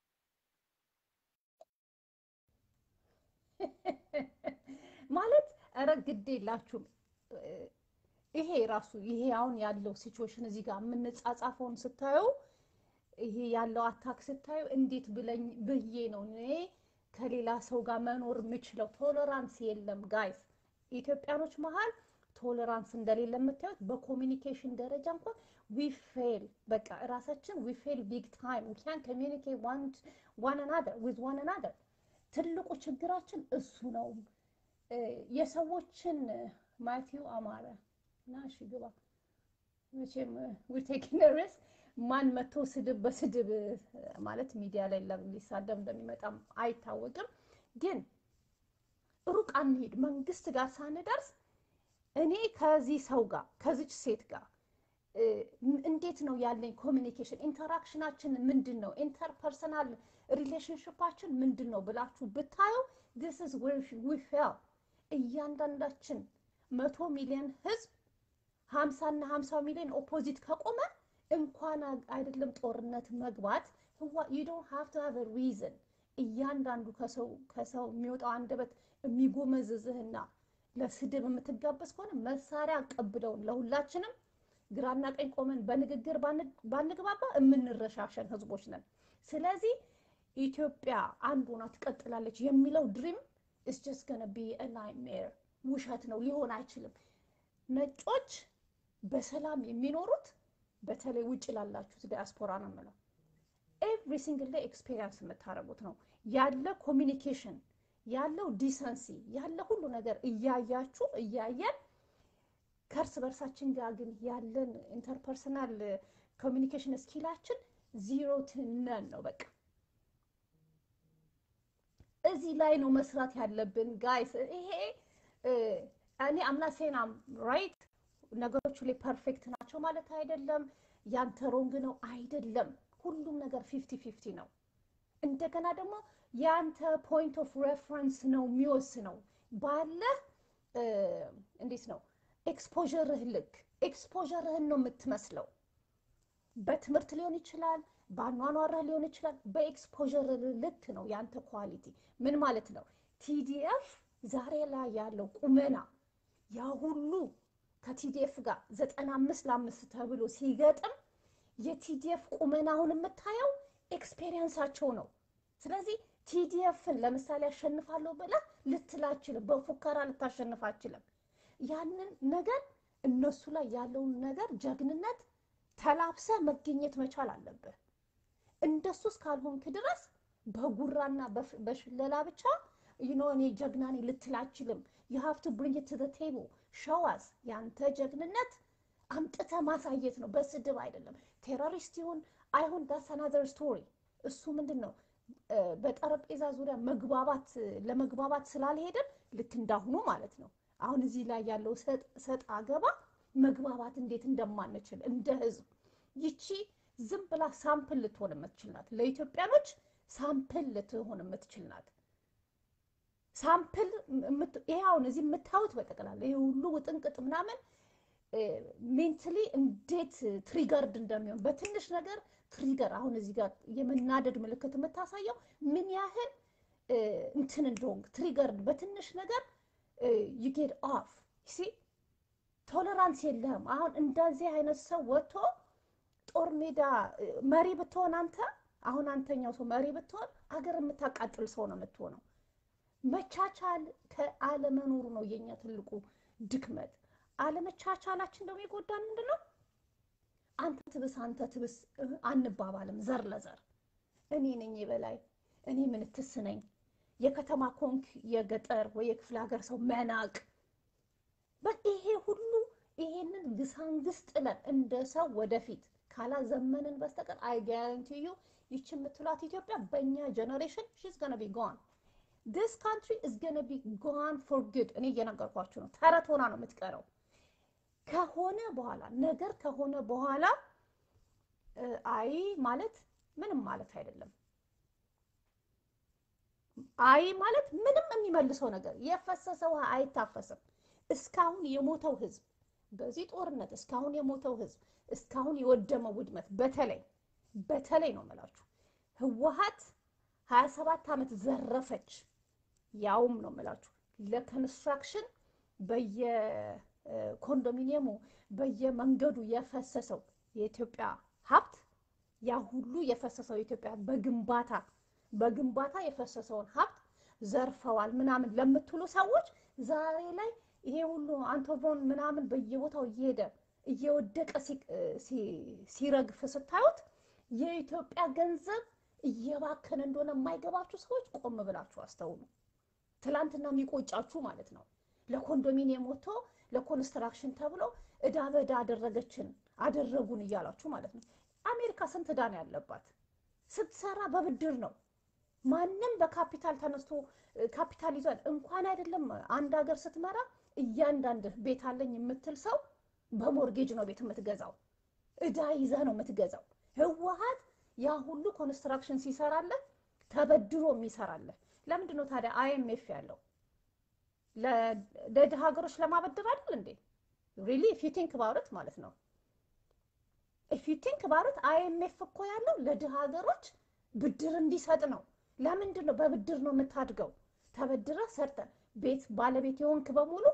ማለት አረ ግድ የላችሁም ይሄ ራሱ ይሄ አሁን ያለው ሲቹዌሽን እዚህ ጋር የምንጻጻፈውን ስታዩ ይሄ ያለው አታክ ስታዩ እንዴት ብዬ ነው እኔ ከሌላ ሰው ጋር መኖር የምችለው ቶለራንስ የለም ጋይስ ኢትዮጵያኖች መሃል ቶለራንስ እንደሌለ የምታዩት በኮሙኒኬሽን ደረጃ እንኳን we fail በቃ ራሳችን we fail big time we can't communicate one another ትልቁ ችግራችን እሱ ነው የሰዎችን ማቲው አማረ ናሽ ግባ መቼም we taking a risk ማን መቶ ስድብ በስድብ ማለት ሚዲያ ላይ ሊሳደብ እንደሚመጣም አይታወቅም ግን ሩቅ አንሄድ መንግስት ጋር ሳንደርስ እኔ ከዚህ ሰው ጋር ከዚች ሴት ጋር እንዴት ነው ያለኝ ኮሙኒኬሽን ኢንተራክሽናችን ምንድነው ኢንተርፐርሰናል ሪሌሽንሺፓችን ምንድነው ብላችሁ ብታዩ this is where we fail እያንዳንዳችን 100 ሚሊዮን ህዝብ 50 እና 50 ሚሊዮን ኦፖዚት ከቆመ እንኳን አይደለም ጦርነት መግባት you don't have to have a reason እያንዳንዱ ከሰው የሚወጣው አንደበት የሚጎመዝዝህና ለስድብ የምትጋበዝ ከሆነ መሳሪያ አቀብለው ለሁላችንም ግራና ቀኝ ቆመን በንግግር ባንግባባ የምንረሻሸን ህዝቦች ነን ስለዚህ ኢትዮጵያ አንድ ሆና ትቀጥላለች የሚለው ድሪም is just gonna be a nightmare ውሸት ነው ሊሆን አይችልም ነጮች በሰላም የሚኖሩት በተለይ ውጭ ላላችሁት ዲያስፖራ ነው ማለት every single day experience የምታረጉት ነው ያለ ኮሚኒኬሽን ያለው ዲሰንሲ ያለ ሁሉ ነገር እያያችሁ እያየን ከርስ በርሳችን ጋር ግን ያለን ኢንተርፐርሰናል ኮሚኒኬሽን ስኪላችን ዜሮ ትነን ነው በቃ እዚህ ላይ ነው መስራት ያለብን ጋይስ ይሄ እኔ አምና ሴናም ራይት ነገሮች ላይ ፐርፌክት ናቸው ማለት አይደለም ያንተ ሮንግ ነው አይደለም ሁሉም ነገር 50-50 ነው እንደገና ደግሞ ያንተ ፖይንት ኦፍ ሬፈረንስ ነው የሚወስነው ባለ እንዴት ነው ኤክስፖዠርህ ልክ ኤክስፖዠርህን ነው የምትመስለው በትምህርት ሊሆን ይችላል ባኗኗርህ ሊሆን ይችላል በኤክስፖዠር ልክ ነው ያንተ ኳሊቲ ምን ማለት ነው ቲዲኤፍ ዛሬ ላይ ያለው ቁመና ያ ሁሉ ከቲዲኤፍ ጋር 95 ተብሎ ሲገጥም የቲዲኤፍ ቁመናውን የምታየው ኤክስፒሪየንሳቸው ነው ስለዚህ ቲዲኤፍን ለምሳሌ ያሸንፋለሁ ብለ ልትላችል በፉከራ ልታሸንፋችለም ያንን ነገር እነሱ ላይ ያለውን ነገር ጀግንነት ተላብሰ መገኘት መቻል አለበት እንደሱስ ካልሆንክ ድረስ በጉራና በሽለላ ብቻ እኔ ጀግናኔ ልትላችልም you have to bring it to the table show us ያንተ ጀግንነት አምጥተ ማሳየት ነው በስድብ አይደለም ቴሮሪስት ይሁን አይሁን that's another story እሱ ምንድነው በጠረጴዛ ዙሪያ ለመግባባት ስላልሄድን ልክ እንዳሁኑ ማለት ነው አሁን እዚህ ላይ ያለው ሰጥ አገባ መግባባት እንዴት እንደማንችል እንደ ህዝብ ይቺ ዝም ብላ ሳምፕል ልትሆን የምትችልናት ለኢትዮጵያኖች ሳምፕል ልትሆን የምትችልናት ሳምፕል ይሄውን እዚህ የምታዩት በጠቅላላ ይሄ ሁሉ ውጥንቅጥ ምናምን ሜንታሊ እንዴት ትሪገርድ እንደሚሆን በትንሽ ነገር ትሪገር አሁን እዚህ ጋር የመናደድ ምልክት የምታሳየው ምን ያህል እንትን እንደሆነ ትሪገርድ በትንሽ ነገር you get off see ቶለራንስ የለህም አሁን እንደዚህ አይነት ሰው ወጥቶ ጦር ሜዳ መሪ ብትሆን አንተ አሁን አንተኛው ሰው መሪ ብትሆን አገር የምታቃጥል ሰው ነው የምትሆነው መቻቻል ከአለመኖሩ ነው የኛ ትልቁ ድክመት አለመቻቻላችን ደግሞ ይጎዳን ምንድነው አንተ ትብስ አንባባልም ዘር ለዘር እኔ ነኝ በላይ እኔ ምን ትስነኝ የከተማ ኮንክ የገጠር ወይ የክፍለ ሀገር ሰው መናቅ በይሄ ሁሉ ይሄንን ግሳንግስ ጥለን እንደ ሰው ወደፊት ካላ ዘመንን በስተቀር I guarantee you ይች የምትሏት ኢትዮጵያ በእኛ ጀነሬሽን she's going to be gone this country is going to be gone for good እኔ እየነገርኳችሁ ነው ተረት ሆና ነው የምትቀረው ከሆነ በኋላ ነገር ከሆነ በኋላ አይ ማለት ምንም ማለት አይደለም አይ ማለት ምንም የሚመልሰው ነገር የፈሰሰው አይታፈስም እስካሁን የሞተው ህዝብ በዚህ ጦርነት እስካሁን የሞተው ህዝብ እስካሁን የወደመው ውድመት በተለይ ነው መላችሁ ህወሓት 27 አመት ዘረፈች ያውም ነው መላችሁ ለኮንስትራክሽን በየኮንዶሚኒየሙ በየመንገዱ የፈሰሰው የኢትዮጵያ ሀብት ያ ሁሉ የፈሰሰው የኢትዮጵያ በግንባታ የፈሰሰውን ሀብት ዘርፈዋል ምናምን ለምትሉ ሰዎች ዛሬ ላይ ይሄ ሁሉ አንቶቮን ምናምን በየቦታው እየወደቀ ሲረግፍ ስታዩት የኢትዮጵያ ገንዘብ እየባከነ እንደሆነ የማይገባችሁ ሰዎች ቆም ብላችሁ አስተውሉ ትላንትና የሚቆጫችሁ ማለት ነው ለኮንዶሚኒየም ወጥቶ ለኮንስትራክሽን ተብሎ እዳ በዳ አደረጉን እያላችሁ ማለት ነው አሜሪካ ስንት ዕዳ ነው ያለባት ስትሰራ በብድር ነው ማንንም በካፒታል ተነስቶ ካፒታል ይዟል እንኳን አይደለም አንድ ሀገር ስትመራ እያንዳንድ ቤት አለኝ የምትል ሰው በሞርጌጅ ነው ቤት የምትገዛው እዳ ይዛ ነው የምትገዛው ህወሓት ያ ሁሉ ኮንስትራክሽን ሲሰራለ ተበድሮ የሚሰራለ ለምንድን ነው ታዲያ IMF ያለው ለደሃ ሀገሮች ለማበደር አይደል እንዴ really if you think about it ማለት ነው if you think about it IMF እኮ ያለው ለደሃ ሀገሮች ብድር እንዲሰጥ ነው ለምንድን ነው በብድር ነው የምታድገው ተበድረ ሰርተ ቤት ባለቤት የሆንክ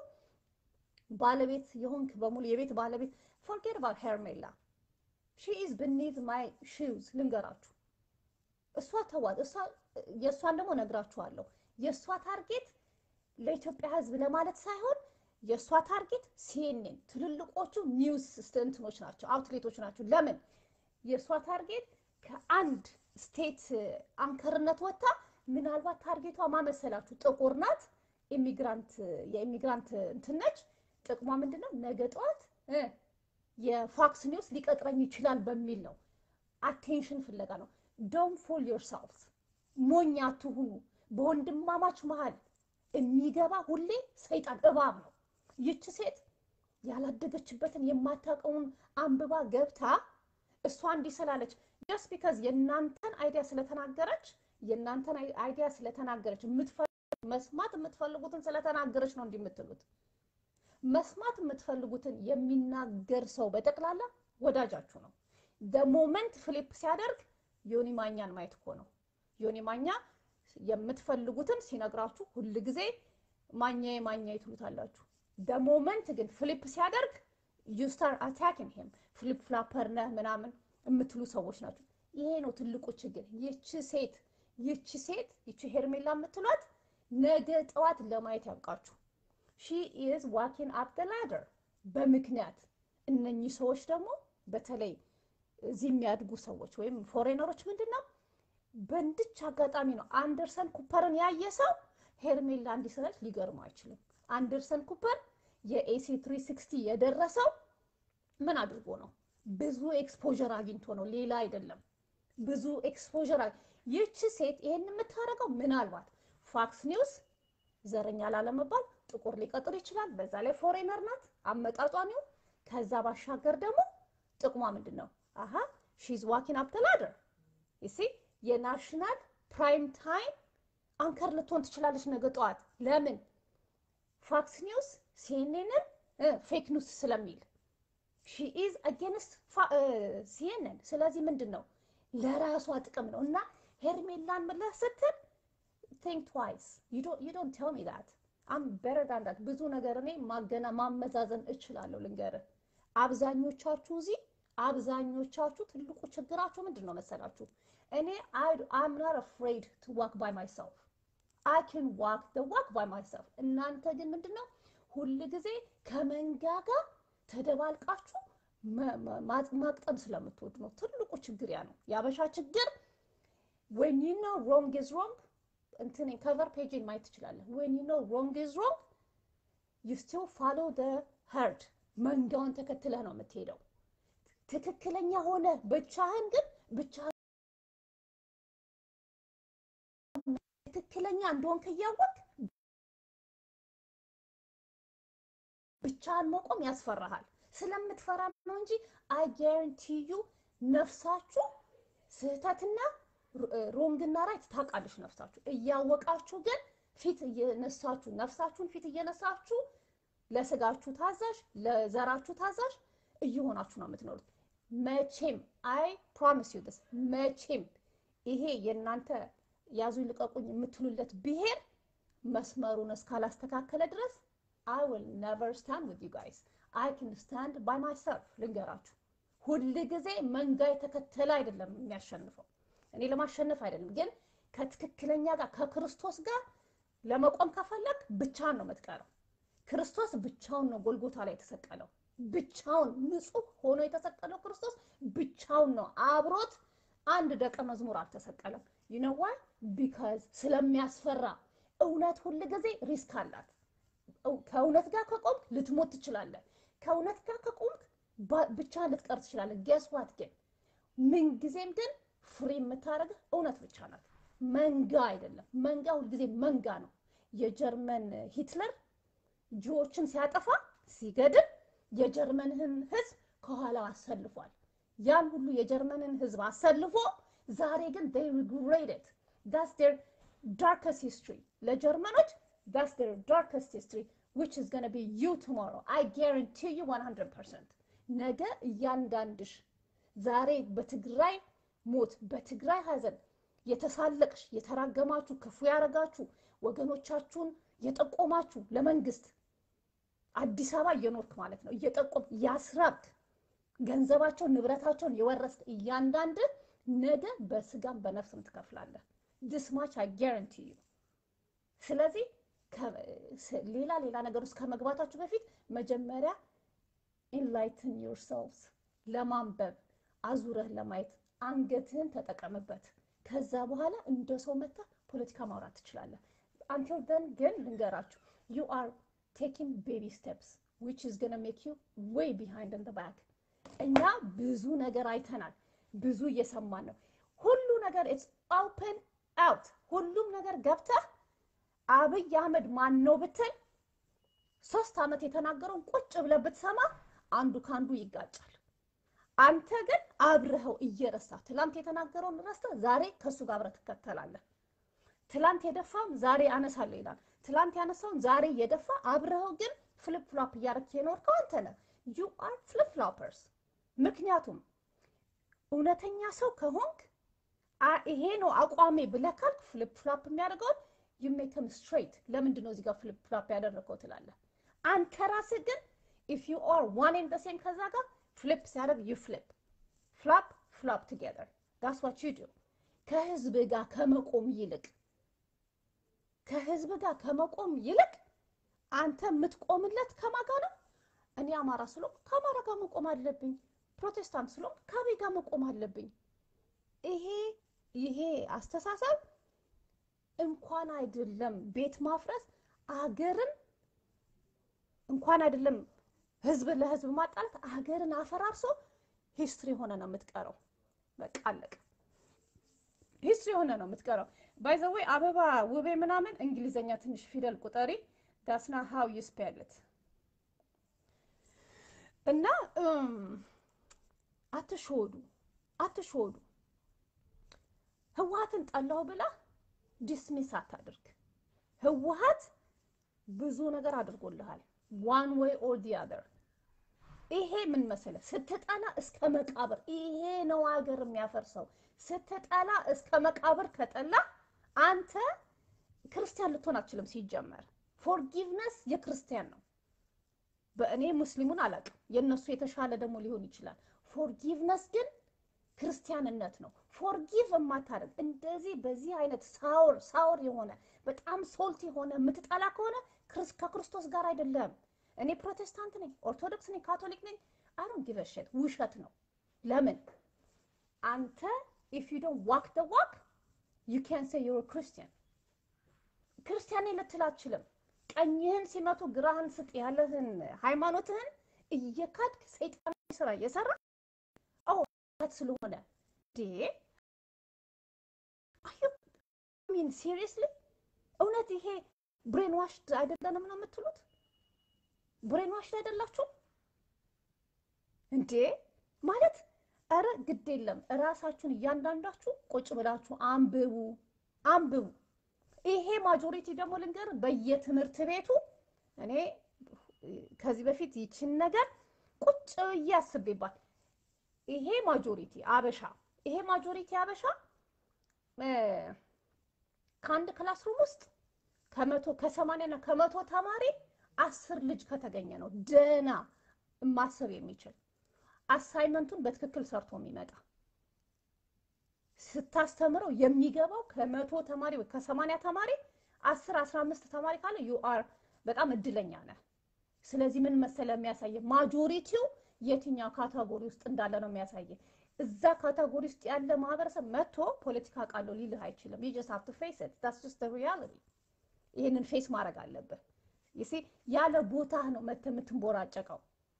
በሙሉ የቤት ባለቤት forget about Hermela she is beneath my shoes ልንገራችሁ እሷ ተዋት እሷ የሷን ደግሞ ነግራችኋለሁ የሷ ታርጌት ለኢትዮጵያ ህዝብ ለማለት ሳይሆን የሷ ታርጌት ሲኤንኤን ትልልቆቹ ኒውስ እንትኖች ናቸው አውትሌቶች ናቸው ለምን የሷ ታርጌት ከአንድ ስቴት አንከርነት ወጣ ምናልባት ታርጌቷ ማመሰላችሁ ጥቁር ናት የኢሚግራንት እንትነች ጥቅሟ ምንድነው ነገ ጧት የፎክስ ኒውስ ሊቀጥረኝ ይችላል በሚል ነው አቴንሽን ፍለጋ ነው don't fool yourselves ሞኛ አትሁኑ በወንድማማች መሃል የሚገባ ሁሌ ሰይጣን እባብ ነው ይቺ ሴት ያላደገችበትን የማታውቀውን አንብባ ገብታ እሷ እንዲሰላለች just because የናንተን አይዲያ ስለተናገረች መስማት የምትፈልጉትን ስለተናገረች ነው እንዲምትሉት መስማት የምትፈልጉትን የሚናገር ሰው በጠቅላላ ወዳጃችሁ ነው the moment flip ሲያደርግ ዮኒ ማኛን ማየት እኮ ነው ዮኒ ማኛ የምትፈልጉትን ሲነግራችሁ ሁሉ ጊዜ ማኛ ይትሉታላችሁ the moment ግን flip ሲያደርግ you start attacking him flip flopper ነህ ምናምን የምትሉ ሰዎች ናቸው ይሄ ነው ትልቁ ችግር ይቺ ሄርሜላ የምትሏት ነገ ጠዋት ለማየት ያብቃችሁ she is walking up the ladder በምክንያት እነኚህ ሰዎች ደግሞ በተለይ እዚህ የሚያድጉ ሰዎች ወይም ፎሬነሮች ምንድነው በእንድች አጋጣሚ ነው አንደርሰን ኩፐርን ያየሰው ሄርሜላ እንዲሰራች ሊገርም አይችልም አንደርሰን ኩፐር የኤሲ 360 የደረሰው ምን አድርጎ ነው ብዙ ኤክስፖዠር አግኝቶ ነው ሌላ አይደለም ብዙ ኤክስፖዠር ይቺ ሴት ይሄን የምታረገው ምናልባት ፎክስ ኒውስ ዘረኛ ላለመባል ጥቁር ሊቀጥር ይችላል በዛ ላይ ፎሬነር ናት አመጣጧ ነው ከዛ ባሻገር ደግሞ ጥቅሟ ምንድነው አሃ she is walking up the ladder you see የናሽናል ፕራይም ታይም አንከር ልትሆን ትችላለች ነገ ጠዋት ለምን ፎክስ ኒውስ ሲኤንኤን ፌክ ኒውስ ስለሚል she is against CNN ስለዚህ ምንድነው ለራሷ ጥቅም ነው እና ሄርሜላን መለስ ስትል think twice you don't tell me that I'm better than that ብዙ ነገር እኔ ማመዛዘን እችላለሁ ልንገር አብዛኞቻችሁ ትልቁ ችግራችሁ ምንድነው መሰላችሁ እኔ I'm not afraid to walk by myself I can walk the walk by myself እናንተ ግን ምንድነው ሁሉ ጊዜ ከመንጋጋ ተደባልቃችሁ ማጥማቅጠም ስለምትወዱ ነው ትልቁ ችግር ያ ነው ያበሻ ችግር when you know wrong is wrong እንትን cover page in ማየት ትችላለህ when you know wrong is wrong you still follow the herd መንጋውን ተከትለህ ነው የምትሄደው ትክክለኛ ሆነ ብቻህን ግን ትክክለኛ እንደሆንክ ያወቅ ብቻህን መቆም ያስፈራሃል ስለምትፈራ ነው እንጂ I guarantee you ነፍሳችሁ ስህተትና ሮንግና ራይት ታውቃለች ነፍሳችሁ እያወቃችሁ ግን ፊት እየነሳችሁ ነፍሳችሁን ፊት እየነሳችሁ ለስጋችሁ ታዛዥ ለዘራችሁ ታዛዥ እየሆናችሁ ነው የምትኖሩት መቼም I promise you this መቼም ይሄ የናንተ ያዙ ልቀቁኝ የምትሉለት ብሄር መስመሩን እስካላስተካከለ ድረስ I will never stand with you guys I can stand by myself ልንገራችሁ ሁሉ ጊዜ መንጋ የተከተለ አይደለም የሚያሸንፈው እኔ ለማሸነፍ አይደለም ግን ከትክክለኛ ጋር ከክርስቶስ ጋር ለመቆም ከፈለክ ብቻን ነው የምትቀረው ክርስቶስ ብቻውን ነው ጎልጎታ ላይ የተሰቀለው ብቻውን ንጹህ ሆኖ የተሰቀለው ክርስቶስ ብቻውን ነው አብሮት አንድ ደቀ መዝሙር አልተሰቀለም you know why because ስለሚያስፈራ እውነት ሁሉ ጊዜ ሪስክ አላት ከእውነት ጋር ከቆምክ ልትሞት ትችላለህ ከእውነት ጋር ከቆምክ ብቻ ልትቀር ትችላለህ guess what ግን ምን ጊዜም ግን ፍሪ የምታረግ እውነት ብቻ ናት መንጋ አይደለም መንጋ ሁሉ ጊዜ መንጋ ነው የጀርመን ሂትለር ጆዎችን ሲያጠፋ ሲገድል የጀርመንን ህዝብ ከኋላው አሰልፏል ያን ሁሉ የጀርመንን ህዝብ አሰልፎ ዛሬ ግን they regret it that's their darkest history ለጀርመኖች that's their darkest history which is going to be you tomorrow I guarantee you 100% ነገ ያንዳንድሽ ዛሬ በትግራይ ሞት በትግራይ ሀዘን የተሳለቅሽ የተራገማችሁ ክፉ ያረጋችሁ ወገኖቻችሁን የጠቆማችሁ ለመንግስት አዲስ አበባ እየኖርክ ማለት ነው እየጠቆም ያስራብክ ገንዘባቸው ንብረታቸውን የወረስክ ያንዳንድ ነገ በስጋም በነፍስም ትከፍላለህ። this much I guarantee you። ስለዚህ ሌላ ነገር ውስጥ ከመግባታችሁ በፊት መጀመሪያ enlighten yourselves ለማንበብ አዙረህ ለማየት አንገትህን ተጠቀምበት። ከዛ በኋላ እንደ ሰው መጣ ፖለቲካ ማውራት ትችላለህ። until then ግን ልንገራችሁ you are taking baby steps which is going to make you way behind in the back። እኛ ብዙ ነገር አይተናል፣ ብዙ እየሰማን ነው። ሁሉ ነገር it's open out። ሁሉም ነገር ገብተህ አብይ አህመድ ማን ነው ብትል 3 ዓመት የተናገረውን ቁጭ ብለህ ብትሰማ አንዱ ካንዱ ይጋጫል። አንተ ግን አብረኸው እየረሳ ትላንት የተናገረውን ረስተህ ዛሬ ከሱ ጋር አብረህ ትከተላለህ። ትላንት የደፋም ዛሬ አነሳለሁ ይላል። ትላንት ያነሳውን ዛሬ የደፋ አብረኸው ግን ፍሊፕ ፍሎፕ እያደረግህ የኖርከው አንተ ነህ። you are flip floppers። ምክንያቱም እውነተኛ ሰው ከሆንክ ይሄ ነው አቋሜ ብለህ ካልክ ፍሊፕ ፍሎፕ የሚያደርገውን you make them straight። ለምንድን ነው እዚህ ጋር ፍሊፕ ፍሎፕ ያደረከው ትላለህ። አንተ ራስህ ግን if you are one and the same ከዛ ጋር flip ሲያደርግ you flop together። that's what you do። ከህዝብ ጋር ከመቆም ይልቅ አንተ የምትቆምለት ከማን ጋር ነው? እኔ አማራ ስለሆንኩ ከአማራ ጋር መቆም አለብኝ፣ ፕሮቴስታንት ስለሆንኩ ከአብይ ጋር መቆም አለብኝ። ይሄ አስተሳሰብ እንኳን አይደለም ቤት ማፍረስ አገርን እንኳን አይደለም ህዝብ ለህዝብ ማጣላት አገርን አፈራርሶ ሂስትሪ ሆነ ነው የምትቀረው። በቃ አለቀ። ሂስትሪ ሆነ ነው የምትቀረው። by the way አበባ ውቤ ምናምን እንግሊዘኛ ትንሽ ፊደል ቁጠሪ that's not how you spell it። እና አትሾዱ ህወሓትን ጠላው ብላ ዲስሚስ አታድርግ። ህወሓት ብዙ ነገር አድርጎልሃል one way or the other። ይሄ ምን መሰለ ስትጠላ እስከ መቃብር ይሄ ነው ሀገር የሚያፈርሰው። ስትጠላ እስከ መቃብር ከጠላ አንተ ክርስቲያን ልትሆን አትችልም። ሲጀመር ፎርጊቭነስ የክርስቲያን ነው። በእኔ ሙስሊሙን አላውቅም፣ የነሱ የተሻለ ደግሞ ሊሆን ይችላል። ፎርጊቭነስ ግን ክርስቲያንነት ነው። ፎርጊቭ የማታደርግ እንደዚህ በዚህ አይነት ሳውር የሆነ በጣም ሶልት የሆነ የምትጠላ ከሆነ ከክርስቶስ ጋር አይደለም። እኔ ፕሮቴስታንት ነኝ፣ ኦርቶዶክስ ነኝ፣ ካቶሊክ ነኝ I don't give a shit። ውሸት ነው። ለምን አንተ if you don't walk the walk you can't say you're a Christian። ክርስቲያን ልትል አትችልም። ቀኝህን ሲመቱ ግራህን ስጥ ያለህን ሃይማኖትህን እየካድክ ሰይጣን ስራ እየሰራ ስለሆነ I mean seriously እውነት ይሄ ብሬን ዋሽድ አይደለንም ነው የምትሉት? ብሬን ዋሽድ አይደላችሁ እንዴ? ማለት አረ ግድ የለም ራሳችሁን እያንዳንዳችሁ ቁጭ ብላችሁ አንብቡ። ይሄ ማጆሪቲ ደግሞ ልንገር በየትምህርት ቤቱ እኔ ከዚህ በፊት ይችን ነገር ቁጭ ያስብባል። ይሄ ማጆሪቲ አበሻ ከአንድ ክላስሩም ውስጥ ከ80 እና ከ100 ተማሪ 10 ልጅ ከተገኘ ነው ደና ማሰብ የሚችል አሳይመንቱን በትክክል ሰርቶ የሚመጣ። ስታስተምረው የሚገባው ከ100 ተማሪ ወይ ከ80 ተማሪ 10-15 ተማሪ ካለ you are በጣም እድለኛ ነህ። ስለዚህ ምን መሰለ የሚያሳየ ማጆሪቲው የትኛው ካታጎሪ ውስጥ እንዳለ ነው የሚያሳየ። እዛ ካታጎሪ ውስጥ ያለ ማህበረሰብ መጥቶ ፖለቲካ ቃለው ሊልህ አይችልም። you just have to face it። that's just the reality። ይሄንን ፌስ ማድረግ አለብህ። ያለ ቦታህ ነው የምትንቦራጨቀው።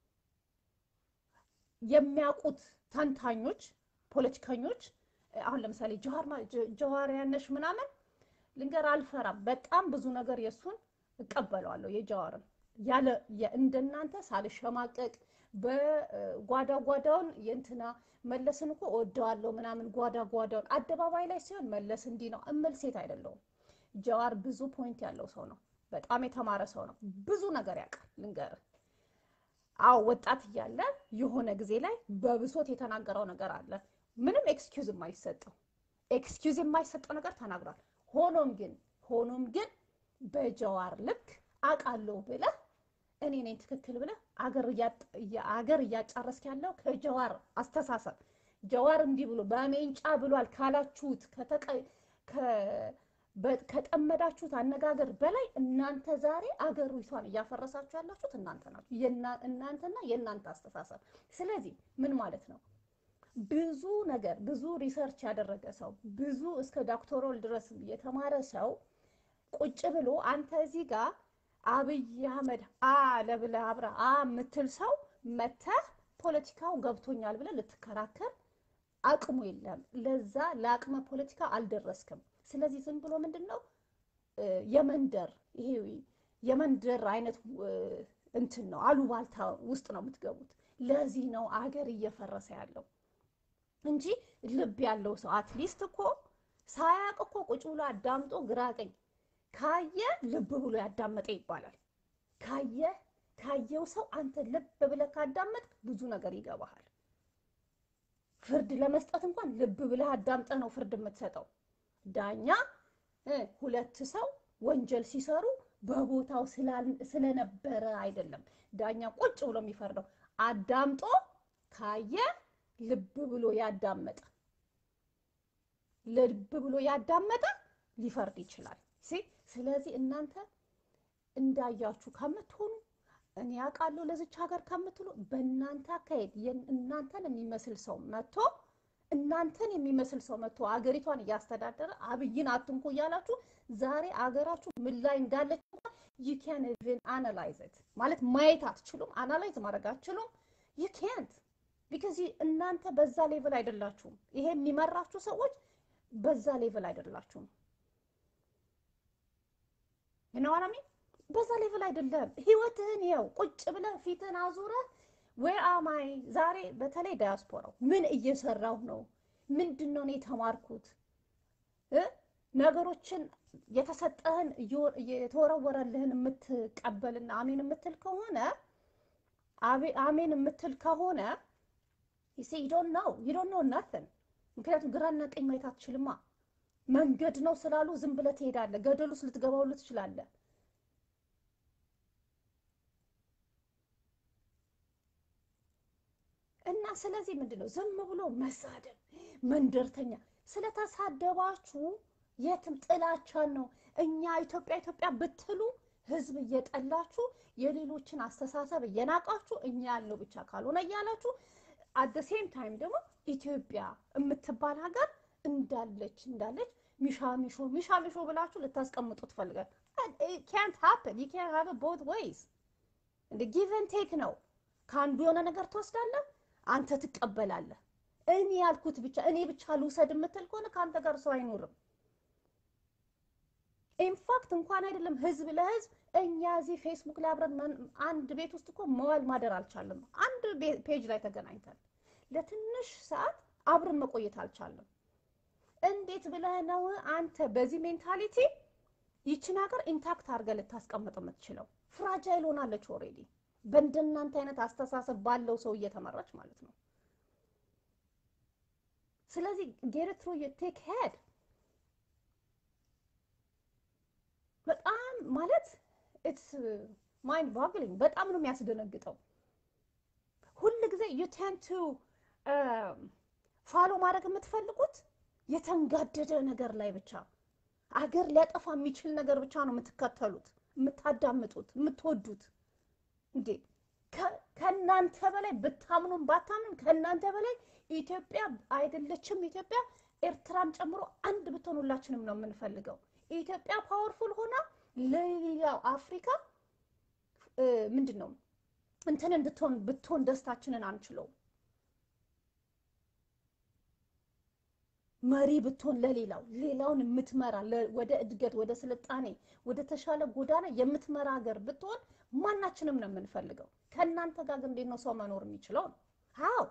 የሚያውቁት ተንታኞች ፖለቲከኞች አሁን ለምሳሌ ጀዋር ያነሽ ምናምን ልንገር አልፈራም። በጣም ብዙ ነገር የሱን እቀበለዋለሁ የጀዋርን ያለ እንደናንተ ሳልሸማቀቅ በጓዳውን የእንትና መለስን እኮ ወደዋለሁ ምናምን ጓዳውን አደባባይ ላይ ሲሆን መለስ እንዲ ነው እምል ሴት አይደለም። ጀዋር ብዙ ፖይንት ያለው ሰው ነው። በጣም የተማረ ሰው ነው። ብዙ ነገር ያውቃል። ልንገር ወጣት እያለ የሆነ ጊዜ ላይ በብሶት የተናገረው ነገር አለ። ምንም ኤክስኪውዝ የማይሰጠው ነገር ተናግሯል። ሆኖም ግን በጀዋር ልክ አቃለው ብለህ እኔ ነኝ ትክክል ብለህ አገር እያጫረስክ ያለው ከጀዋር አስተሳሰብ ጀዋር እንዲህ ብሎ በሜንጫ ብሏል ካላችሁት ከጠመዳችሁት አነጋገር በላይ እናንተ ዛሬ አገሪቷን እያፈረሳችሁ ያላችሁት እናንተ ናችሁ። እናንተና የእናንተ አስተሳሰብ። ስለዚህ ምን ማለት ነው? ብዙ ነገር ብዙ ሪሰርች ያደረገ ሰው ብዙ እስከ ዶክተራል ድረስ የተማረ ሰው ቁጭ ብሎ አንተ እዚህ ጋር አብይ አህመድ ለብለህ አብራ የምትል ሰው መተህ ፖለቲካው ገብቶኛል ብለህ ልትከራከር አቅሙ የለም። ለዛ ለአቅመ ፖለቲካ አልደረስክም። ስለዚህ ዝም ብሎ ምንድነው የመንደር አይነት እንትን ነው አሉባልታ ውስጥ ነው የምትገቡት። ለዚህ ነው አገር እየፈረሰ ያለው እንጂ ልብ ያለው ሰው አትሊስት እኮ ሳያቅ እኮ ቁጭ ብሎ አዳምጦ ግራቀኝ ካየ ልብ ብሎ ያዳመጠ ይባላል። ካየው ሰው አንተ ልብ ብለህ ካዳመጥ ብዙ ነገር ይገባሃል። ፍርድ ለመስጠት እንኳን ልብ ብለህ አዳምጠህ ነው ፍርድ የምትሰጠው። ዳኛ ሁለት ሰው ወንጀል ሲሰሩ በቦታው ስለነበረ አይደለም ዳኛ ቁጭ ብሎ የሚፈርደው። አዳምጦ ካየ ልብ ብሎ ያዳመጠ ሊፈርድ ይችላል። ስለዚህ እናንተ እንዳያችሁ ከምትሆኑ እኔ ያውቃለሁ ለዚች ሀገር ከምትሉ በእናንተ አካሄድ እናንተን የሚመስል ሰው መጥቶ አገሪቷን እያስተዳደረ አብይን አትንኩ እያላችሁ ዛሬ አገራችሁ ምን ላይ እንዳለች you can't even analyze it ማለት ማየት አትችሉም። አናላይዝ ማድረግ አትችሉም። you can't because እናንተ በዛ ሌቭል አይደላችሁም። ይሄ የሚመራችሁ ሰዎች በዛ ሌቭል አይደላችሁም። ይነዋራሚ በዛ ሌቭል አይደለም። ህይወትህን ይኸው ቁጭ ብለህ ፊትህን አዙረህ where am I ዛሬ በተለይ ዳያስፖራው ምን እየሰራው ነው? ምንድነው ነው የተማርኩት? ነገሮችን የተሰጠህን የተወረወረልህን የምትቀበልና አሜን የምትል ከሆነ you say you don't know nothing። ምክንያቱም ግራና ቀኝ ማየት አትችልማ። መንገድ ነው ስላሉ ዝም ብለህ ትሄዳለህ። ገደል ውስጥ ልትገባው ትችላለህ። እና ስለዚህ ምንድነው ዝም ብሎ መሳደብ መንደርተኛ ስለተሳደባችሁ የትም ጥላቻን ነው። እኛ ኢትዮጵያ ብትሉ ህዝብ እየጠላችሁ የሌሎችን አስተሳሰብ እየናቃችሁ እኛ ያለው ብቻ ካልሆነ እያላችሁ at the same time ደግሞ ኢትዮጵያ የምትባል ሀገር እንዳለች ሚሻሚሾ ብላችሁ ልታስቀምጡ ትፈልጋል። it can't happen. you can't have it both ways. the give and take ነው። ካንዱ የሆነ ነገር ትወስዳለህ አንተ ትቀበላለህ። እኔ ያልኩት ብቻ እኔ ብቻ ልውሰድ የምትል ከሆነ ካንተ ጋር ሰው አይኖርም። ኢንፋክት እንኳን አይደለም ህዝብ ለህዝብ እኛ እዚህ ፌስቡክ ላይ አብረን አንድ ቤት ውስጥ እኮ መዋል ማደር አልቻለም። አንድ ፔጅ ላይ ተገናኝተን ለትንሽ ሰዓት አብረን መቆየት አልቻለም። እንዴት ብለህ ነው አንተ በዚህ ሜንታሊቲ ይችን ሀገር ኢንታክት አድርገህ ልታስቀምጥ የምትችለው? ፍራጃይል ሆናለች ኦሬዲ በእንደናንተ አይነት አስተሳሰብ ባለው ሰው እየተመራች ማለት ነው። ስለዚህ get it through your take head በጣም ማለት it's mind boggling በጣም ነው የሚያስደነግጠው። ሁሉ ጊዜ you tend to follow ማድረግ የምትፈልጉት የተንጋደደ ነገር ላይ ብቻ አገር ሊያጠፋ የሚችል ነገር ብቻ ነው የምትከተሉት፣ የምታዳምጡት፣ የምትወዱት። እንዴ ከናንተ በላይ ብታምኑም ባታምኑም ከናንተ በላይ ኢትዮጵያ አይደለችም። ኢትዮጵያ ኤርትራም ጨምሮ አንድ ብትሆኑላችንም ነው የምንፈልገው። ኢትዮጵያ ፓወርፉል ሆና ለሌላው አፍሪካ ምንድነው እንትን እንድትሆን ብትሆን ደስታችንን አንችለው። መሪ ብትሆን ሌላውን የምትመራ ወደ እድገት ወደ ስልጣኔ ወደ ተሻለ ጎዳና የምትመራ ሀገር ብትሆን ማናችንም ነው የምንፈልገው። ከናንተ ጋር ግን እንዴት ነው ሰው መኖር የሚችለው? ሃው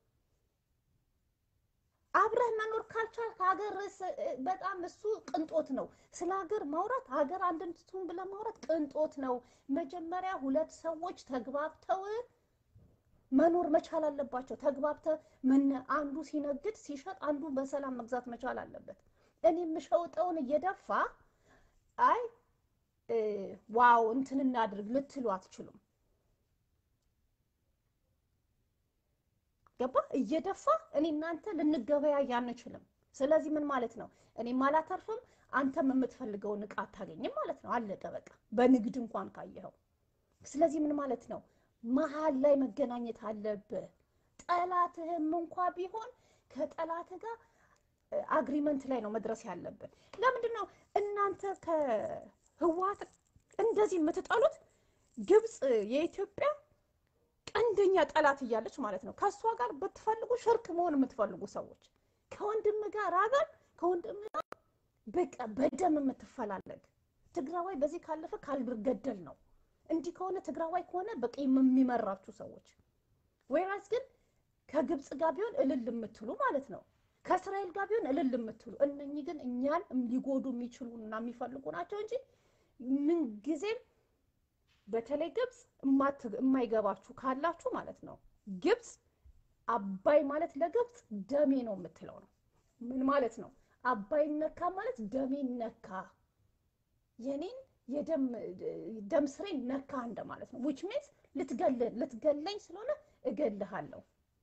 አብረህ መኖር ካልቻል ሀገር በጣም እሱ ቅንጦት ነው። ስለ ሀገር ማውራት ሀገር አንድ እንድትሆን ብለህ ማውራት ቅንጦት ነው። መጀመሪያ ሁለት ሰዎች ተግባብተው መኖር መቻል አለባቸው። ተግባብተው አንዱ ሲነግድ ሲሸጥ አንዱ በሰላም መግዛት መቻል አለበት። እኔ የምሸውጠውን እየደፋ አይ ዋው እንትን እናድርግ ልትሉ አትችሉም። ገባ እየደፋ እኔ እናንተ ልንገበያይ አንችልም ስለዚህ ምን ማለት ነው እኔም አላተርፍም አንተም የምትፈልገውን ዕቃ አታገኝም ማለት ነው አለቀ በቃ በንግድ እንኳን ካየኸው ስለዚህ ምን ማለት ነው መሃል ላይ መገናኘት አለብህ ጠላትህም እንኳን ቢሆን ከጠላትህ ጋር አግሪመንት ላይ ነው መድረስ ያለብን ለምንድን ነው እናንተ ከህዋት እንደዚህ የምትጣሉት ግብጽ የኢትዮጵያ ቀንደኛ ጠላት እያለች ማለት ነው ከሷ ጋር በትፈልጉ ሽርክ መሆን የምትፈልጉ ሰዎች ከወንድም ጋር አጋር ከወንድም በቃ በደም የምትፈላለግ ትግራዋይ በዚህ ካለፈ ካልብር ገደል ነው እንዲህ ከሆነ ትግራዋይ ከሆነ በቃ የሚመራችሁ ሰዎች ወይራስ ግን ከግብጽ ጋር ቢሆን እልል የምትሉ ማለት ነው ከእስራኤል ጋር ቢሆን እልል የምትሉ እነኚህ ግን እኛን ሊጎዱ የሚችሉና የሚፈልጉ ናቸው እንጂ ምን ጊዜም በተለይ ግብጽ የማይገባችሁ ካላችሁ ማለት ነው ግብጽ አባይ ማለት ለግብጽ ደሜ ነው የምትለው ነው ምን ማለት ነው አባይ ነካ ማለት ደሜ ነካ የኔን የደም ስሬ ነካ እንደ ማለት ነው which means ልትገለኝ ስለሆነ እገልሃለሁ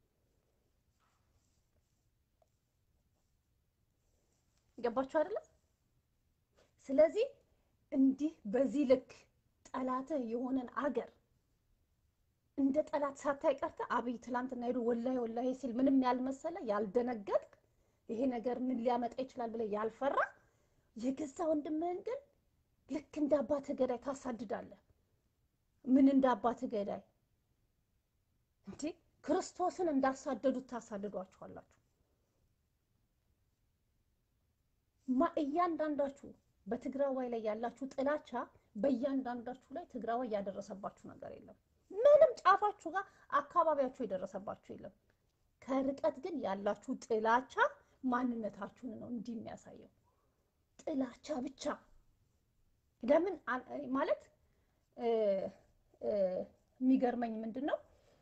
ገባችሁ አይደል ስለዚህ እንዲህ በዚህ ልክ ጠላት የሆነን አገር እንደ ጠላት ሳታይ ቀርተ አብይ ትላንትና ሄዶ ወላሂ ሲል ምንም ያልመሰለ ያልደነገጥክ ይሄ ነገር ምን ሊያመጣ ይችላል ብለ ያልፈራ የገዛ ወንድምህን ግን ልክ እንደ አባተ ገዳይ ታሳድዳለህ ምን እንደ አባተ ገዳይ እንዴ ክርስቶስን እንዳሳደዱት ታሳድዷቸዋላችሁ እያንዳንዳችሁ በትግራዋይ ላይ ያላችሁ ጥላቻ በእያንዳንዳችሁ ላይ ትግራዋይ ያደረሰባችሁ ነገር የለም ምንም ጫፋችሁ ጋር አካባቢያችሁ የደረሰባችሁ የለም ከርቀት ግን ያላችሁ ጥላቻ ማንነታችሁን ነው እንዲህ የሚያሳየው ጥላቻ ብቻ ለምን ማለት የሚገርመኝ ምንድነው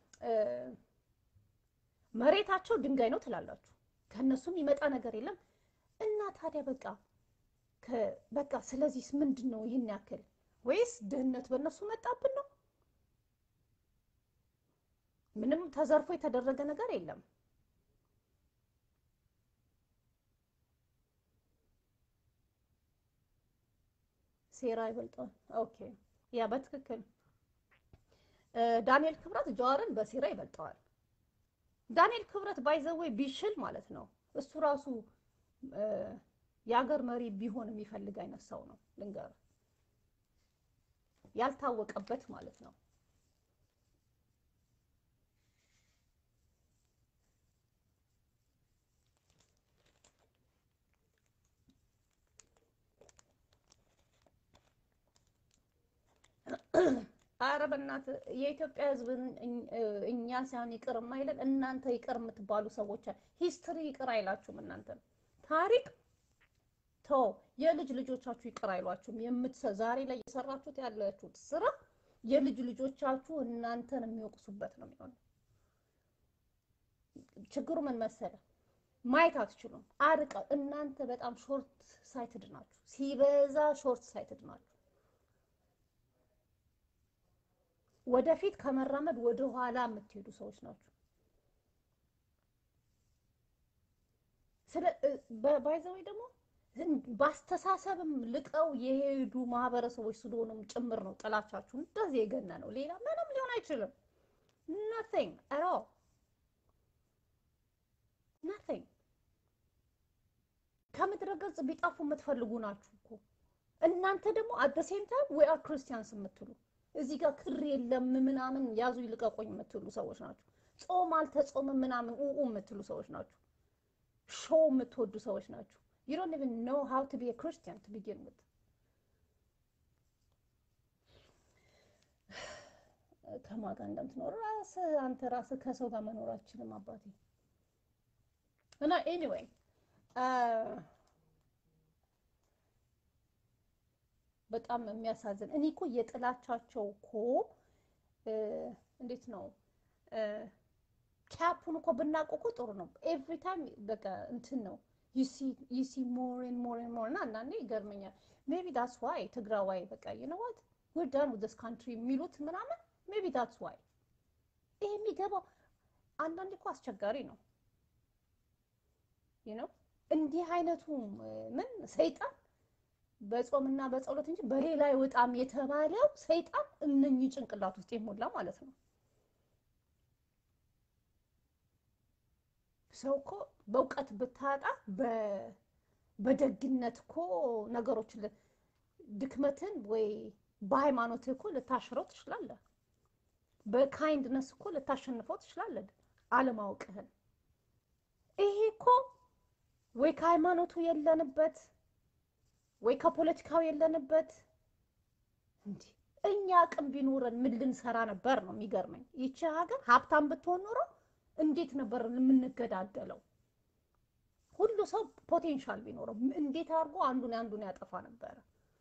መሬታቸው ድንጋይ ነው ትላላችሁ ከነሱም ይመጣ ነገር የለም እና ታዲያ በቃ ስለዚህ ምንድነው ይሄን ያክል ወይስ ድህነት በእነሱ መጣብን ነው ምንም ተዘርፎ የተደረገ ነገር የለም ሴራ ይበልጣል ኦኬ ያ በትክክል ዳንኤል ክብረት ጃዋርን በሴራ ይበልጣል ዳንኤል ክብረት ባይዘዌ ቢሽል ማለት ነው እሱ ራሱ ያገር መሪ ቢሆን የሚፈልግ አይነት ሰው ነው ልንገር ያልታወቀበት ማለት ነው አረበናት የኢትዮጵያ ህዝብ እኛ ሳይሆን ይቅር ማይለን እናንተ ይቅር የምትባሉ ሰዎች ሂስትሪ ይቅር አይላችሁም እናንተ ታሪክ የልጅ ልጆቻችሁ ይቅር አይሏችሁም ዛሬ ላይ የሰራችሁት ያላችሁት ስራ የልጅ ልጆቻችሁ እናንተን የሚወቅሱበት ነው የሚሆነው ችግሩ ምን መሰለ ማየት አትችሉም አርቀ እናንተ በጣም ሾርት ሳይትድ ናችሁ ሲበዛ ሾርት ሳይትድ ናችሁ ወደፊት ከመራመድ ወደ ኋላ የምትሄዱ ሰዎች ናችሁ ባይዘው ደግሞ ባስተሳሰብም ልቀው የሄዱ ማህበረሰቦች ስለሆኑም ጭምር ነው ጥላቻችሁ እንደዚህ የገና ነው ሌላ ምንም ሊሆን አይችልም nothing at all nothing ከምድረገጽ ቢጣፉ የምትፈልጉ ናችሁ እኮ እናንተ ደግሞ at the same time we are Christians የምትሉ እዚህ ጋር ክር የለም ምናምን ያዙ ይልቀቆኝ የምትሉ ሰዎች ናችሁ ጾም አልተጾም ምናምን የምትሉ ሰዎች ናችሁ ሾው የምትወዱ ሰዎች ናችሁ you don't even know how to be a Christian to begin with ከማጋ እንደምትኖር አንተ ከሰው ጋር መኖራችንም አባቴ እና anyway በጣም የሚያሳዝን እኔ እኮ የጥላቻቸው እኮ እንዴት ነው ካፑን እኮ ብናቆቁ ጥሩ ነው every time በቃ እንትን ነው you see more and more and more እና ይገርመኛል maybe that's why ትግራዋይ በቃ you know what we're done with this country ሚሉት ምናምን maybe that's why ይሄ የሚገባው አንዳንዴ እኮ አስቸጋሪ ነው እንዲህ አይነቱ ምን ሰይጣን በጾምና በጸሎት እንጂ በሌላ ይወጣም የተባለው ሰይጣን እነኚህ ጭንቅላት ውስጥ ይሞላ ማለት ነው። ሰው እኮ በእውቀት ብታጣ በደግነት እኮ ነገሮችን ድክመትን ወይ በሃይማኖት እኮ ልታሽረው ትችላለህ። በካይንድነስ እኮ ልታሸንፈው ትችላለህ አለማወቅህን። ይሄ እኮ ወይ ከሃይማኖቱ የለንበት ወይ ከፖለቲካው የለንበት እንዴ እኛ አቅም ቢኖረን ምን ልንሰራ ነበር ነው የሚገርመኝ። ይቺ ሀገር ሀብታም ብትሆን ኖሮ እንዴት ነበር የምንገዳደለው? ሁሉ ሰው ፖቴንሻል ቢኖረው እንዴት አድርጎ አንዱን ያጠፋ ነበር?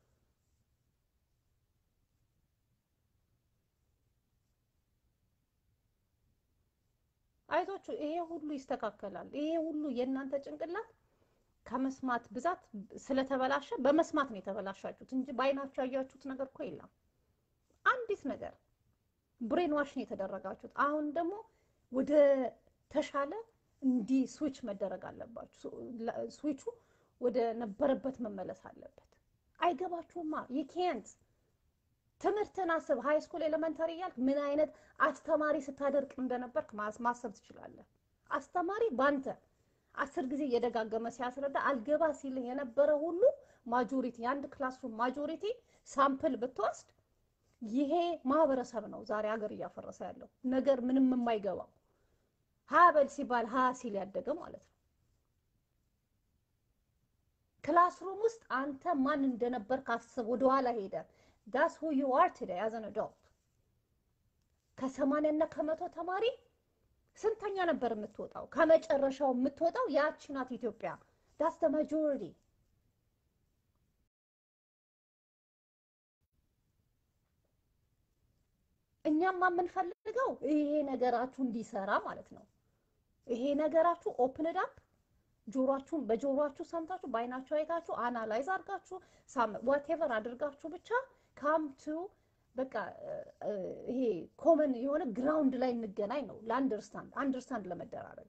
አይዟችሁ ይሄ ሁሉ ይስተካከላል። ይሄ ሁሉ የእናንተ ጭንቅላት ከመስማት ብዛት ስለተበላሸ በመስማት ነው የተበላሻችሁት እንጂ ባይናችሁ ያያችሁት ነገር እኮ የለም። አንዲት ነገር ብሬን ዋሽ ነው የተደረጋችሁት። አሁን ደግሞ ወደ ተሻለ እንዲ ስዊች መደረግ አለባችሁ። ስዊቹ ወደ ነበረበት መመለስ አለበት። አይገባችሁማ። ይካንት ትምህርትን አስብ። ሃይ ስኩል ኤሌመንተሪ ያልክ ምን አይነት አስተማሪ ስታደርቅ እንደነበርክ ማሰብ ትችላለህ። አስተማሪ ባንተ 10 ጊዜ እየደጋገመ ሲያስረዳ አልገባ ሲል የነበረ ሁሉ ማጆሪቲ የአንድ ክላስሩም ማጆሪቲ ሳምፕል ብትወስድ ይሄ ማህበረሰብ ነው ዛሬ ሀገር እያፈረሰ ያለው ነገር ምንም የማይገባው ሀበል ሲባል ሀ ሲል ያደገ ማለት ነው። ክላስሩም ውስጥ አንተ ማን እንደነበር ካስብ ወደ ኋላ ሄደ that's who you are today as an adult። ከ80 እና ከ100 ተማሪ ስንተኛ ነበር የምትወጣው? ከመጨረሻው የምትወጣው ያቺ ናት ኢትዮጵያ። that's the majority። እኛም የምንፈልገው ይሄ ነገራችሁ እንዲሰራ ማለት ነው። ይሄ ነገራችሁ ኦፕን አፕ ጆሮአችሁን በጆሮአችሁ ሰምታችሁ በአይናችሁ አይታችሁ አናላይዝ አድርጋችሁ whatever አድርጋችሁ ብቻ come to በቃ ይሄ ኮመን የሆነ ግራውንድ ላይ እንገናኝ ነው አንደርስታንድ ለመደራረግ።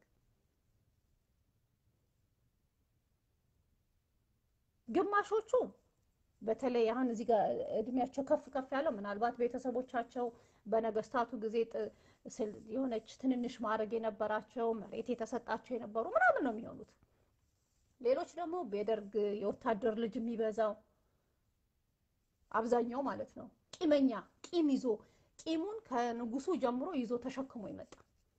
ግማሾቹ በተለይ አሁን እዚህ ጋር እድሜያቸው ከፍ ያለው ምናልባት ቤተሰቦቻቸው በነገስታቱ ጊዜ የሆነች ትንንሽ ማረግ የነበራቸው መሬት የተሰጣቸው የነበሩ ምናምን ነው የሚሆኑት። ሌሎች ደግሞ በደርግ የወታደር ልጅ የሚበዛው አብዛኛው ማለት ነው ቂመኛ ቂም ይዞ ቂሙን ከንጉሱ ጀምሮ ይዞ ተሸክሞ ይመጣ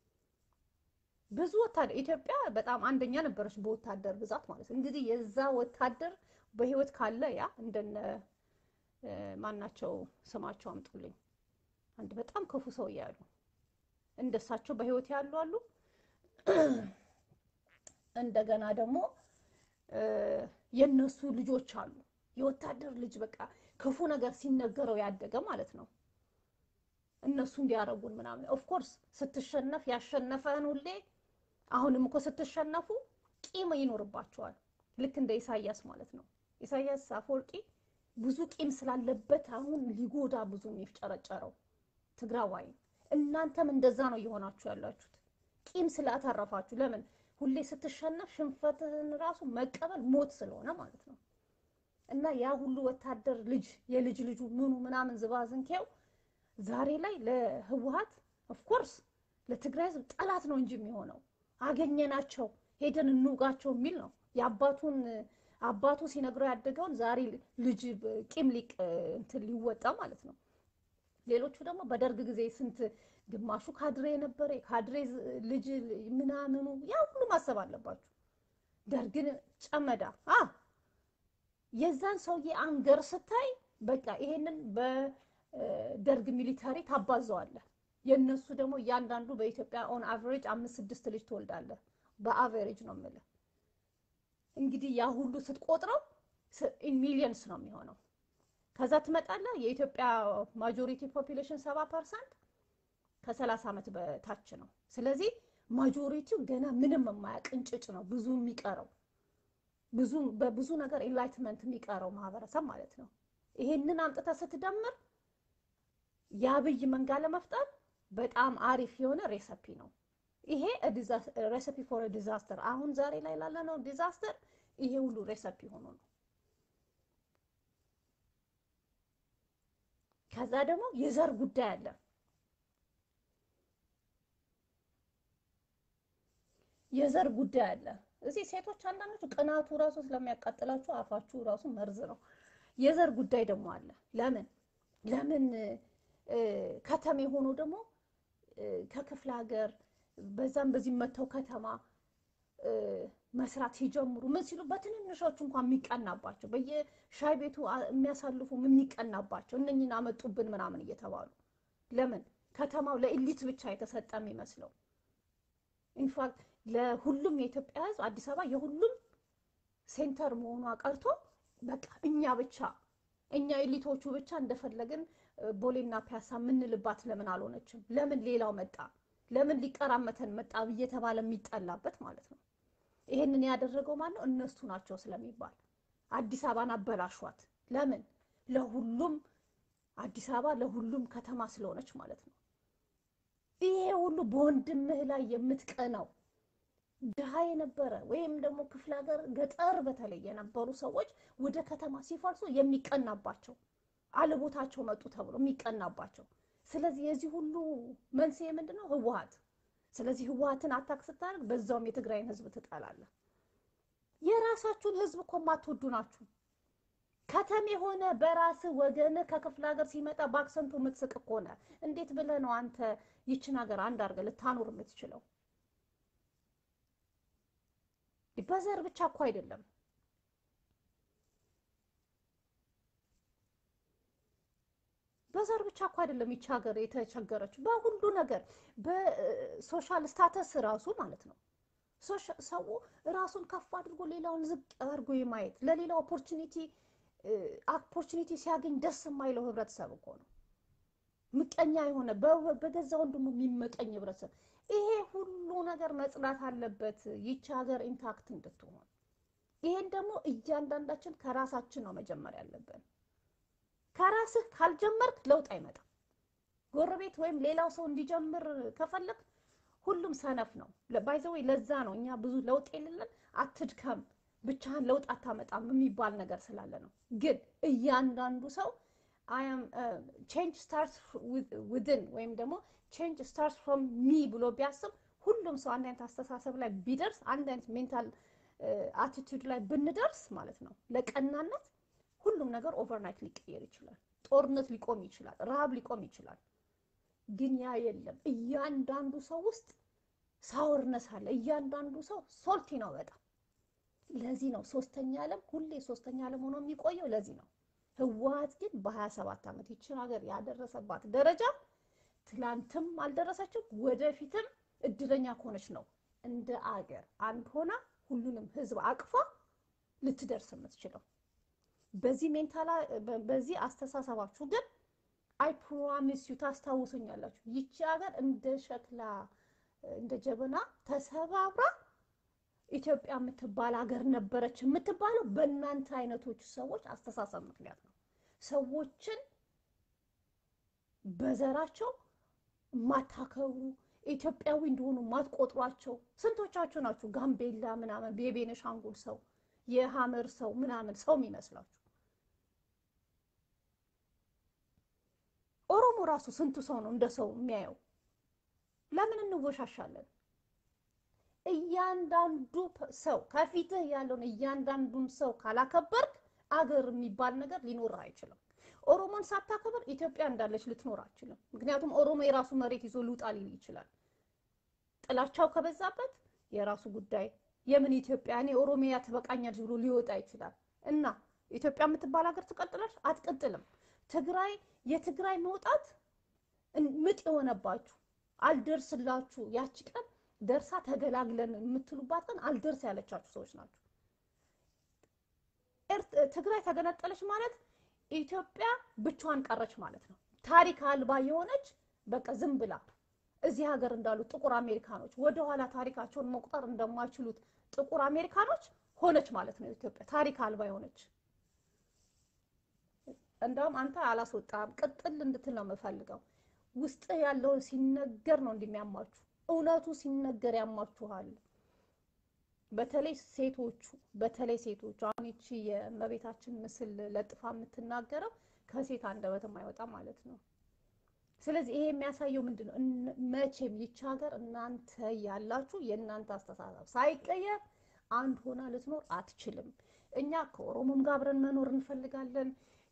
ብዙ ወታደር ኢትዮጵያ በጣም አንደኛ ነበረች በወታደር ብዛት ማለት ነው። እንግዲህ የዛ ወታደር በህይወት ካለ ያ እንደነ ማናቸው ስማቸው አምጡልኝ አንድ በጣም ክፉ ሰው ያሉ እንደሳቸው በህይወት ያሉ አሉ። እንደገና ደግሞ የነሱ ልጆች አሉ የወታደር ልጅ በቃ ክፉ ነገር ሲነገረው ያደገ ማለት ነው። እነሱ እንዲያረጉን ምናምን ኦፍ ኮርስ ስትሸነፍ ያሸነፈን ሁሌ አሁንም እኮ ስትሸነፉ ቂም ይኖርባቸዋል። ልክ እንደ ኢሳያስ ማለት ነው። ኢሳያስ አፈወርቂ ብዙ ቂም ስላለበት አሁን ሊጎዳ ብዙ የሚፍጨረጨረው ትግራዋይ። እናንተም እንደዛ ነው እየሆናችሁ ያላችሁት ቂም ስላተረፋችሁ። ለምን ሁሌ ስትሸነፍ ሽንፈትን ራሱ መቀበል ሞት ስለሆነ ማለት ነው። እና ያ ሁሉ ወታደር ልጅ የልጅ ልጁ ምኑ ምናምን ዝባዝንኬው ዛሬ ላይ ለህወሓት ኦፍ ኮርስ ለትግራይ ህዝብ ጠላት ነው እንጂ የሚሆነው አገኘናቸው ሄደን እንውጋቸው የሚል ነው። አባቱ ሲነግረው ያደገውን ዛሬ ልጅ ቂም እንትን ሊወጣ ማለት ነው። ሌሎቹ ደግሞ በደርግ ጊዜ ስንት ግማሹ ካድሬ ነበር ካድሬ ልጅ ምናምኑ ያ ሁሉ ማሰብ አለባችሁ። ደርግን ጨመዳ የዛን ሰውዬ አንገር ስታይ በቃ ይሄንን በደርግ ሚሊታሪ ታባዘዋለህ። የነሱ ደግሞ ያንዳንዱ በኢትዮጵያ ኦን አቨሬጅ 5-6 ልጅ ትወልዳለህ። በአቨሬጅ ነው የምልህ። እንግዲህ ያ ሁሉ ስትቆጥረው ኢን ሚሊየንስ ነው የሚሆነው። ከዛ ትመጣለህ የኢትዮጵያ ማጆሪቲ ፖፑሌሽን 70% ከ30 ዓመት በታች ነው። ስለዚህ ማጆሪቲው ገና ምንም የማያውቅ እንጭጭ ነው ብዙ የሚቀረው በብዙ ነገር ኢንላይትመንት የሚቀረው ማህበረሰብ ማለት ነው። ይሄንን አምጥተህ ስትደምር የአብይ መንጋ ለመፍጠር በጣም አሪፍ የሆነ ሬሲፒ ነው። ይሄ ሬሲፒ ፎር ዲዛስተር አሁን ዛሬ ላይ ላለነው ዲዛስተር ይሄ ሁሉ ሬሲፒ ሆኖ ነው። ከዛ ደግሞ የዘር ጉዳይ አለ። የዘር ጉዳይ አለ። እዚህ ሴቶች አንዳንዶቹ ቅናቱ ራሱ ስለሚያቃጥላችሁ አፋችሁ ራሱ መርዝ ነው። የዘር ጉዳይ ደግሞ አለ። ለምን ከተሜ ሆኖ ደግሞ ከክፍለ ሀገር በዛም በዚህ መተው ከተማ መስራት ሲጀምሩ ምን ሲሉ በትንንሾቹ እንኳን የሚቀናባቸው በየሻይ ቤቱ የሚያሳልፉ የሚቀናባቸው እነኝን አመጡብን ምናምን እየተባሉ ለምን ከተማው ለኢሊት ብቻ የተሰጠ የሚመስለው ኢንፋክት ለሁሉም የኢትዮጵያ ሕዝብ አዲስ አበባ የሁሉም ሴንተር መሆኗ ቀርቶ በቃ እኛ ኤሊቶቹ ብቻ እንደፈለግን ቦሌና ፒያሳ ምንልባት ለምን አልሆነችም? ለምን ሌላው መጣ? ለምን ሊቀራመተን መጣ እየተባለ የሚጠላበት ማለት ነው። ይሄንን ያደረገው ማለት ነው እነሱ ናቸው ስለሚባል አዲስ አበባን አበላሿት። ለምን? ለሁሉም አዲስ አበባ ለሁሉም ከተማ ስለሆነች ማለት ነው። ይሄ ሁሉ በወንድምህ ላይ የምትቀናው ድሃ የነበረ ወይም ደግሞ ክፍለ ሀገር ገጠር በተለይ የነበሩ ሰዎች ወደ ከተማ ሲፈልሱ የሚቀናባቸው አለቦታቸው መጡ ተብሎ የሚቀናባቸው። ስለዚህ የዚህ ሁሉ መንስኤ ምንድነው? ህወሓት። ስለዚህ ህወሓትን አታክ ስታደርግ በዛውም የትግራይን ህዝብ ትጠላለህ። የራሳችሁን ህዝብ እኮ ማትወዱ ናችሁ። ከተሜ ሆነ በራስ ወገን ከክፍለ ሀገር ሲመጣ ባክሰንቱ የምትስቅ ከሆነ እንዴት ብለህ ነው አንተ ይችን ሀገር አንድ አድርገህ ልታኖር የምትችለው? በዘር ብቻ እኮ አይደለም። በዘር ብቻ እኮ አይደለም ይች ሀገር የተቸገረች በሁሉ ነገር በሶሻል ስታተስ ራሱ ማለት ነው። ሰው ራሱን ከፍ አድርጎ ሌላውን ዝቅ አድርጎ የማየት ለሌላው ኦፖርቹኒቲ ሲያገኝ ደስ የማይለው ህብረተሰብ እኮ ነው። ምቀኛ የሆነ በገዛ ወንድሙ የሚመቀኝ ህብረተሰብ። ይሄ ሁሉ ነገር መጽዳት አለበት ይች ሀገር ኢንታክት እንድትሆን። ይሄን ደግሞ እያንዳንዳችን ከራሳችን ነው መጀመር ያለብን። ከራስህ ካልጀመርክ ለውጥ አይመጣም። ጎረቤት ወይም ሌላው ሰው እንዲጀምር ከፈለክ ሁሉም ሰነፍ ነው። ባይዘው ለዛ ነው እኛ ብዙ ለውጥ የሌለን አትድከም ብቻህን ለውጥ አታመጣም የሚባል ነገር ስላለ ነው። ግን እያንዳንዱ ሰው change starts within ወይም ደግሞ change starts from me ብሎ ቢያስብ ሁሉም ሰው አንድ አይነት አስተሳሰብ ላይ ቢደርስ አንድ አይነት ሜንታል አቲቲዩድ ላይ ብንደርስ ማለት ነው ለቀናነት ሁሉም ነገር ኦቨርናይት ሊቀየር ይችላል። ጦርነት ሊቆም ይችላል። ረሃብ ሊቆም ይችላል። ግን ያ የለም። እያንዳንዱ ሰው ውስጥ ሳወርነስ አለ። እያንዳንዱ ሰው ሶልቲ ነው በጣም። ለዚህ ነው ሶስተኛ ዓለም ሁሌ ሶስተኛ ዓለም ሆኖ የሚቆየው ለዚህ ነው። ህወሓት ግን በ27 ዓመት ይችን ሀገር ያደረሰባት ደረጃ ትላንትም አልደረሰችም፣ ወደፊትም እድለኛ ከሆነች ነው እንደ አገር አንድ ሆና ሁሉንም ህዝብ አቅፋ ልትደርስ የምትችለው። በዚህ አስተሳሰባችሁ ግን አይ ፕሮሚስ ዩ ታስታውሱኛላችሁ። ይቺ ሀገር እንደ ሸክላ እንደ ጀበና ተሰባብራ ኢትዮጵያ የምትባል ሀገር ነበረች የምትባለው በእናንተ አይነቶች ሰዎች አስተሳሰብ ምክንያት ነው። ሰዎችን በዘራቸው ማታከሩ ኢትዮጵያዊ እንደሆኑ ማትቆጥሯቸው ስንቶቻችሁ ናችሁ? ጋምቤላ ምናምን የቤኒሻንጉል ሰው የሐመር ሰው ምናምን ሰው የሚመስላችሁ? ኦሮሞ ራሱ ስንቱ ሰው ነው እንደ ሰው የሚያየው? ለምን እንወሻሻለን? እያንዳንዱ ሰው ከፊትህ ያለውን እያንዳንዱን ሰው ካላከበርክ አገር የሚባል ነገር ሊኖር አይችልም። ኦሮሞን ሳታከብር ኢትዮጵያ እንዳለች ልትኖር አይችልም። ምክንያቱም ኦሮሞ የራሱ መሬት ይዞ ልውጣ ሊል ይችላል። ጥላቻው ከበዛበት የራሱ ጉዳይ። የምን ኢትዮጵያ እኔ ኦሮሚያ ትበቃኛለች ብሎ ሊወጣ ይችላል። እና ኢትዮጵያ የምትባል ሀገር ትቀጥላለች? አትቀጥልም። የትግራይ መውጣት ምጥ የሆነባችሁ አልደርስላችሁ ያቺ ቀን ደርሳ ተገላግለን የምትሉባት ቀን አልደርስ ያለቻችሁ ሰዎች ናችሁ። ትግራይ ተገነጠለች ማለት ኢትዮጵያ ብቻዋን ቀረች ማለት ነው። ታሪክ አልባ የሆነች በቃ ዝም ብላ እዚህ ሀገር እንዳሉ ጥቁር አሜሪካኖች ወደኋላ ታሪካቸውን መቁጠር እንደማይችሉት ጥቁር አሜሪካኖች ሆነች ማለት ነው። ኢትዮጵያ ታሪክ አልባ የሆነች እንደውም አንተ አላስወጣም ቅጥል እንድትል ነው የምፈልገው። ውስጥ ያለውን ሲነገር ነው እንደሚያማችሁ። እውነቱ ሲነገር ያማችኋል። በተለይ ሴቶቹ አሁን እቺ የእመቤታችን ምስል ለጥፋ የምትናገረው ከሴት አንደበት የማይወጣ ማለት ነው። ስለዚህ ይሄ የሚያሳየው ምንድነው? መቼም ይቺ ሀገር እናንተ ያላችሁ የእናንተ አስተሳሰብ ሳይቀየር አንድ ሆና ልትኖር አትችልም። እኛ ከኦሮሞም ጋር አብረን መኖር እንፈልጋለን፣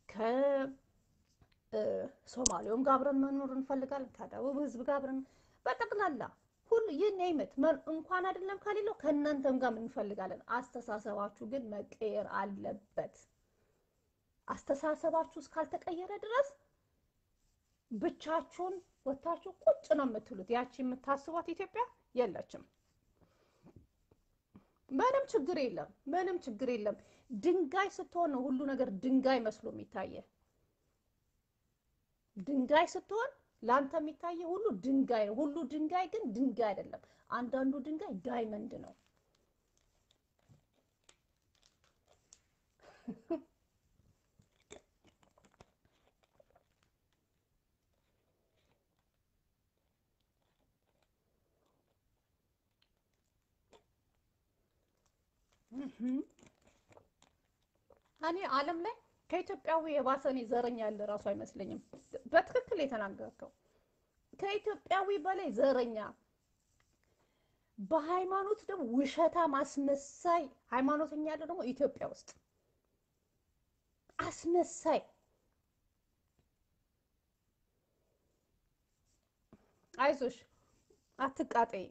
ከሶማሌውም ጋር አብረን መኖር እንፈልጋለን፣ ከደቡብ ህዝብ ጋር አብረን በጠቅላላ ሁሉ ይነይመት እንኳን አይደለም ከሌለው ከእናንተም ጋር እንፈልጋለን። አስተሳሰባችሁ ግን መቀየር አለበት። አስተሳሰባችሁ እስካልተቀየረ ድረስ ብቻችሁን ወታችሁ ቁጭ ነው የምትሉት። ያቺ የምታስቧት ኢትዮጵያ የለችም። ምንም ችግር የለም። ድንጋይ ስትሆን ነው ሁሉ ነገር ድንጋይ መስሎ የሚታየ። ድንጋይ ስትሆን ላንተ የሚታየ ሁሉ ድንጋይ ነው። ሁሉ ድንጋይ ግን ድንጋይ አይደለም። አንዳንዱ ድንጋይ ዳይመንድ ነው። እኔ ዓለም ላይ ከኢትዮጵያዊ የባሰ እኔ ዘረኛ ያለ ራሱ አይመስለኝም። በትክክል የተናገርከው ከኢትዮጵያዊ በላይ ዘረኛ፣ በሃይማኖት ደግሞ ውሸታ ማስመሳይ ሃይማኖተኛ ያለ ደግሞ ኢትዮጵያ ውስጥ አስመሳይ። አይዞሽ አትቃጠይ፣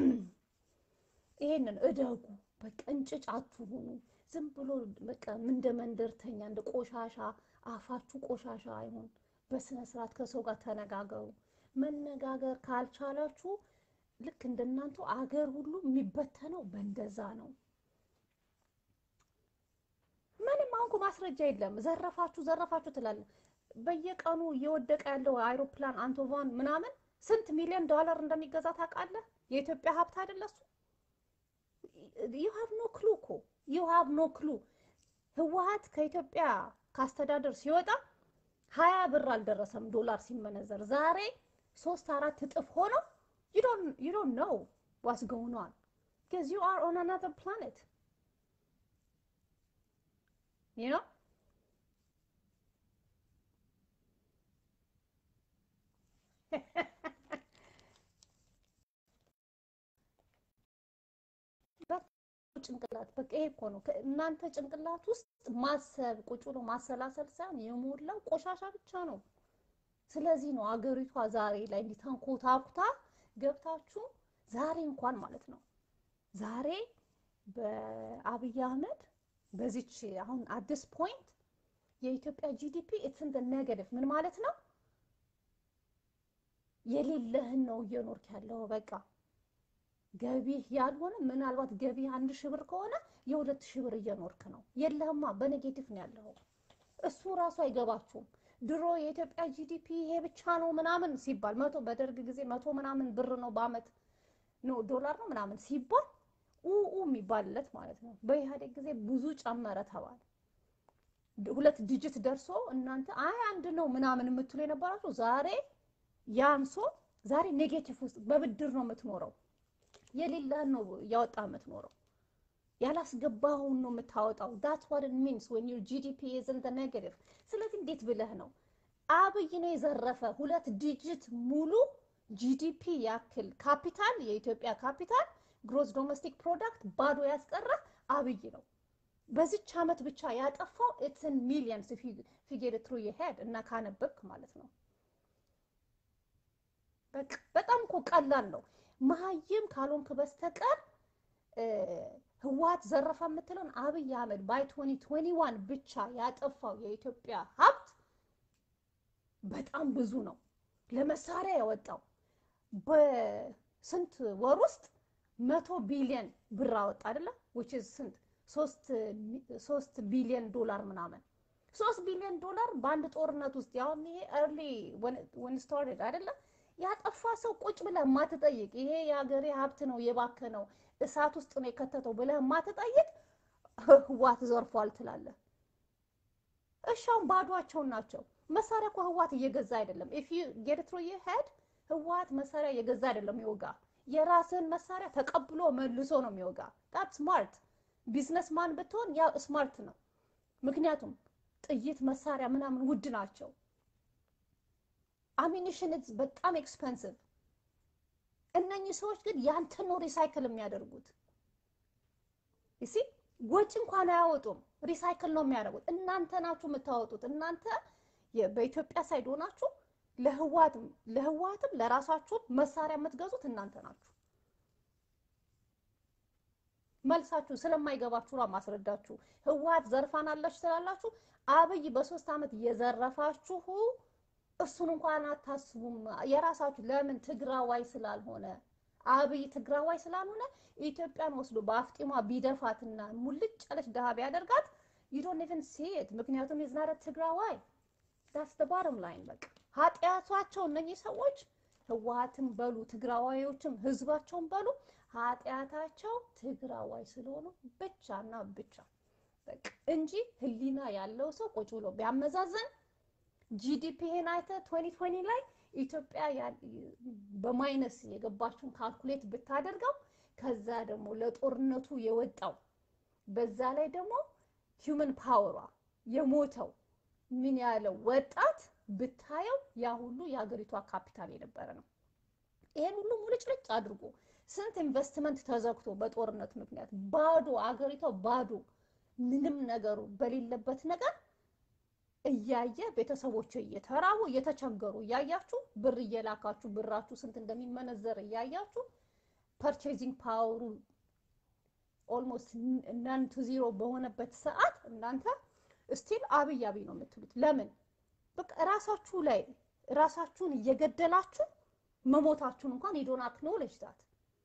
ይሄንን እደጉ። በቃ እንጭጭ አትሁኑ። ዝም ብሎ በቃ እንደ መንደርተኛ እንደ ቆሻሻ አፋችሁ ቆሻሻ አይሆን። በስነ ስርዓት ከሰው ጋር ተነጋገሩ። መነጋገር ካልቻላችሁ ልክ እንደናንተ አገር ሁሉ የሚበተነው በእንደዛ ነው። ምንም አሁን ማስረጃ የለም። ዘረፋችሁ ትላለ። በየቀኑ እየወደቀ ያለው አይሮፕላን አንቶቫን ምናምን ስንት ሚሊዮን ዶላር እንደሚገዛ ታውቃለህ? የኢትዮጵያ ሀብት አይደለ እሱ? you have no clue። ህወሓት ከኢትዮጵያ ካስተዳደር ሲወጣ 20 ብር አልደረሰም ዶላር ሲመነዘር። ዛሬ 3-4 እጥፍ ሆኖ you don't know what's going on because you are on another planet, you know. ጭንቅላት በቃ ይሄ እኮ ነው። እናንተ ጭንቅላት ውስጥ ማሰብ ቁጭ ብሎ ማሰላሰል ሳይሆን የሞላው ቆሻሻ ብቻ ነው። ስለዚህ ነው አገሪቷ ዛሬ ላይ እንዲታንኮታኩታ ገብታችሁ ዛሬ እንኳን ማለት ነው ዛሬ በአብይ አህመድ በዚች አሁን at this point የኢትዮጵያ ጂዲፒ it's in the negative። ምን ማለት ነው? የሌለህን ነው እየኖርክ ያለው። በቃ ገቢ ያልሆነ ምናልባት ገቢ 1000 ብር ከሆነ የ2000 ብር እየኖርክ ነው። የለህማ በኔጌቲቭ ነው ያለው። እሱ ራሱ አይገባችሁም። ድሮ የኢትዮጵያ ጂዲፒ ይሄ ብቻ ነው ምናምን ሲባል በደርግ ጊዜ 100 ምናምን ብር ነው በአመት ነው ዶላር ነው ምናምን ሲባል የሚባልለት ማለት ነው። በኢህአዴግ ጊዜ ብዙ ጨመረ ተባለ። 2 ዲጂት ደርሶ እናንተ አንድ ነው ምናምን የምትሉ የነበራችሁ ዛሬ ያንሶ ዛሬ ኔጌቲቭ ውስጥ በብድር ነው የምትኖረው። የሌለህን ነው ያወጣ የምትኖረው። ያላስገባውን ነው የምታወጣው። that's what it means when your GDP is in the negative። ስለዚህ እንዴት ብለህ ነው አብይ ነው የዘረፈ 2 ዲጂት ሙሉ ጂዲፒ ያክል ካፒታል የኢትዮጵያ ካፒታል ግሮስ ዶሜስቲክ ፕሮዳክት ባዶ ያስቀረ አብይ ነው። በዚች አመት ብቻ ያጠፋው it's in millions if you figure it through your head እና ካነበብክ ማለት ነው። በጣም እኮ ቀላል ነው። መሀይም ካልሆንክ በስተቀር ህወሓት ዘረፈ የምትለውን አብይ አህመድ by 2021 ብቻ ያጠፋው የኢትዮጵያ ሀብት በጣም ብዙ ነው። ለመሳሪያ ያወጣው በስንት ወር ውስጥ 100 ቢሊዮን ብር አወጣ አይደለ? which is ስንት 3 ቢሊዮን ዶላር ምናምን 3 ቢሊዮን ዶላር በአንድ ጦርነት ውስጥ ያው ይሄ early when started አይደለ? ያጠፋ ሰው ቁጭ ብለህ ማትጠይቅ ይሄ የሀገሬ ሀብት ነው የባከነው እሳት ውስጥ ነው የከተተው ብለህ ማትጠይቅ ህወሓት ዘርፏል ትላለህ። እሻውን ባዷቸው ናቸው። መሳሪያ እኮ ህወሓት እየገዛ አይደለም። if you get it through your head ህወሓት መሳሪያ እየገዛ አይደለም ይወጋ የራስን መሳሪያ ተቀብሎ መልሶ ነው የሚወጋ that smart ቢዝነስማን ብትሆን ያ ስማርት ነው ምክንያቱም ጥይት መሳሪያ ምናምን ውድ ናቸው ammunition is በጣም expensive እነኚህ ሰዎች ግን ያንተን ነው ሪሳይክል የሚያደርጉት እሺ ወጭ እንኳን አያወጡም ሪሳይክል ነው የሚያደርጉት እናንተ ናችሁ የምታወጡት እናንተ በኢትዮጵያ ሳይድ ሆናችሁ ለህዋትም ለራሳችሁ መሳሪያ የምትገዙት እናንተ ናችሁ መልሳችሁ ስለማይገባችሁ ነው ማስረዳችሁ ህዋት ዘርፋናለች ትላላችሁ አብይ በ3 አመት የዘረፋችሁ እሱን እንኳን አታስቡም የራሳችሁ ለምን ትግራዋይ ስላልሆነ አብይ ትግራዋይ ስላልሆነ ኢትዮጵያን ወስዶ በአፍጢሟ ቢደፋትና ሙልጭ አለች ደሃ ቢያደርጋት you don't even see it ምክንያቱም is not a ትግራዋይ that's the bottom line በቃ ኃጢያታቸው እነኚህ ሰዎች ህዋትም በሉ ትግራዋዮችም ህዝባቸውን በሉ ኃጢያታቸው ትግራዋይ ስለሆኑ ብቻና ብቻ በቃ እንጂ ህሊና ያለው ሰው ቁጭ ብሎ ቢያመዛዘን ጂዲፒ ሄናይተ 2020 ላይ ኢትዮጵያ በማይነስ የገባችውን ካልኩሌት ብታደርገው ከዛ ደግሞ ለጦርነቱ የወጣው በዛ ላይ ደግሞ human power የሞተው ምን ያለው ወጣት ብታየው ያ ሁሉ ያገሪቷ ካፒታል የነበረ ነው ይሄን ሁሉ ሙልጭልጭ አድርጎ ስንት ኢንቨስትመንት ተዘግቶ በጦርነት ምክንያት ባዶ አገሪቷ ባዶ ምንም ነገሩ በሌለበት ነገር እያየ ቤተሰቦች እየተራቡ እየተቸገሩ ያያችሁ ብር እየላካችሁ ብራችሁ ስንት እንደሚመነዘር ያያችሁ purchasing power almost none to zero በሆነበት ሰዓት እናንተ still አብይ ነው የምትሉት ለምን በቃ ራሳችሁን እየገደላችሁ መሞታችሁን እንኳን ይዶን አክኖሌጅ ዳት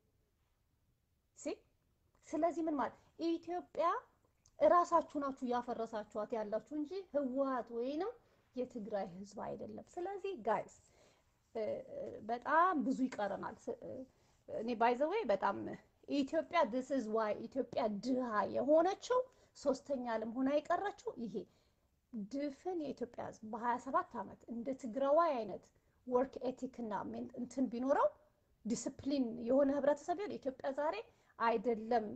ስለዚህ ምን ማለት ኢትዮጵያ ራሳችሁ ናችሁ ያፈረሳችኋት ያላችሁ እንጂ ህዋት ወይንም የትግራይ ህዝብ አይደለም ስለዚህ ጋይስ በጣም ብዙ ይቀረናል እኔ ባይ ዘ ዌይ በጣም ኢትዮጵያ this is why ኢትዮጵያ ድሃ የሆነችው ሶስተኛ ዓለም ሆና የቀረችው ይሄ ድፍን የኢትዮጵያ ህዝብ በ27 አመት እንደ ትግራዋይ አይነት ወርክ ኤቲክ እና እንትን ቢኖረው ዲሲፕሊን የሆነ ህብረተሰብ ኢትዮጵያ ዛሬ አይደለም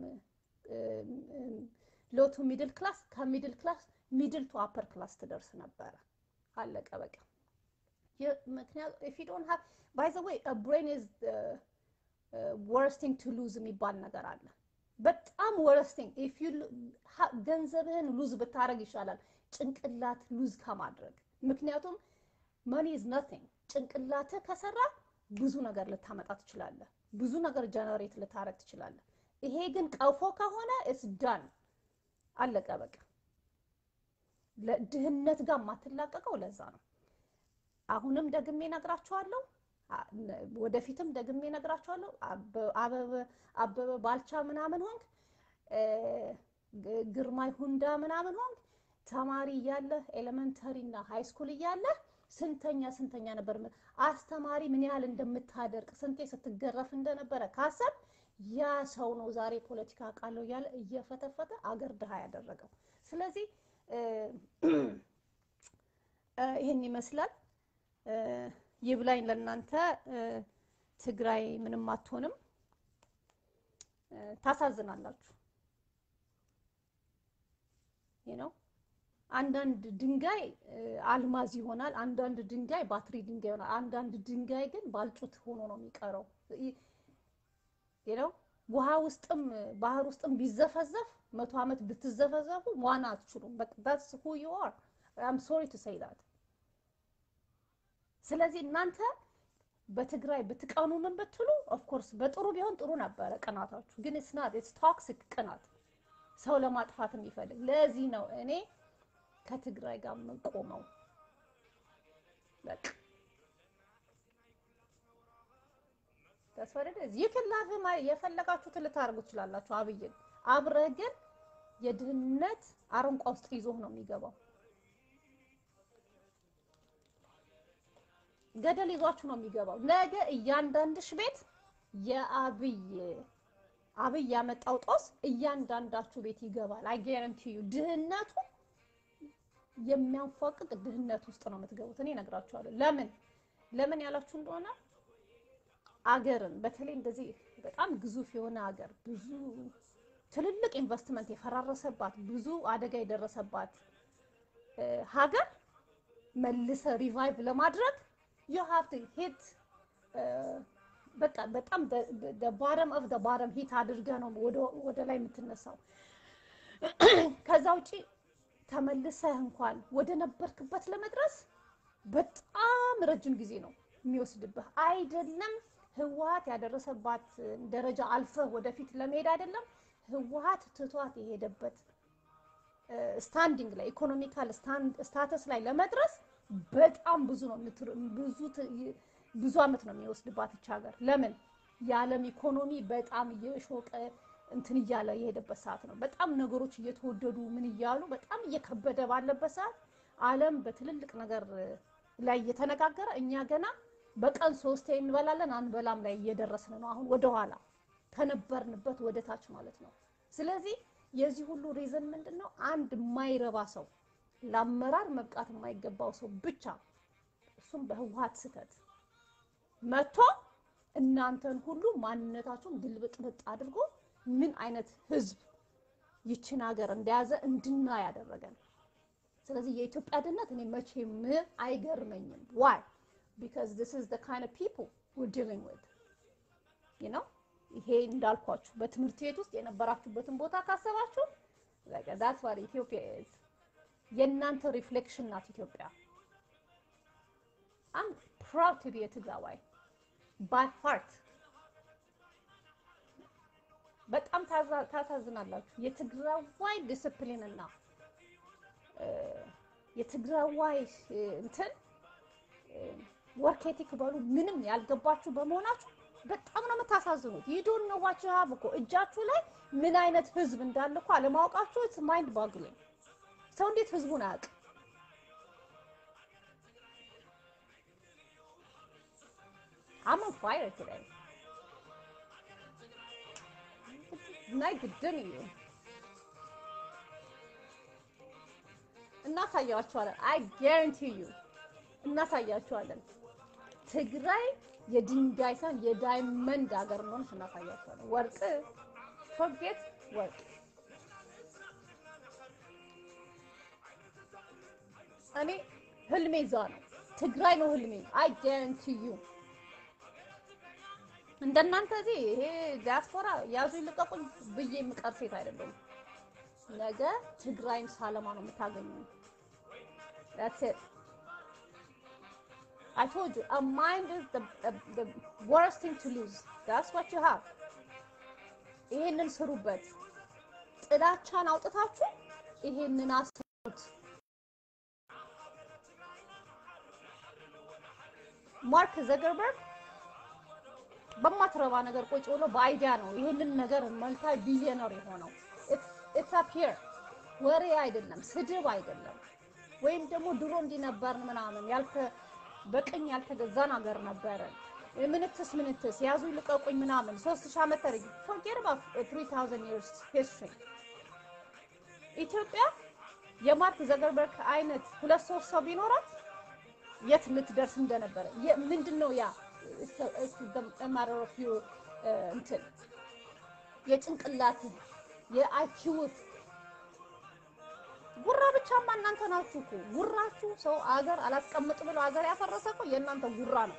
low to middle class ከሚድል ክላስ middle to upper class ትደርስ ነበር አለቀ በቃ ምክንያት if you don't have by the way a brain is the worst thing to lose የሚባል ነገር አለ በጣም worst thing if you ገንዘብህን lose ብታረግ ይሻላል ጭንቅላት lose ከማድረግ ምክንያቱም money is nothing ጭንቅላት ከሰራ ብዙ ነገር ልታመጣ ትችላለህ ብዙ ነገር ጀነሬት ልታረግ ትችላለህ ይሄ ግን ቀፎ ከሆነ it's done አለቀ በቃ ለድህነት ጋር ማትላቀቀው ለዛ ነው አሁንም ደግሜ ነግራችኋለሁ ወደፊትም ደግሜ ነግራችኋለሁ አበበ ባልቻ ምናምን ሆንክ ግርማይ ሁንዳ ምናምን ሆንክ ተማሪ ያለ ኤሌመንተሪ እና ሃይ ስኩል ያለ ስንተኛ ነበር አስተማሪ ምን ያህል እንደምታደርቅ ስንቴ ስትገረፍ እንደነበረ ካሰብ ያ ሰው ነው ዛሬ ፖለቲካ ቃለው ያለ እየፈተፈተ አገር ድሃ ያደረገው ስለዚህ ይሄን ይመስላል ይብላኝ ለናንተ ትግራይ ምንም አትሆንም ታሳዝናላችሁ አንዳንድ ድንጋይ አልማዝ ይሆናል አንዳንድ ድንጋይ ባትሪ ድንጋይ ይሆናል አንዳንድ ድንጋይ ግን ባልጩት ሆኖ ነው የሚቀረው ውሃ ውስጥም ባህር ውስጥም ቢዘፈዘፍ 100 አመት ብትዘፈዘፉ ዋና አትችሉም but that's who you are I'm sorry to say that ስለዚህ እናንተ በትግራይ ብትቀኑ ምን ብትሉ of course በጥሩ ቢሆን ጥሩ ነበር ቀናታችሁ ግን it's not it's toxic ቀናት ሰው ለማጥፋት የሚፈልግ ለዚህ ነው እኔ ከትግራይ ጋር መቆመው በቃ that's what it is you can love him የፈለጋችሁት ልታርጉ ትችላላችሁ አብይን አብረግን የድህነት አረንቋ ውስጥ ይዞ ነው የሚገባው ገደል ይዟችሁ ነው የሚገባው ነገ እያንዳንድሽ ቤት የአብይ ያመጣው ጦስ እያንዳንዳችሁ ቤት ይገባል I guarantee you ድህነቱ የሚያንፏቅቅ ድህነት ውስጥ ነው የምትገቡት እኔ ነግራችኋለሁ ለምን ያላችሁ እንደሆነ አገርን በተለይ እንደዚህ በጣም ግዙፍ የሆነ ሀገር ብዙ ትልልቅ ኢንቨስትመንት የፈራረሰባት ብዙ አደጋ የደረሰባት ሀገር መልሰ ሪቫይቭ ለማድረግ you have to hit በቃ በጣም the bottom of the bottom hit አድርገህ ነው ወደ ላይ የምትነሳው። ከዛ ውጪ ተመልሰህ እንኳን ወደ ነበርክበት ለመድረስ በጣም ረጅም ጊዜ ነው የሚወስድብህ። አይደለም ህወሓት ያደረሰባት ደረጃ አልፈህ ወደፊት ለመሄድ አይደለም ህወሓት ትቷት የሄደበት ስታንዲንግ ላይ ኢኮኖሚካል ስታተስ ላይ ለመድረስ በጣም ብዙ ነው ብዙ አመት ነው የሚወስድባት እቺ ሀገር። ለምን የዓለም ኢኮኖሚ በጣም እየሾቀ እንትን እያለ የሄደበት ሰዓት ነው። በጣም ነገሮች እየተወደዱ ምን እያሉ በጣም እየከበደ ባለበት ሰዓት ዓለም በትልልቅ ነገር ላይ እየተነጋገረ እኛ ገና በቀን 3 እንበላለን አንበላም ላይ እየደረስን ነው። አሁን ወደ ኋላ ከነበርንበት ወደ ታች ማለት ነው። ስለዚህ የዚህ ሁሉ ሪዝን ምንድነው? አንድ ማይረባ ሰው ለአመራር መብቃት የማይገባው ሰው ብቻ እሱም በህወሓት ስተት መጥቶ እናንተን ሁሉ ማንነታችሁን ግልብጥብጥ አድርጎ ምን አይነት ህዝብ ይችን ሀገር እንደያዘ እንድናይ ያደረገን። ስለዚህ የኢትዮጵያ ደህንነት እኔ መቼም አይገርመኝም። why? because this is the kind of people we're dealing with, you know? ይሄ እንዳልኳችሁ በትምህርት ቤት ውስጥ የነበራችሁበትን ቦታ ካሰባችሁ like that's what Ethiopia is. የእናንተ ሪፍሌክሽን ናት ኢትዮጵያ። I'm proud to be a Tigray by heart. በጣም ታሳዝናላችሁ። የትግራዋይ ዲሲፕሊን እና የትግራዋይ እንትን ወርክ ኤቲክ በሉ ምንም ያልገባችሁ በመሆናችሁ በጣም ነው የምታሳዝኑት። you don't know what you have እኮ እጃችሁ ላይ ምን አይነት ህዝብ እንዳለ እኮ አለማወቃችሁ it's mind boggling። ሰው እንዴት ህዝቡን አያውቅ? I'm on fire today. Night didn't እናሳያችኋለን። I guarantee you እናሳያችኋለን። ትግራይ የድንጋይ ሳይሆን የዳይመንድ ሀገር ነው እናሳያችኋለን። ወርቅ forget ወርቅ እኔ ህልሜ እዛ ነው። ትግራይ ነው ህልሜ። I guarantee you እንደናንተ እዚህ ይሄ ዲያስፖራ ያዙ ይልቀቁኝ ብዬ የምቀር ሴት አይደለም። ነገ ትግራይን ሳለማ ነው የምታገኙኝ። That's it. I told you, a mind is the worst thing to lose. That's what you have. ይሄንን ስሩበት። ጥላቻን አውጥታችሁ ይሄንን አስሩት። ማርክ ዘገርበርግ በማትረባ ነገር ቁጭ ብሎ በአይዲያ ነው ይሄንን ነገር መልታ ቢሊየነር የሆነው። It's up here. ወሬ አይደለም፣ ስድብ አይደለም። ወይም ደግሞ ድሮ እንዲነበር ምናምን በቅኝ ያልተገዛን ሀገር ነበረ። ምንትስ ያዙ ይልቀቁኝ ምናምን 3000 ዓመት ታሪክ forget about 3000 years history. ኢትዮጵያ የማርክ ዘገርበርግ አይነት 2-3 ሰው ቢኖራት የት ልትደርስ እንደነበረ ምንድነው ያ matter of you እንትን የጭንቅላት የአይኪውት ጉራ ብቻማ እናንተ ናችሁ እኮ ጉራችሁ። ሰው አገር አላስቀምጥ ብሎ አገር ያፈረሰው የእናንተ ጉራ ነው።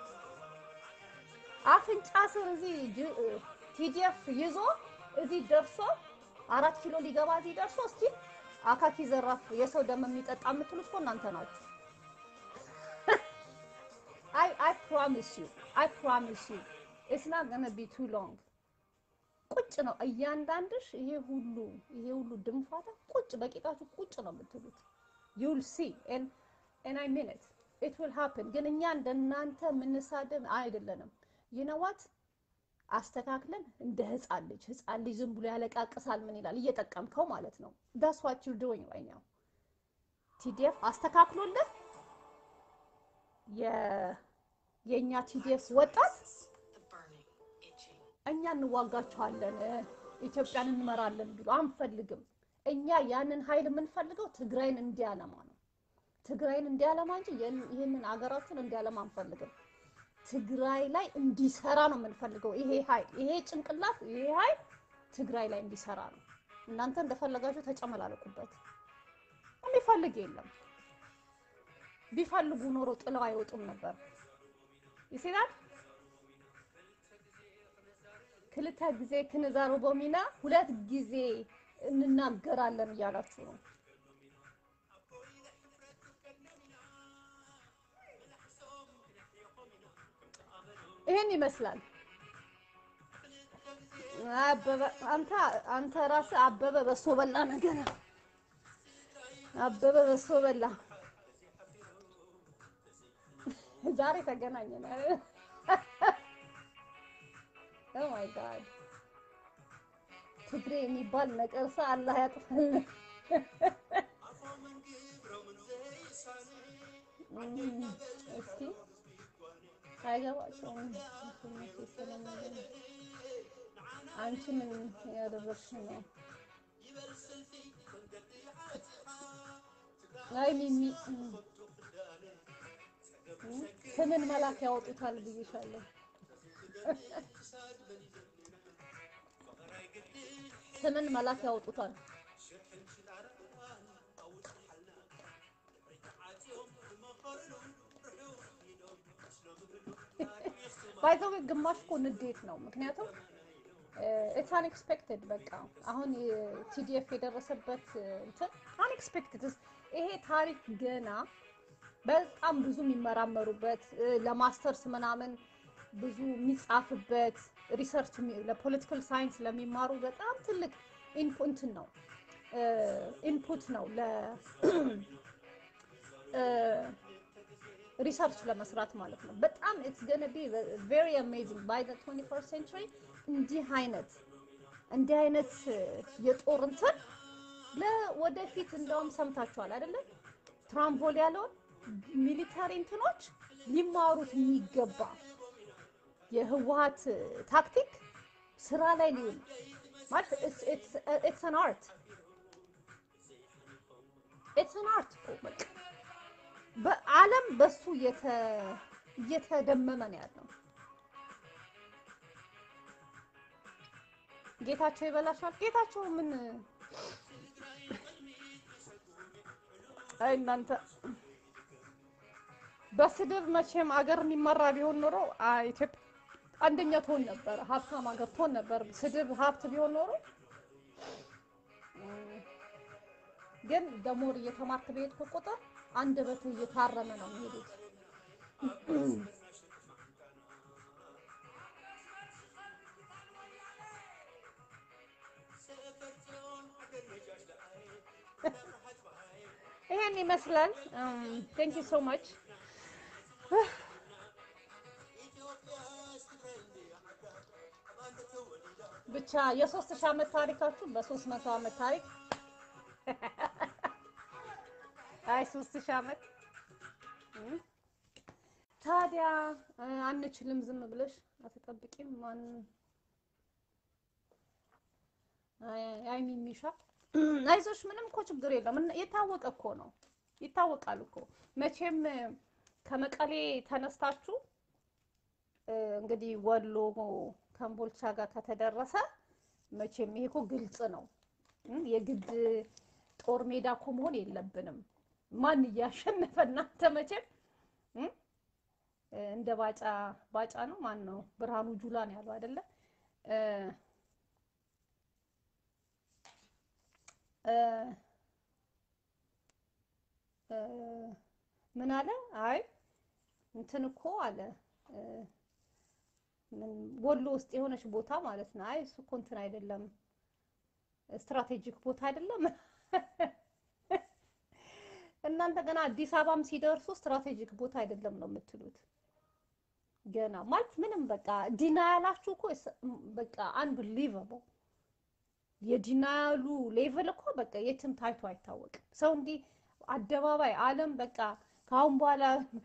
አፍንጫ ስር እዚህ ቲዲኤፍ ይዞ እዚህ ደርሶ 4 ኪሎ ሊገባ እዚህ ደርሶ እስቲ አካኪ ዘራፍ የሰው ደም የሚጠጣ የምትሉት እኮ እናንተ ናችሁ። I promise you it's not going to be too long. ቁጭ ነው እያንዳንድሽ ይሄ ሁሉ ድምፋታ ቁጭ በቂጣችሁ ቁጭ ነው የምትሉት። you'll see and I mean it will happen። ግን እኛ እንደናንተ ምንሳደብ አይደለንም። you know what አስተካክለን እንደ ህፃን ልጅ ዝም ብሎ ያለቃቅሳል ምን ይላል እየጠቀምከው ማለት ነው። that's what you're doing right now። TDF አስተካክሎልህ የኛ TDF ወጣት እኛ እንዋጋቸዋለን ኢትዮጵያን እንመራለን ብሎ አንፈልግም። እኛ ያንን ኃይል የምንፈልገው ትግራይን እንዲያለማ ነው። ትግራይን እንዲያለማ እንጂ ይሄንን አገራችን እንዲያለማ አንፈልግም። ትግራይ ላይ እንዲሰራ ነው የምንፈልገው። ይሄ ኃይል ይሄ ጭንቅላት ይሄ ኃይል ትግራይ ላይ እንዲሰራ ነው። እናንተ እንደፈለጋችሁ ተጨመላለቁበት። የሚፈልግ የለም። ቢፈልጉ ኖሮ ጥለው አይወጡም ነበር። ይሲላል ክልተ ጊዜ ክንዛሩ ቦሚና ሁለት ጊዜ እንናገራለን እያላችሁ ነው። ይሄን ይመስላል። አበበ አንተ ራስህ አበበ በሶ በላ ነገር አበበ በሶ በላ ዛሬ ተገናኘን። ኦ ማይ ጋድ ትግሬ የሚባል ነቀርሳ አላህ ያጥፋል። እስኪ አይገባቸውም። አንቺ ምን ያደረግሽ ነው? አይ ሚሚ ስምን መላክ ያወጡታል ብዬሻለሁ። ስምን መላክ ያወጡታል። ባይዘው ግማሽ እኮ ንዴት ነው። ምክንያቱም ኢትስ አንኤክስፔክትድ በቃ አሁን ቲዲኤፍ የደረሰበት እንትን አንኤክስፔክትድ። ይሄ ታሪክ ገና በጣም ብዙ የሚመራመሩበት ለማስተርስ ምናምን ብዙ የሚጻፍበት ሪሰርች ለፖለቲካል ሳይንስ ለሚማሩ በጣም ትልቅ ኢንፑት ነው ለ ሪሰርች ለመስራት ማለት ነው። በጣም it's going to be very amazing by the 21st century። እንዲህ አይነት የጦር እንትን ለወደፊት እንደውም ሰምታችኋል አይደለም? ትራምፖል ያለውን ሚሊታሪ እንትኖች ሊማሩት የሚገባ የህወሓት ታክቲክ ስራ ላይ ሊውል ማለት it's an art በዓለም በሱ እየተደመመ ነው ያለው። ጌታቸው ይበላሻል። ጌታቸው ምን አይ እናንተ በስድብ መቼም አገር የሚመራ ቢሆን ኖሮ ኢትዮጵያ አንደኛ ትሆን ነበር፣ ሀብታም አገር ትሆን ነበር። ስድብ ሀብት ቢሆን ኖሮ ግን ደሞር እየተማርክ በሄድክ ቁጥር አንደበቱ እየታረመ ነው የሚሄዱት። ይሄን ይመስላል። thank you so much። ብቻ የ3000 ዓመት ታሪካችሁ በ300 ዓመት ታሪክ አይ 3000 ዓመት ታዲያ አንችልም። ዝም ብለሽ አትጠብቂም። ማን አይ ሚሚሻ አይዞሽ፣ ምንም እኮ ችግር የለም። የታወቀ እኮ ነው፣ ይታወቃል እኮ መቼም ከመቀሌ ተነስታችሁ እንግዲህ ወሎ ከምቦልቻ ጋር ከተደረሰ መቼም ይሄ እኮ ግልጽ ነው። የግድ ጦር ሜዳ እኮ መሆን የለብንም። ማን እያሸነፈ እናንተ መቼም እንደ ባጫ ነው ማን ነው ብርሃኑ ጁላ ነው ያለው አይደለ? ምን አለ? አይ እንትን እኮ አለ ወሎ ውስጥ የሆነች ቦታ ማለት ነው። አይ እሱ እኮ እንትን አይደለም፣ ስትራቴጂክ ቦታ አይደለም። እናንተ ገና አዲስ አበባም ሲደርሱ ስትራቴጂክ ቦታ አይደለም ነው የምትሉት። ገና ማለት ምንም በቃ ዲናያላችሁ እኮ በቃ አንቢሊቨብል። የዲናያሉ ሌቭል እኮ በቃ የትም ታይቶ አይታወቅም። ሰው እንዲህ አደባባይ ዓለም በቃ ካሁን በኋላ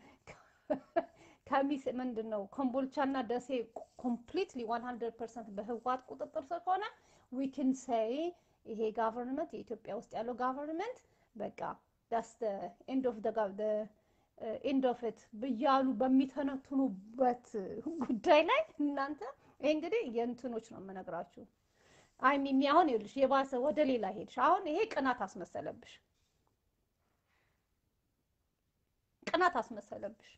ከሚስ ምንድነው ኮምቦልቻና ደሴ ኮምፕሊትሊ 100% በህወሓት ቁጥጥር ስር ሆነ we can say ይሄ ጋቨርንመንት የኢትዮጵያ ውስጥ ያለው ጋቨርንመንት በቃ that's the end of the ኤንድ ኦፍ ኢት ብያሉ በሚተነትኑበት ጉዳይ ላይ እናንተ ይሄ እንግዲህ የእንትኖች ነው የምነግራችሁ። አይ ሚሚ አሁን ይኸውልሽ የባሰ ወደ ሌላ ሄድሽ። አሁን ይሄ ቅናት አስመሰለብሽ፣ ቅናት አስመሰለብሽ።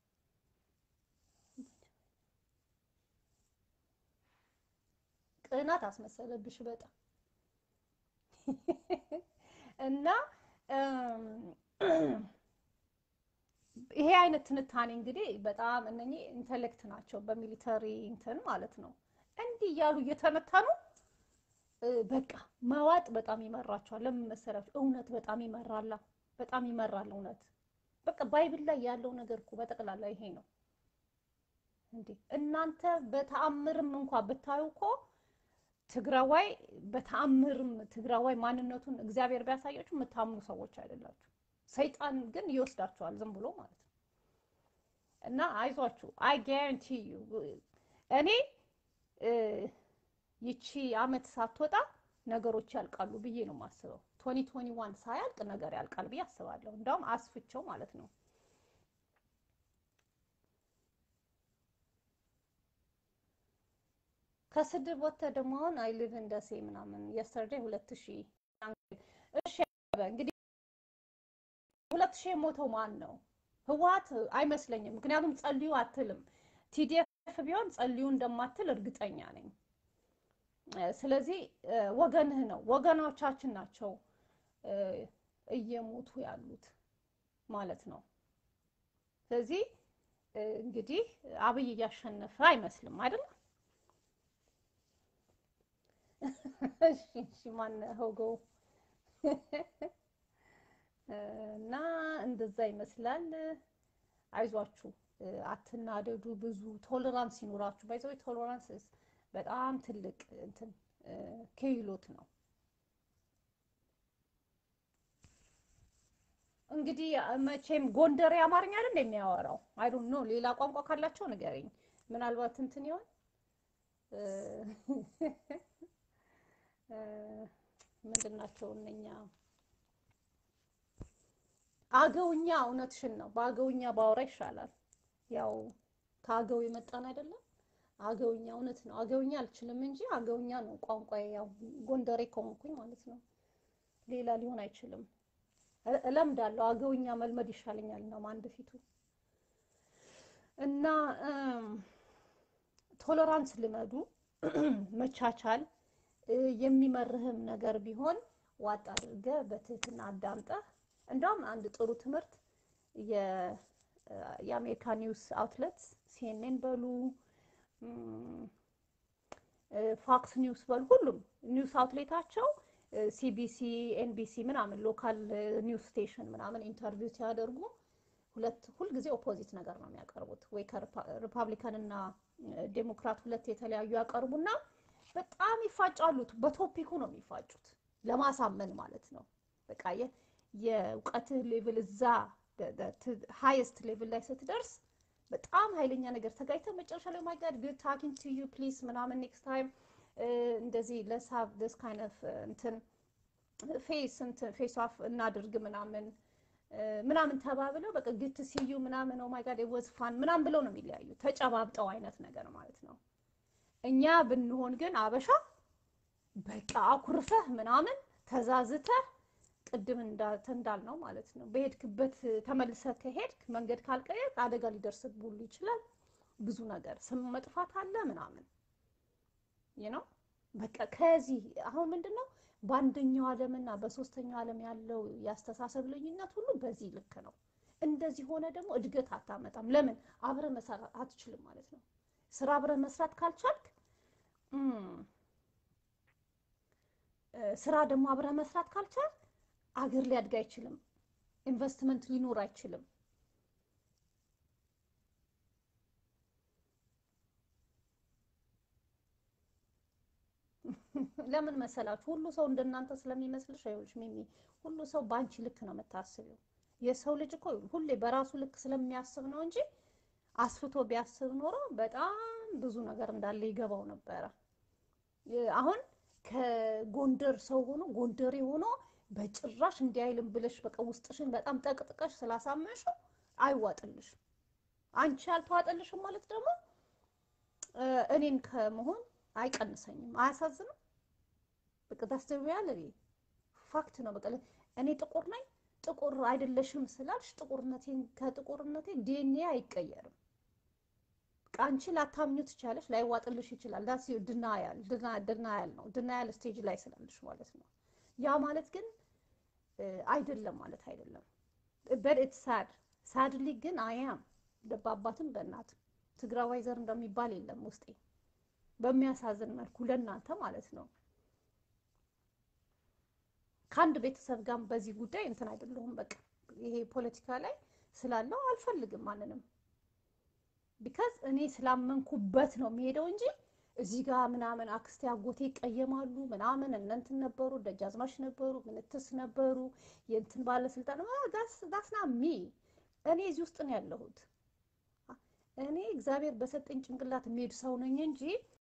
ቅናት አስመሰለብሽ በጣም እና ይሄ አይነት ትንታኔ እንግዲህ በጣም እነኚህ ኢንተሌክት ናቸው በሚሊተሪ እንትን ማለት ነው። እንዲህ እያሉ እየተነተኑ በቃ መዋጥ በጣም ይመራቸዋል። ለምን መሰላችሁ? እውነት በጣም ይመራላ፣ በጣም ይመራል እውነት። በቃ ባይብል ላይ ያለው ነገር እኮ በጠቅላላ ይሄ ነው እንዴ። እናንተ በተአምርም እንኳን ብታዩ እኮ ትግራዋይ በተአምርም ትግራዋይ ማንነቱን እግዚአብሔር ቢያሳያችሁ የምታምኑ ሰዎች አይደላችሁ። ሰይጣን ግን ይወስዳቸዋል ዝም ብሎ ማለት ነው። እና አይዟችሁ አይ ጋራንቲ ዩ እኔ ይቺ አመት ሳትወጣ ነገሮች ያልቃሉ ብዬ ነው የማስበው። 2021 ሳያልቅ ነገር ያልቃል ብዬ አስባለሁ። እንደውም አስፍቸው ማለት ነው። ከስድብ ወጥተህ ደግሞ አሁን አይ ሊቭ ኢን ደሴ ምናምን የስተርዴይ 2000 እሺ እንግዲህ 2000 ሞተው ማን ነው? ህወሓት አይመስለኝም። ምክንያቱም ጸልዩ አትልም። ቲዲኤፍ ቢሆን ጸልዩ እንደማትል እርግጠኛ ነኝ። ስለዚህ ወገንህ ነው፣ ወገኖቻችን ናቸው እየሞቱ ያሉት ማለት ነው። ስለዚህ እንግዲህ አብይ እያሸነፈ አይመስልም አይደል? እሺ ማን ሆጎ እና እንደዛ ይመስላል። አይዟችሁ አትናደዱ፣ ብዙ ቶለራንስ ይኖራችሁ። ባይዘው ቶለራንስ በጣም ትልቅ እንትን ክህሎት ነው። እንግዲህ መቼም ጎንደሬ አማርኛ አይደል የሚያወራው? አይ ዶንት ኖ ሌላ ቋንቋ ካላቸው ንገረኝ። ምናልባት እንትን ይሆን ምንድናቸው እነኛ አገውኛ? እውነትሽን ነው። በአገውኛ ባወራ ይሻላል። ያው ከአገው የመጣን አይደለም። አገውኛ እውነት ነው። አገውኛ አልችልም እንጂ አገውኛ ነው ቋንቋዬ። ያው ጎንደሬ ከሆንኩኝ ማለት ነው። ሌላ ሊሆን አይችልም። እለምዳለሁ። አገውኛ መልመድ ይሻለኛል ነው ማን በፊቱ እና ቶለራንስ ልመዱ፣ መቻቻል፣ የሚመርህም ነገር ቢሆን ዋጥ አድርገህ በትህትና አዳምጠህ። እንደውም አንድ ጥሩ ትምህርት የአሜሪካ ኒውስ አውትሌት ሲኤንኤን በሉ ፎክስ ኒውስ በሉ ሁሉም ኒውስ አውትሌታቸው ሲቢሲ ኤንቢሲ ምናምን ሎካል ኒውስ ስቴሽን ምናምን ኢንተርቪው ሲያደርጉ ሁልጊዜ ኦፖዚት ነገር ነው የሚያቀርቡት። ወይ ከሪፐብሊካን እና ዴሞክራት ሁለት የተለያዩ ያቀርቡና በጣም ይፋጫሉ። በቶፒኩ ነው የሚፋጩት ለማሳመን ማለት ነው። በቃ የእውቀትህ ሌቭል እዛ ሃይስት ሌቭል ላይ ስትደርስ በጣም ኃይለኛ ነገር ተጋይተህ መጨረሻ ላይ ማይ ጋድ ጉድ ታኪንግ ቱ ዩ ፕሊዝ ምናምን ኔክስት ታይም እንደዚህ let's have this kind of እንትን ፌስ ኦፍ እናድርግ ምናምን ተባብለው በቃ good to see you ምናምን oh my god it was fun ምናምን ብለው ነው የሚለያዩ። ተጨባብጠው አይነት ነገር ማለት ነው። እኛ ብንሆን ግን አበሻ በቃ አኩርፈህ ምናምን ተዛዝተህ ቅድም እንዳልነው ማለት ነው። በሄድክበት ተመልሰህ ከሄድክ መንገድ ካልቀየርክ አደጋ ሊደርስብህ ይችላል። ብዙ ነገር ስም መጥፋት አለ ምናምን በቃ ከዚህ አሁን ምንድነው በአንደኛው ዓለምና በሶስተኛው ዓለም ያለው ያስተሳሰብ ልዩነት ሁሉ በዚህ ልክ ነው። እንደዚህ ሆነ ደግሞ እድገት አታመጣም። ለምን አብረ መስራት አትችልም ማለት ነው። ስራ አብረ መስራት ካልቻልክ ስራ ደግሞ አብረ መስራት ካልቻልክ አገር ሊያድግ አይችልም። ኢንቨስትመንት ሊኖር አይችልም። ለምን መሰላችሁ? ሁሉ ሰው እንደናንተ ስለሚመስልሽ አይውልሽ ሚሚ፣ ሁሉ ሰው ባንቺ ልክ ነው የምታስቢው። የሰው ልጅ እኮ ሁሌ በራሱ ልክ ስለሚያስብ ነው እንጂ አስፍቶ ቢያስብ ኖሮ በጣም ብዙ ነገር እንዳለ ይገባው ነበረ። አሁን ከጎንደር ሰው ሆኖ ጎንደሬ ሆኖ በጭራሽ እንዲያይልም ብለሽ በቃ ውስጥሽን በጣም ጠቅጥቀሽ ስላሳመንሽው አይዋጥልሽ አንቺ አልተዋጠልሽም ማለት ደግሞ እኔን ከመሆን አይቀንሰኝም አያሳዝንም በቃ ታስተውያለሽ ፋክት ነው በቃ እኔ ጥቁር ነኝ ጥቁር አይደለሽም ስላልሽ ጥቁርነቴን ከጥቁርነቴ ዲኤንኤ አይቀየርም አንቺ ላታምኙ ትቻለሽ ላይዋጥልሽ ይችላል ዳስ ዲናያል ነው ዲናያል ስቴጅ ላይ ስላለሽ ማለት ነው ያ ማለት ግን አይደለም ማለት አይደለም but it's sad sadly ግን I am በአባትም በእናት ትግራዋይ ዘር እንደሚባል የለም ውስጤ በሚያሳዝን መልኩ ለእናንተ ማለት ነው ካንድ ቤተሰብ ጋር በዚህ ጉዳይ እንትን አይደለም በቃ ይሄ ፖለቲካ ላይ ስላለው አልፈልግም ማንንም because እኔ ስላመንኩበት ነው የሚሄደው እንጂ እዚህ ጋር ምናምን አክስቴ አጎቴ ቀየማሉ ምናምን እንትን ነበሩ ደጃዝማሽ ነበሩ ምንትስ ነበሩ የእንትን ባለስልጣን that's not me እኔ እዚህ ውስጥ ነው ያለሁት እኔ እግዚአብሔር በሰጠኝ ጭንቅላት የሚሄድ ሰው ነኝ እንጂ